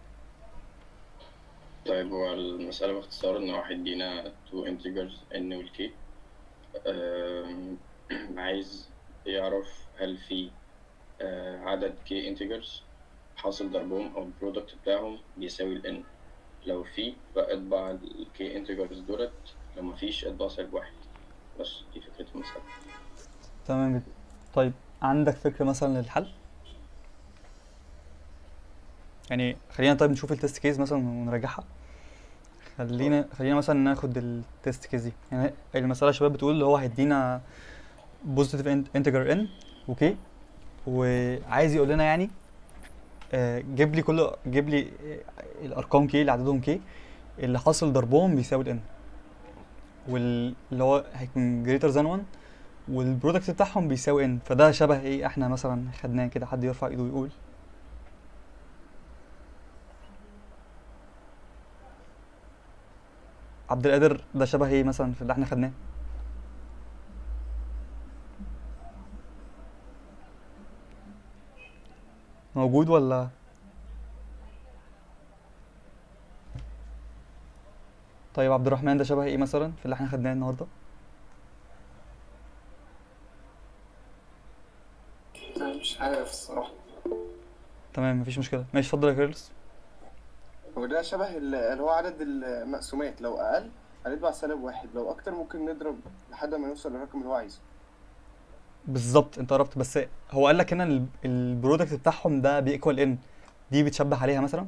طيب هو المسألة باختصار إن واحد يدينا two integers n وال k. أم، عايز يعرف هل في آه، عدد k integers حاصل ضربهم أو البرودكت بتاعهم بيساوي ال n. لو في فاطبع ال k integers دولت، لو مفيش اطبع سالب واحد. بس دي فكرة المسألة. تمام جدا. طيب عندك فكره مثلا للحل؟ يعني خلينا طيب نشوف التست كيس مثلا ونراجعها. خلينا خلينا مثلا ناخد التست كيس دي. يعني المساله يا شباب بتقول اللي هو هيدينا بوزيتيف انتجر ان اوكي، وعايز يقول لنا يعني آه، جيب لي كل جيب لي آه، الارقام كي اللي عددهم كي اللي حاصل ضربهم بيساوي الان، واللي هو هيكون greater than واحد، والبرودكت بتاعهم بيساوي ان. فده شبه ايه احنا مثلا خدناه كده؟ حد يرفع ايده ويقول. عبد القادر، ده شبه ايه مثلا في اللي احنا خدناه؟ موجود ولا؟ طيب عبد الرحمن، ده شبه ايه مثلا في اللي احنا خدناه النهارده؟ أنا مش عارف الصراحة. تمام مفيش مشكله. ماشي اتفضل يا كيرلس. وده شبه ال- اللي هو عدد المقسومات، لو أقل هنطبع سالب واحد، لو أكتر ممكن نضرب لحد ما نوصل للرقم اللي هو عايزه. بالظبط انت قربت، بس هو قال لك هنا ال- البرودكت بتاعهم ده بيكوال ان، دي بتشبه عليها مثلا.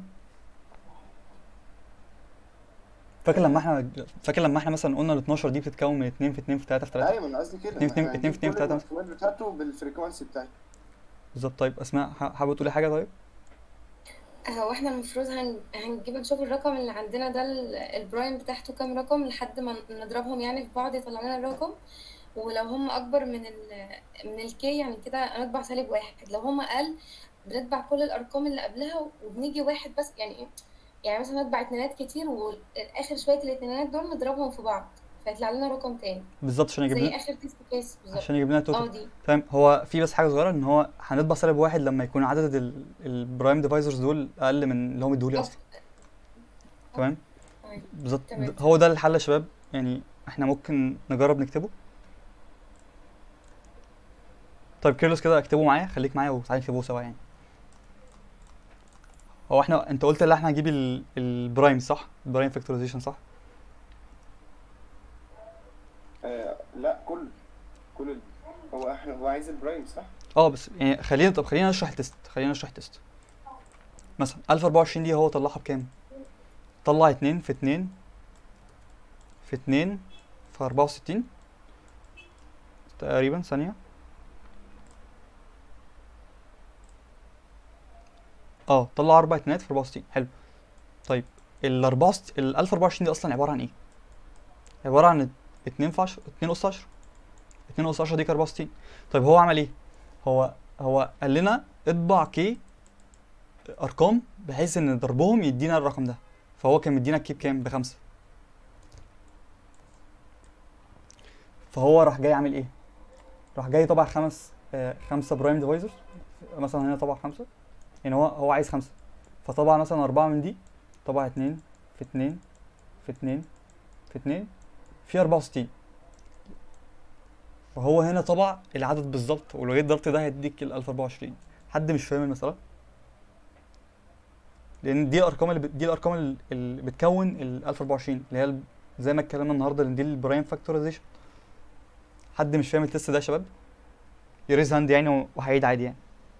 فاكر لما احنا فاكر لما احنا مثلا قلنا ال اتناشر دي بتتكون من اتنين في اتنين في تلاتة في تلاتة، أيوة، ما أنا قصدي كده، اتنين ما في اتنين احنا اتنين في هنجيب اتنين في كل تلاتة مثلا. المقسومات بتاعته بالفريكوانسي بتاعته. بالظبط. طيب اسماء، ح- حابه تقولي حاجه؟ طيب هو احنا المفروض هن... هنجيب نشوف الرقم اللي عندنا ده ال- البرايم بتاعته كام رقم لحد ما نضربهم يعني في بعض يطلع لنا الرقم. ولو هم اكبر من ال من الكي يعني كده نطبع سالب واحد، لو هم اقل بنطبع كل الارقام اللي قبلها وبنيجي واحد بس. يعني ايه؟ يعني مثلا نطبع اتنينات كتير واخر شويه الاتنينات دول نضربهم في بعض فيطلع لنا رقم تاني بالظبط عشان يجيب زي لنا اخر تيست كيس بالظبط. عشان يجيب لنا اه توتال. دي تمام. هو في بس حاجه صغيره ان هو هنطبع سالب واحد لما يكون عدد ال- البرايم ديفايزرز دول اقل من اللي هم ادولي اصلا. أك- تمام تمام بالظبط. تمام د- هو ده الحل يا شباب. يعني احنا ممكن نجرب نكتبه. طيب كيرلس كده اكتبه معايا، خليك معايا وتعالى نكتبه سوا يعني. هو احنا انت قلت ان احنا هنجيب ال- البرايم صح؟ البرايم فاكتورايزيشن صح؟ آه لا كل كل ال... هو احنا هو عايز البرايم صح؟ اه بس يعني خلينا طب خلينا نشرح التست خلينا نشرح التست مثلا ألف وأربعة وعشرين دي هو طلعها بكام؟ طلع اتنين في اتنين في اتنين في أربعة وستين تقريبا. ثانية اه طلع أربع اتنينات في أربعة وستين. حلو. طيب ال أربعة ال ألف وأربعة وعشرين دي أصلا عبارة عن إيه؟ عبارة عن اتنين في عشرة اتنين أس عشرة اتنين أس عشرة دي أربعة وستين. طيب هو عمل إيه؟ هو هو قال لنا اطبع كي أرقام بحيث إن ضربهم يدينا الرقم ده. فهو كان مدينا الكي بكام؟ بخمسة. فهو راح جاي عامل إيه؟ راح جاي طبع خمس آه خمسة برايم ديفايزرز. مثلا هنا طبع خمسة، يعني هو هو عايز خمسة، فطبع مثلا أربعة من دي، طبع اتنين في اتنين في اتنين في اتنين في أربعة وستين. فهو هنا طبع العدد بالظبط، ولو جيت ضربت ده هيديك ال ألف وأربعة وعشرين. حد مش فاهم المسألة؟ لأن دي الأرقام اللي بت... دي الأرقام ال- اللي بتكون ال ألف وأربعة وعشرين اللي هي ال- زي ما اتكلمنا النهارده ان دي البرايم فاكتورايزيشن. حد مش فاهم التست ده يا شباب؟ يريز هاند يعني وهيعيد عادي يعني.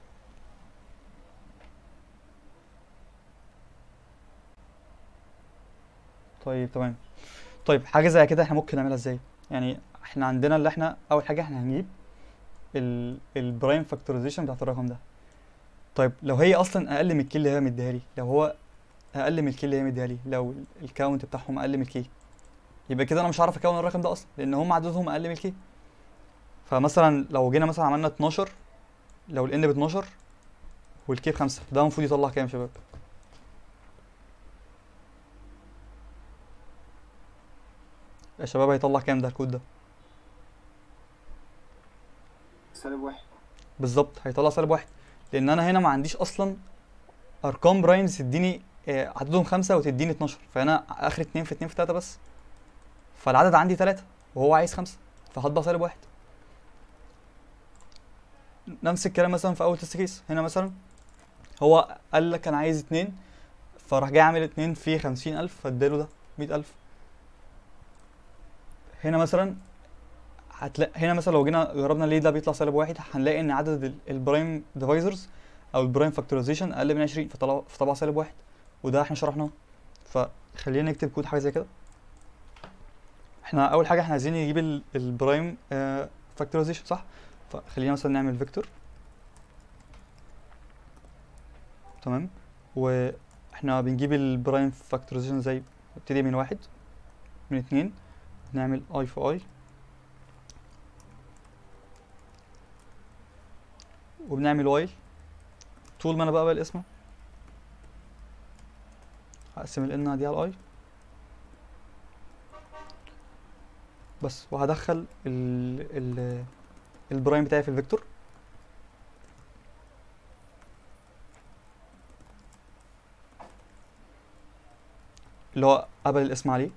طيب تمام. طيب حاجه زي كده احنا ممكن نعملها ازاي؟ يعني احنا عندنا اللي احنا اول حاجه احنا هنجيب ال البرايم فاكتورايزيشن بتاعت الرقم ده. طيب لو هي اصلا اقل من الكي اللي هي مديها لي، لو هو اقل من الكي اللي هي مديها لي، لو الكاونت بتاعهم اقل من الكي، يبقى كده انا مش هعرف اكون الرقم ده اصلا لان هم عددهم اقل من الكي. فمثلا لو جينا مثلا عملنا اتناشر، لو الان ب اتناشر والكي بخمسة، ده المفروض يطلع كام يا شباب؟ يا شباب هيطلع كام ده الكود ده؟ سالب واحد. بالظبط هيطلع سالب واحد، لان انا هنا ما عنديش اصلا ارقام برايمز تديني آه، عددهم خمسة وتديني اتناشر، فانا اخر اتنين في اتنين في تلاتة بس، فالعدد عندي تلاتة وهو عايز خمسة، فهطبع سالب واحد. نفس الكلام مثلا في اول تست كيس. هنا مثلا هو قال لك انا عايز اتنين، فراح جاي عامل اتنين في خمسين الف فاداله ده مية الف. هنا مثلا هتلاقي هنا مثلا لو جينا جربنا ليه ده بيطلع سالب واحد، هنلاقي ان عدد ال- البرايم ديفايزرز او البرايم فاكتورايزيشن اقل من عشرين، فطلع فطبع سالب واحد، وده احنا شرحناه. فخلينا نكتب كود حاجه زي كده. احنا اول حاجه احنا عايزين نجيب ال- البرايم فاكتورايزيشن صح؟ فخلينا مثلا نعمل فيكتور. تمام. واحنا بنجيب البرايم فاكتورايزيشن زي نبتدي من واحد، من اتنين، نعمل اي في اي، وبنعمل وايل. طول ما انا بقبل اسمه هقسم الان دي على الاي بس، وهدخل ال ال البرايم بتاعي في الفيكتور. اللي هو قبل الاسم عليه.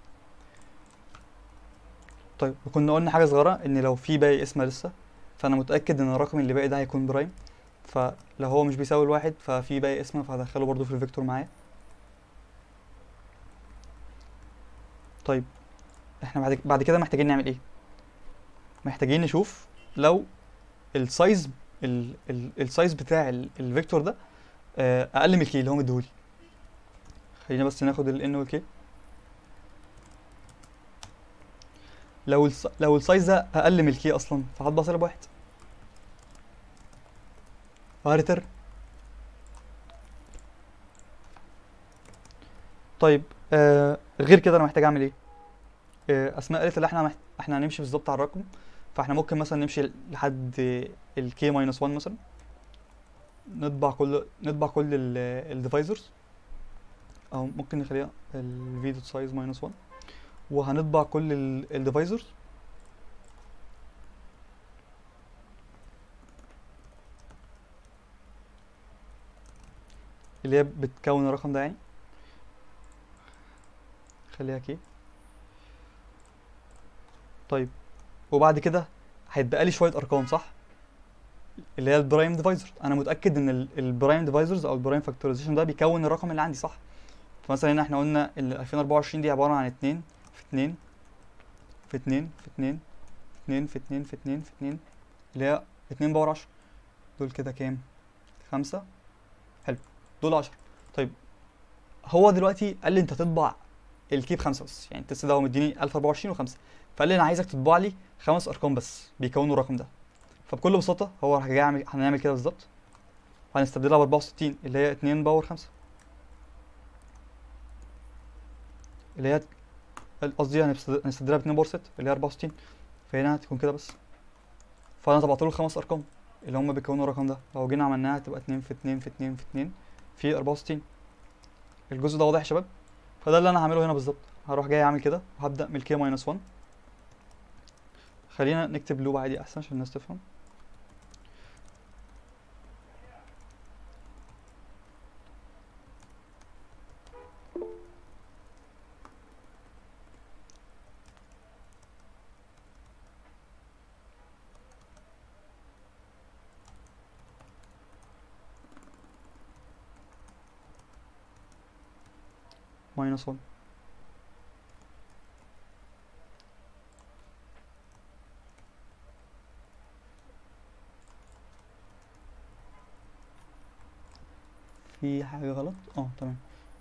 طيب وكنا قلنا حاجه صغيره ان لو في باقي اسم لسه، فانا متاكد ان الرقم اللي باقي ده هيكون برايم، فلو هو مش بيساوي الواحد ففي باقي اسم، فهدخله برضو في الفيكتور معايا. طيب احنا بعد بعد كده محتاجين نعمل ايه؟ محتاجين نشوف لو السايز ال ال السايز بتاع ال- الفيكتور ده آه، اقل من الكي اللي هو مديهولي. خلينا بس ناخد ال n والكي. لو الس لو السايز ده اقل من الكي اصلا فهطبع سالب واحد وهريتر. طيب آه غير كده انا محتاج اعمل ايه؟ آه اسماء قالت ان احنا محت... احنا هنمشي بالظبط على الرقم، فاحنا ممكن مثلا نمشي لحد الكي ماينس واحد مثلا، نطبع كل نطبع كل الديفايزرز، او ممكن نخليها الفي دوت سايز ماينس واحد، وهنطبع كل الديفايزرز اللي هي بتكون الرقم ده يعني. خليها كي. طيب وبعد كده هيتبقى لي شويه ارقام صح، اللي هي البرايم ديفايزر. انا متاكد ان البرايم ديفايزرز او البرايم فاكتورايزيشن ده بيكون الرقم اللي عندي صح. فمثلا هنا احنا قلنا ال ألفين وأربعة وعشرين دي عباره عن اتنين في اتنين في اتنين في اتنين في اتنين في اتنين في اتنين في اتنين اللي هي اتنين باور عشرة. دول كده كام؟ خمسة. حلو، دول عشرة. طيب هو دلوقتي قال لي انت تطبع الكي بخمسة بس، يعني التست ده هو مديني ألف وأربعة وعشرين وخمسة، فقال لي انا عايزك تطبع لي خمس ارقام بس بيكونوا الرقم ده. فبكل بساطه هو راح جاي عامل هنعمل كده بالظبط، وهنستبدلها ب أربعة وستين اللي هي اتنين باور خمسة، اللي هي قصدي هنستبدلها ب اتنين باور ستة اللي هي أربعة وستين. فهنا هتكون كده بس. فانا طبعت له الخمس ارقام اللي هم بيكونوا الرقم ده. لو جينا عملناها هتبقى اتنين في اتنين في اتنين في اتنين في أربعة وستين. الجزء ده واضح يا شباب؟ فده اللي انا هعمله هنا بالظبط. هروح جاي اعمل كده وهبدا من الكي ماينس واحد. خلينا نكتب لوب عادي احسن عشان الناس تفهم. ماينس واحد. في حاجة غلط؟ اه تمام.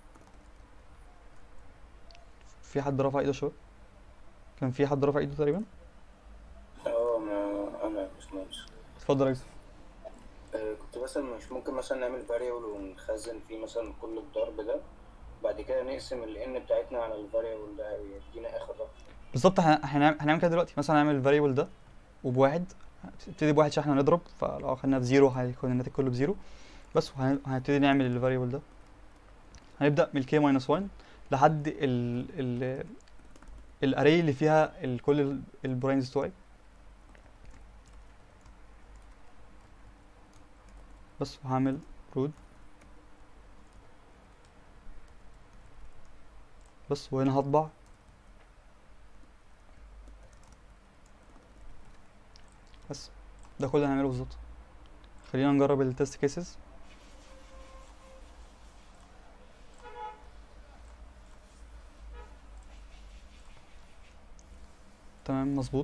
في حد رفع ايده يا شباب؟ كان في حد رفع ايده تقريبا؟ اه ما انا مش مهندس. اتفضل يا يوسف. آه، كنت مثلا مش ممكن مثلا نعمل فاريبل ونخزن فيه مثلا كل الضرب ده، بعد كده نقسم ال n بتاعتنا على الفاريبل ده ويدينا اخر رقم. بالظبط احنا هنعمل هنعمل كده دلوقتي. مثلا هنعمل الفاريبل ده وبواحد، هتبتدي بواحد عشان احنا نضرب، فلو خدناه بزيرو هيكون الناتج كله بزيرو بس. وهنبتدي نعمل الفاريبل ده. هنبدأ من الكي ماينس واحد لحد ال ال الاري اللي فيها ال كل البرايمز بتوعي بس. وهعمل رود بس، وهنا هطبع بس. ده كل اللي هنعمله بالظبط. خلينا نجرب التست كيسز. تمام مظبوط.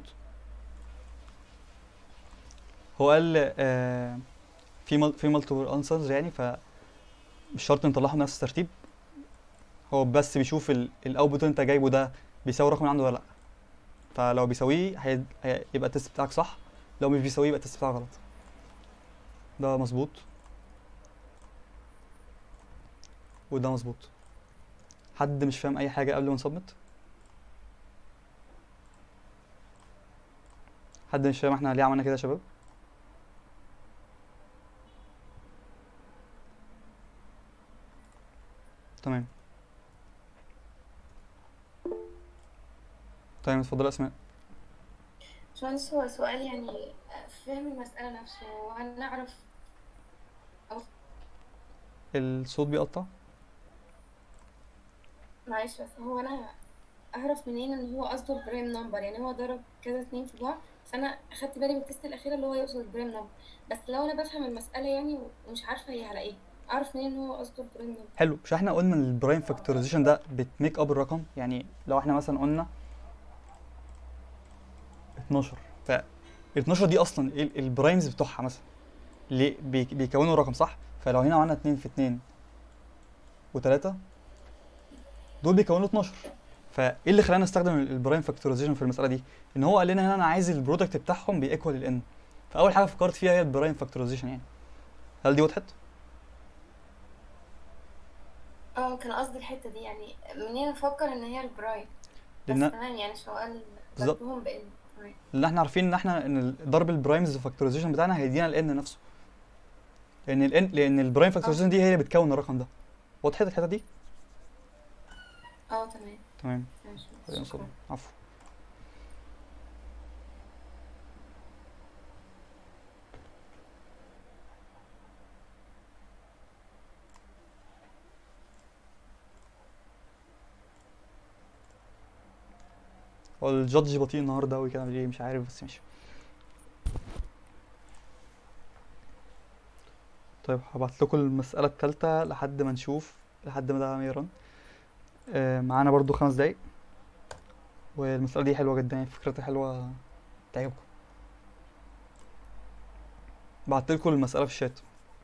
هو قال آه في مل في مالتيبل انسرز يعني، فمش شرط نطلعهم نفس الترتيب. هو بس بيشوف الاوتبوت اللي انت جايبه ده بيساوي الرقم اللي عنده ولا لا. فلو بيساويه هيبقى التست بتاعك صح، لو مش بيساويه يبقى التست بتاعك غلط. ده مظبوط وده مظبوط. حد مش فاهم اي حاجه قبل ما نسبمت؟ حد مش فاهم احنا ليه عملنا كده يا شباب؟ تمام. طيب اتفضلي اسماء. باشمهندس، هو سؤال يعني فهم المسألة نفسه وهنعرف أو الصوت بيقطع. معلش، بس هو أنا أعرف منين إن هو قصده البرايم نمبر؟ يعني هو ضرب كذا اتنين في بعض، فأنا أخدت بالي من التست الأخيرة اللي هو يقصد البرايم نمبر، بس لو أنا بفهم المسألة يعني ومش عارفة هي على إيه، أعرف منين إن هو قصده البرايم نمبر؟ حلو. مش احنا قلنا ان البرايم فاكتورايزيشن ده بتميك اب الرقم؟ يعني لو احنا مثلا قلنا اتناشر، ف اتناشر دي اصلا ال- البرايمز بتوعها مثلا ليه بي- بيكونوا الرقم صح. فلو هنا عملنا اتنين في اتنين و3 دول بيكونوا اتناشر. فايه اللي خلانا نستخدم البرايم فاكتورايزيشن في المساله دي؟ ان هو قال لنا هنا انا عايز البرودكت بتاعهم بيكوال الان. فاول حاجه فكرت فيها هي البرايم فاكتورايزيشن يعني. هل دي وضحت؟ اه، كان قصدي الحتة دي، يعني منين أفكر إن هي البرايم؟ بس لان تمام، يعني سؤال بالظبط. ضربهم بإن تمام. لان احنا عارفين ان احنا ان ضرب البرايمز فاكتورايزيشن بتاعنا هيدينا الان نفسه، لان الان لان البرايم فاكتورايزيشن دي هي اللي بتكون الرقم ده. وضحت الحته دي؟ اه تمام. تمام. ماشي، خلينا نوصل. شكرا. عفو. هو الجادج بطيء النهارده أوي كده ليه مش عارف، بس ماشي. طيب هبعت لكم المسألة التالتة لحد ما نشوف، لحد ما ده يرن. آه معانا برضو خمس دقايق، والمسألة دي حلوة جدا يعني، فكرتها حلوة تعجبكم. بعت لكم المسألة في الشات.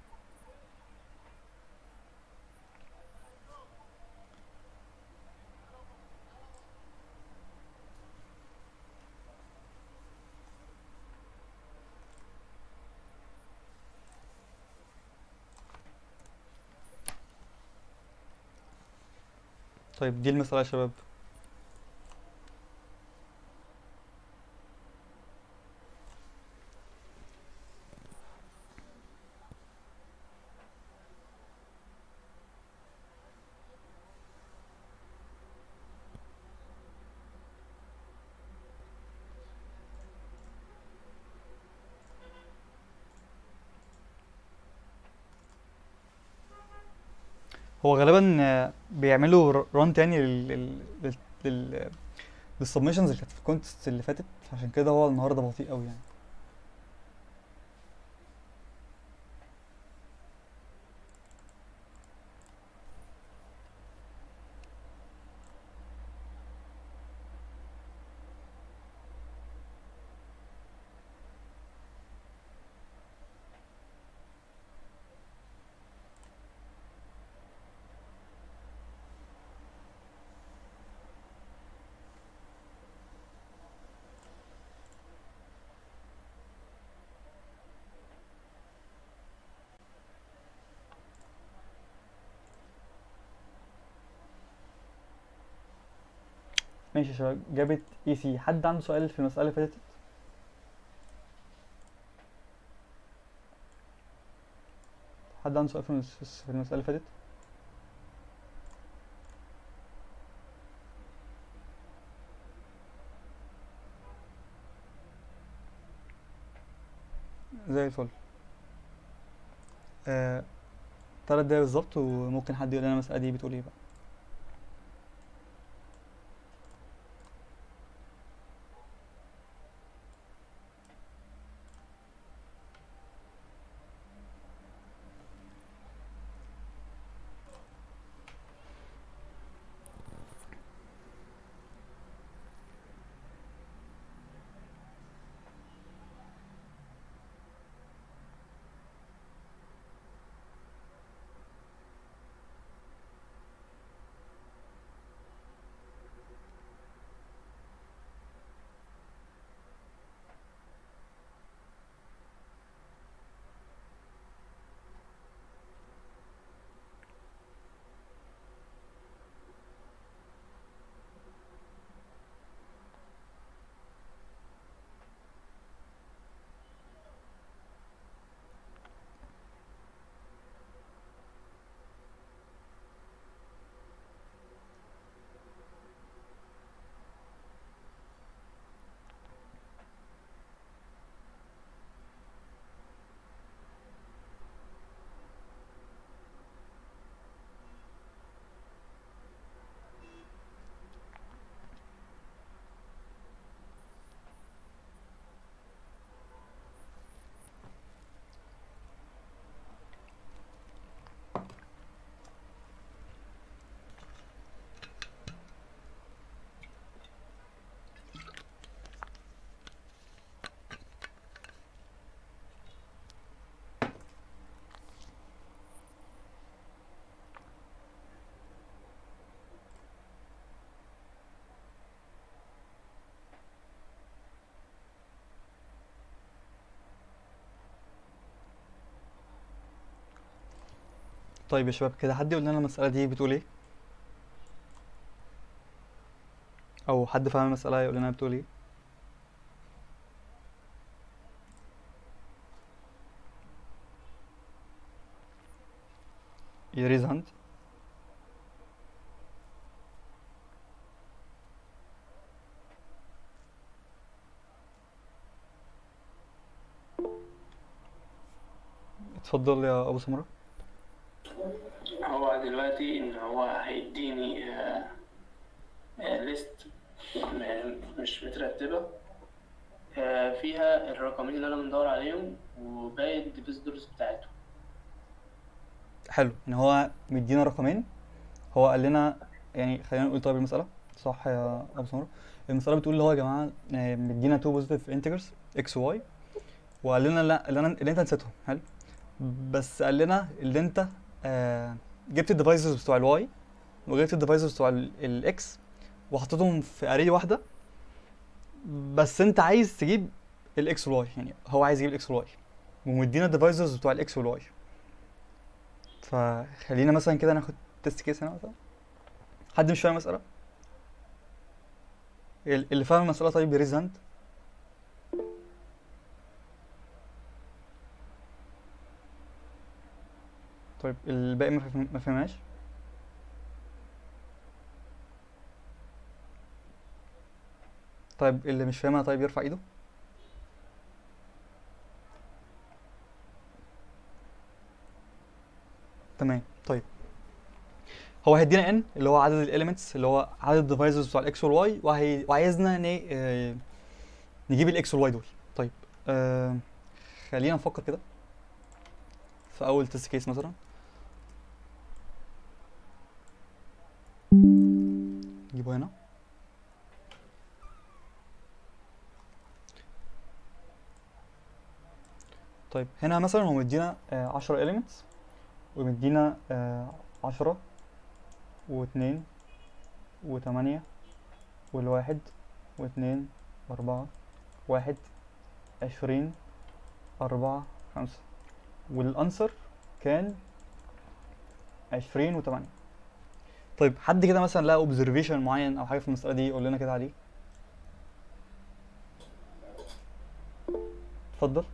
طيب دي المسألة يا شباب. هو غالبا آه، بيعملوا ران تاني لل لل لل لل للسبمشنز اللي كانت في الكونتست اللي فاتت، عشان كده هو النهارده بطيء قوي يعني. ماشي يا شباب، جابت اي سي. حد عنده سؤال في المسألة اللي فاتت؟ حد عنده سؤال في المس- في المسألة اللي فاتت؟ زي الفل. آه، تلات دقايق بالظبط، وممكن حد يقول لنا المسألة دي بتقول ايه بقى. طيب يا شباب كده، حد يقول لنا المسألة دي بتقول ايه؟ او حد فاهم المسألة يقول لنا بتقول ايه؟ يريز هاند. اتفضل يا ابو سمرة. هو دلوقتي ان هو هيديني ليست مش مترتبة، آه، فيها الرقمين اللي انا بندور عليهم وباقي الديفيزورز بتاعتهم. حلو، ان هو مدينا رقمين. هو قال لنا يعني خلينا نقول طيب المسألة صح يا ابو سمرة. المسألة بتقول اللي هو يا جماعة آه، مدينا تو بوزيتيف انتجرز اكس واي، وقال لنا لا اللي انا اللي انت نسيتهم. حلو، بس قال لنا اللي انت آه جبت الديفايسز بتوع الواي وجبت الديفايسز بتوع الاكس وحطيتهم في اري واحده، بس انت عايز تجيب الاكس والواي. يعني هو عايز يجيب الاكس والواي ومدينا الديفايسز بتوع الاكس والواي. فخلينا مثلا كده ناخد تيست كيس هنا مثلا. حد مش فاهم المساله؟ اللي فاهم المساله طيب يريز هاند. طيب الباقي ما فهم- ما فهمهاش. طيب اللي مش فاهمها طيب يرفع ايده. تمام. طيب هو هيدينا ان اللي هو عدد الاليمنتس اللي هو عدد الديفايسز بتوع الاكس والواي، وهي وعايزنا ن... آه، نجيب الاكس والواي دول. طيب آه... خلينا نفكر كده في اول تيست كيس مثلا. نجيبه هنا. طيب هنا مثلا هو مدينا آه، عشرة elements ومدينا آه، عشرة واتنين وتمانية والواحد واتنين وأربعة واحد عشرين أربعة خمسة، والأنسر كان عشرين وتمانية. طيب حد كده مثلا لقى observation معين أو حاجة في المسألة دي يقول لنا كده عليه. اتفضل.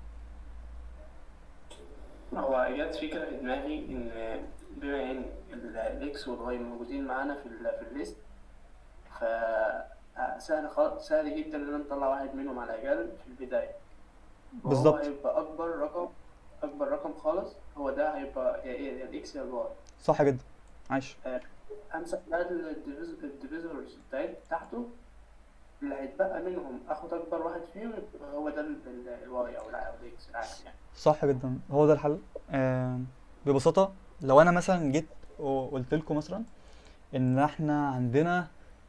هو جت فكرة في دماغي إن بما إن الإكس والواي موجودين معانا في ال في الليست، ف سهل خالص سهل جدا إن أنا نطلع واحد منهم على الأقل في البداية. وهو بالظبط. هيبقى أكبر رقم أكبر رقم خالص، هو ده هيبقى يا إيه، يا الإكس يا الواي. صح جدا، عايش. أمسك بقى الديفيزورز بتاعته اللي هيتبقى منهم، آخد أكبر واحد فيهم يبقى هو ده الواي أو الإكس العكس يعني. صح جدا، هو ده الحل. آه ببساطة لو أنا مثلا جيت وقلت لكم مثلا إن إحنا عندنا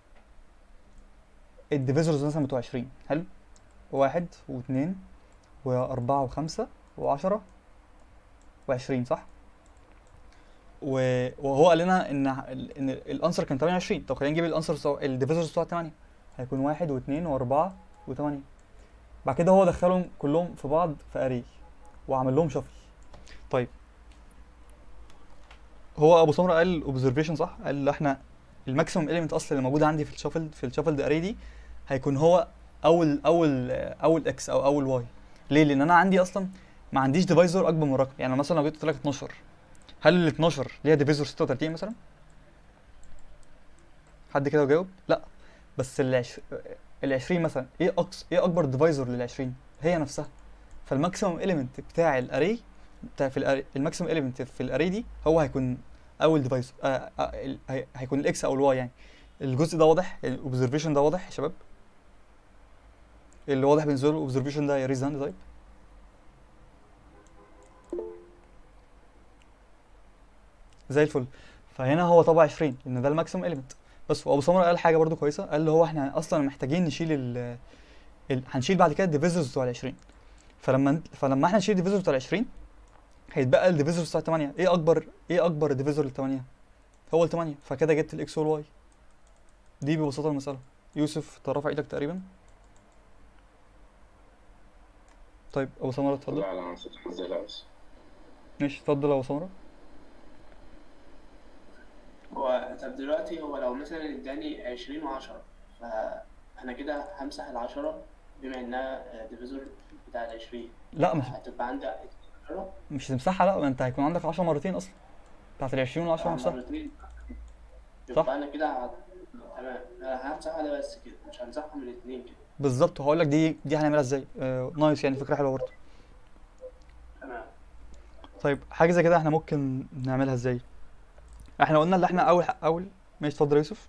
الديفيزورز مثلا بتوع عشرين. حلو، واحد واثنين وأربعة وخمسة وعشرة وعشرين، صح؟ و- وهو قال لنا إن إن الأنسر كان تمانية وعشرين. طب خلينا نجيب الأنسر بتوع الديفيزورز بتوع تمانية. هيكون واحد واثنين وأربعة وتمانية. بعد كده هو دخلهم كلهم في بعض في أري وعمل لهم شفل. طيب هو ابو سمره قال اوبزرفيشن صح، قال احنا الماكسيمم اليمنت اصلا اللي موجود عندي في الشفل في الشفل اري دي هيكون هو اول اول اول اكس او اول واي. ليه؟ لان انا عندي اصلا ما عنديش ديفايزر اكبر من رقم. يعني مثلا لو جيت قلت لك اتناشر، هل ال اتناشر ليها ديفايزر ستة وتلاتين مثلا؟ حد كده جاوب؟ لا. بس ال ال عشرين مثلا ايه اقص ايه اكبر ديفايزر لل عشرين؟ هي نفسها. فالماكسيمم اليمنت بتاع الاري بتاع في الاري الماكسيمم اليمنت في الاري دي هو هيكون اول ديفايس. آه آه ال- هي- هيكون الاكس او الواي. يعني الجزء ده واضح، الاوبزرفيشن ده واضح يا شباب؟ اللي واضح بالنسبه له الاوبزرفيشن ده يريز هاند. طيب زي الفل. فهنا هو طبعا عشرين لان ده الماكسيمم اليمنت. بس وابو سمره قال حاجه برضو كويسه، قال له هو احنا اصلا محتاجين نشيل ال ال- هنشيل بعد كده الديفيزرز بتوع ال عشرين. فلما انت- فلما احنا نشيل الديفيزرز بتوع ال عشرين هيتبقى الديفيزرز بتاع تمانية. ايه اكبر ايه اكبر ديفيزر ل تمانية؟ هو ال تمانية. فكده جبت الاكس والواي. دي ببساطه المساله. يوسف انت رافع ايدك تقريبا. طيب ابو سمره اتفضل. لا لا ما نسيت انزلها بس. ماشي اتفضل يا ابو سمره. هو طب دلوقتي هو لو مثلا اداني عشرين وعشرة، فأنا كده همسح العشرة بما إنها ديفيزور بتاع العشرين، لا مش هتبقى عندي عشرة مش تمسحها. لا، ما انت هيكون عندك عشرة مرتين اصلا بتاعت ال عشرين وال عشرة نفسها. مرتين، صح. يبقى أنا كده ه- تمام. أنا همسح واحدة بس كده، مش همسحهم الاتنين كده. بالظبط. وهقول لك دي دي هنعملها ازاي. آه نايس، يعني فكره حلوه برضه. تمام. طيب حاجه زي كده احنا ممكن نعملها ازاي؟ احنا قلنا اللي احنا اول اول ماشي، اتفضل يا يوسف.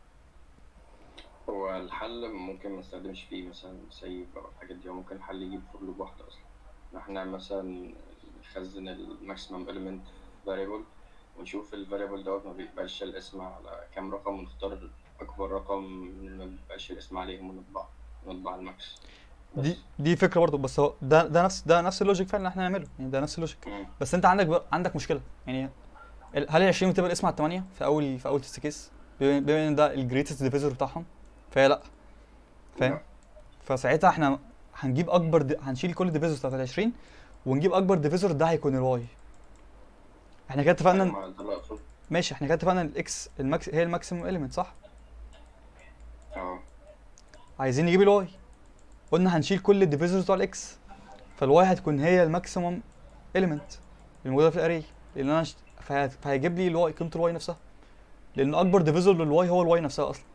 هو الحل ممكن ما نستخدمش فيه مثلا سيف أو الحاجات دي، هو ممكن الحل يجيب فور لوب واحدة أصلا. احنا مثلا نخزن الماكسيمم element variable ونشوف ال variable دوت ما بيقبلش الاسم على كام رقم، ونختار أكبر رقم ما بيبقاش الاسم عليهم ونطبع ونطبع الماكس دي بس. دي فكره برضه، بس هو ده ده نفس ده نفس اللوجيك فعلا اللي احنا نعمله، يعني ده نفس اللوجيك. مم. بس انت عندك بقى عندك مشكله، يعني ال- هل ال عشرين بتبقى الاسم على الثمانيه في اول في اول تست كيس، بما بما ان ده الجريتست ديفيزور بتاعهم؟ فهي لا، فاهم؟ لا. فساعتها احنا هنجيب اكبر دي... هنشيل كل الديفيزورز بتاعت ال عشرين ونجيب اكبر ديفيزور، ده هيكون الواي. احنا كده اتفقنا أيوة، إن- ما ده اللي أقصده. ماشي، احنا كده اتفقنا ان الاكس الماكس هي الماكسيمم اليمنت، صح؟ اه عايزين نجيب الواي، قلنا هنشيل كل الديفيزورز بتوع الاكس، فالواي هتكون هي الماكسيمم اليمنت الموجوده في الاري، لان انا شت... فهي... فهيجيب لي الواي، قيمه الواي نفسها، لان اكبر ديفيزور للواي هو الواي نفسها اصلا.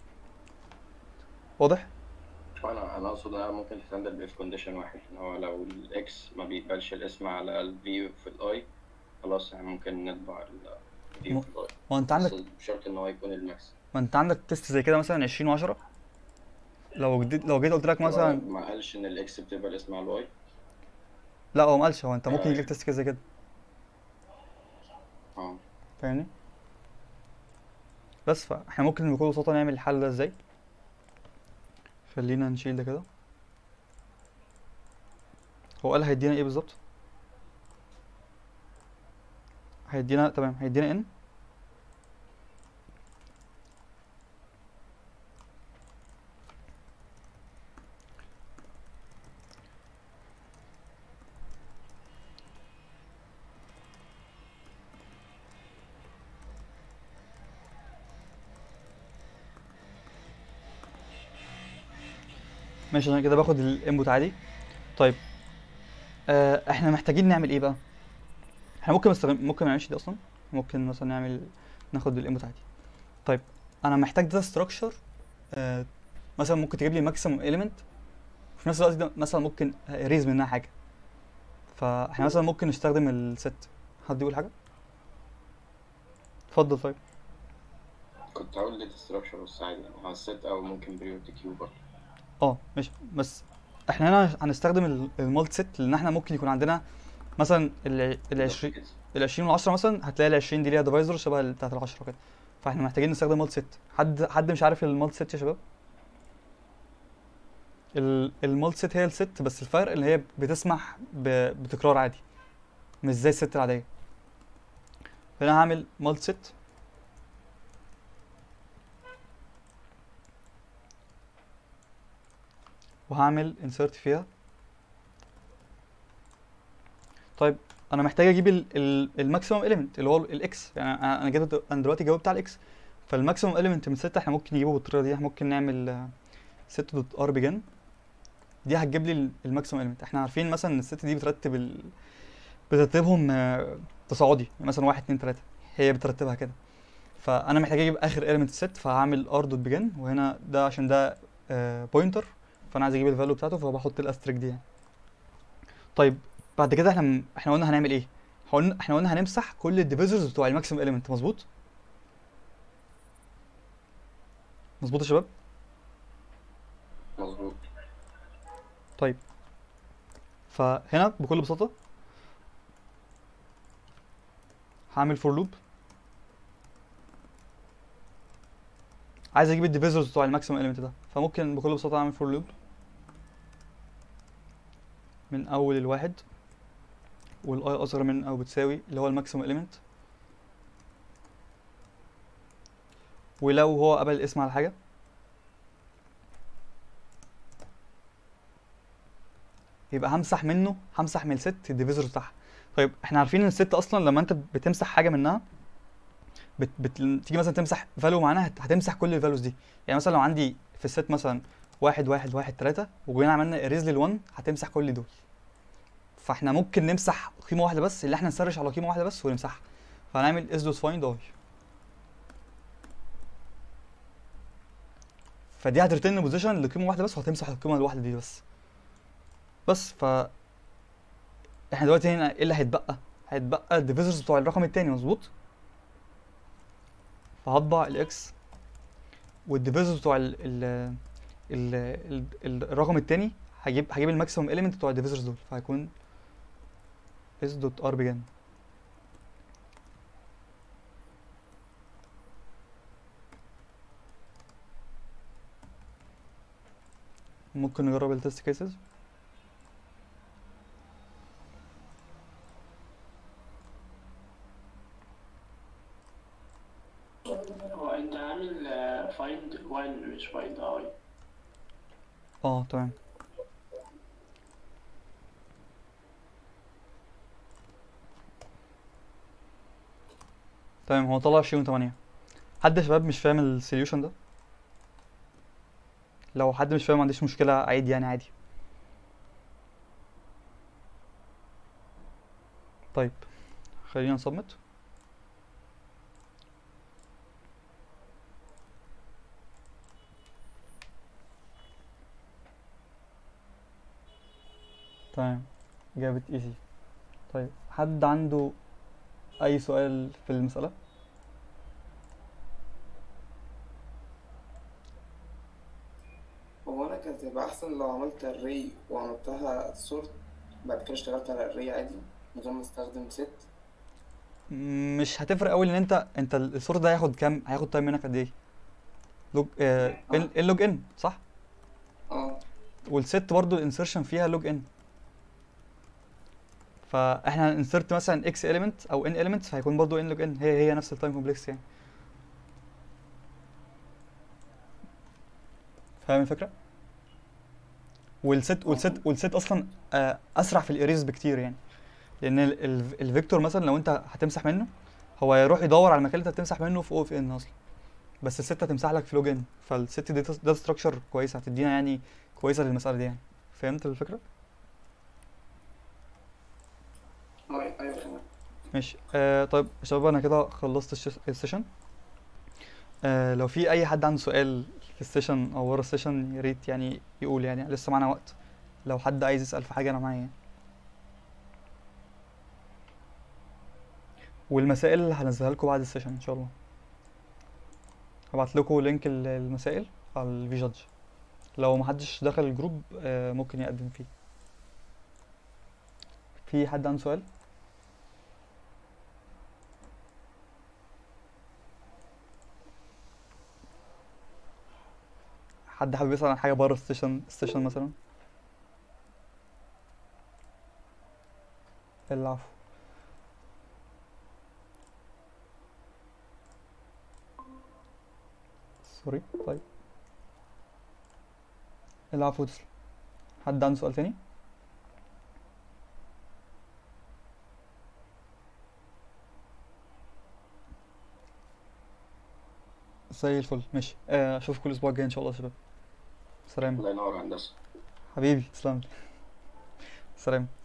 واضح؟ انا انا اقصد انها ممكن تتعمل باف كونديشن واحد، ان هو لو الاكس ما بيقبلش الاسم على الفي في الاي، خلاص يعني ممكن نطبع الفي م- في الاي، ما انت عندك بس بشرط ان هو يكون الماكس. ما انت عندك تيست زي كده مثلا عشرين و10، لو جديد لو جيت قلت لك هو مثلا، ما قالش ان الاكس بتبقى الاسم على الواي. لا هو ما قالش، هو انت ممكن يجيلك تيست كده زي كده، اه فاهمني؟ بس فاحنا ممكن بكل بساطه نعمل الحل ده ازاي. خلينا نشيل ده كده. هو قال هيدينا ايه بالظبط؟ هيدينا تمام، هيدينا ان ماشي. انا كده باخد الانبوت عادي. طيب آه احنا محتاجين نعمل ايه بقى؟ احنا ممكن نستخدم ممكن ما نعملش دي اصلا، ممكن مثلا نعمل ناخد الانبوت عادي. طيب انا محتاج داتا ستراكشر، آه مثلا ممكن تجيب لي ماكسيمم اليمنت، وفي نفس الوقت ده مثلا ممكن اريز منها حاجه. فاحنا مثلا ممكن نستخدم الست. حد يقول حاجه؟ اتفضل. طيب كنت هقول داتا ستراكشر بس عادي، يعني هو الست او ممكن بريود كيو برضه. اه ماشي، بس احنا هنا هنستخدم المالت ست، لان احنا ممكن يكون عندنا مثلا ال ال عشرين ال عشرين وال عشرة مثلا، هتلاقي ال عشرين دي ليها ديفايزر شبه بتاعت ال عشرة كده، فاحنا محتاجين نستخدم مالت ست. حد حد مش عارف المالت ست يا شباب؟ المالت ست هي الست، بس الفرق اللي هي بتسمح ب- بتكرار عادي، مش زي الست العاديه. فانا هعمل مالت ست وهعمل insert فيها. طيب انا محتاج اجيب الماكسيمم اليمنت اللي هو الاكس، يعني انا أنا جبت انا دلوقتي جاوبت على الاكس، فالماكسيمم اليمنت من ستة احنا ممكن نجيبه بالطريقه دي. احنا ممكن نعمل ست دوت ار بيجن، دي هتجيب لي الماكسيمم اليمنت. احنا عارفين مثلا ان الست دي بترتب ال... بترتبهم آه، تصاعدي، يعني مثلا واحد اتنين تلاته، هي بترتبها كده. فانا محتاج اجيب اخر اليمنت الست، فهعمل ار دوت بيجن، وهنا ده عشان ده بوينتر، فانا عايز اجيب الفاليو بتاعته، فبحط الاستريك دي يعني. طيب بعد كده احنا م- احنا قلنا هنعمل ايه؟ قلنا احنا قلنا هنمسح كل الديفيزرز بتوع الماكسيمم اليمنت، مظبوط؟ مظبوط يا شباب؟ مظبوط. طيب فهنا بكل بساطه هعمل فور لوب، عايز اجيب الديفيزرز بتوع الماكسيمم اليمنت ده، فممكن بكل بساطه اعمل فور لوب من اول الواحد والاي اصغر من او بتساوي اللي هو الماكسيمم اليمنت، ولو هو قبل الاسم على حاجه يبقى همسح منه، همسح من الست الديفيزر بتاعها. طيب احنا عارفين ان الست اصلا لما انت بتمسح حاجه منها بت... بت... تيجي مثلا تمسح فاليو معناها هت- هتمسح كل الفاليوز دي. يعني مثلا لو عندي في الست مثلا واحد واحد واحد تلاتة، وجينا عملنا اريز للون، هتمسح كل دول. فاحنا ممكن نمسح قيمه واحده بس، اللي احنا نسرش على قيمه واحده بس ونمسحها. فهنعمل اس دوت فايند اي، فدي هترتن بوزيشن لقيمه واحده بس، وهتمسح القيمه الواحده دي بس. بس ف احنا دلوقتي هنا ايه اللي هيتبقى؟ هيتبقى الديفيزرز بتوع الرقم التاني، مظبوط؟ فهطبع الاكس والديفيزرز بتوع ال ال ال ال ال الرقم التاني، هجيب هجيب الماكسيمم اليمنت بتوع الديفيزرز دول، فهيكون اس دوت ار بجن. ممكن نجرب التست كيسز. هو انت عامل فايند وان مش فايند اي. اه تمام. تمام، هو طلع عشرين وتمانية. حد يا شباب مش فاهم السوليوشن ده؟ لو حد مش فاهم ما عنديش مشكلة، عادي يعني عادي. طيب خلينا نصمت. تمام، جابت ايزي. طيب حد عنده اي سؤال في المسألة؟ هو انا كانت هتبقى احسن لو عملت الري وعملتها سورت بعد كده اشتغلت على الري عادي من غير ما استخدم ست. مش هتفرق قوي، لان انت انت السورس ده هياخد كام، هياخد تايم منك قد ايه؟ لوج آه آه. اللوج ان صح؟ اه والست برضو الانسرشن فيها لوج ان، فاحنا هننسرت مثلا اكس element او ان element، فهيكون برضو ان لوج ان، هي هي نفس التايم كومبلكس يعني. فاهم الفكره؟ والست والست والست اصلا آه اسرع في الاريز بكتير يعني، لان ال- ال- الفيكتور مثلا لو انت هتمسح منه، هو هيروح يدور على المكان اللي انت هتمسح منه في او في ان اصلا، بس الست هتمسح لك في لوج ان، فالست دي داتا ستراكشر كويسه هتدينا يعني، كويسه للمساله دي يعني. فهمت الفكره؟ ايوه ايوه تمام. ماشي. آه طيب يا شباب انا كده خلصت الش- السيشن. آه لو في اي حد عنده سؤال في السيشن او ورا السيشن، يا ريت يعني يقول، يعني لسه معانا وقت، لو حد عايز يسأل في حاجه انا معايا يعني. والمسائل هنزلها لكم بعد السيشن ان شاء الله، هبعت لكم لينك ال- المسائل على الفي جادج، لو محدش دخل الجروب آه ممكن يقدم فيه. في حد عنده سؤال؟ حد حابب يسأل عن حاجه بره السيشن السيشن مثلا؟ العفو. سوري. طيب العفو، تسلم. حد عنده سؤال تاني؟ زي الفل، ماشي. آه، اشوفكم الاسبوع الجاي ان شاء الله يا شباب. سلام. الله ينور يا هندسة. حبيبي تسلم. سلام.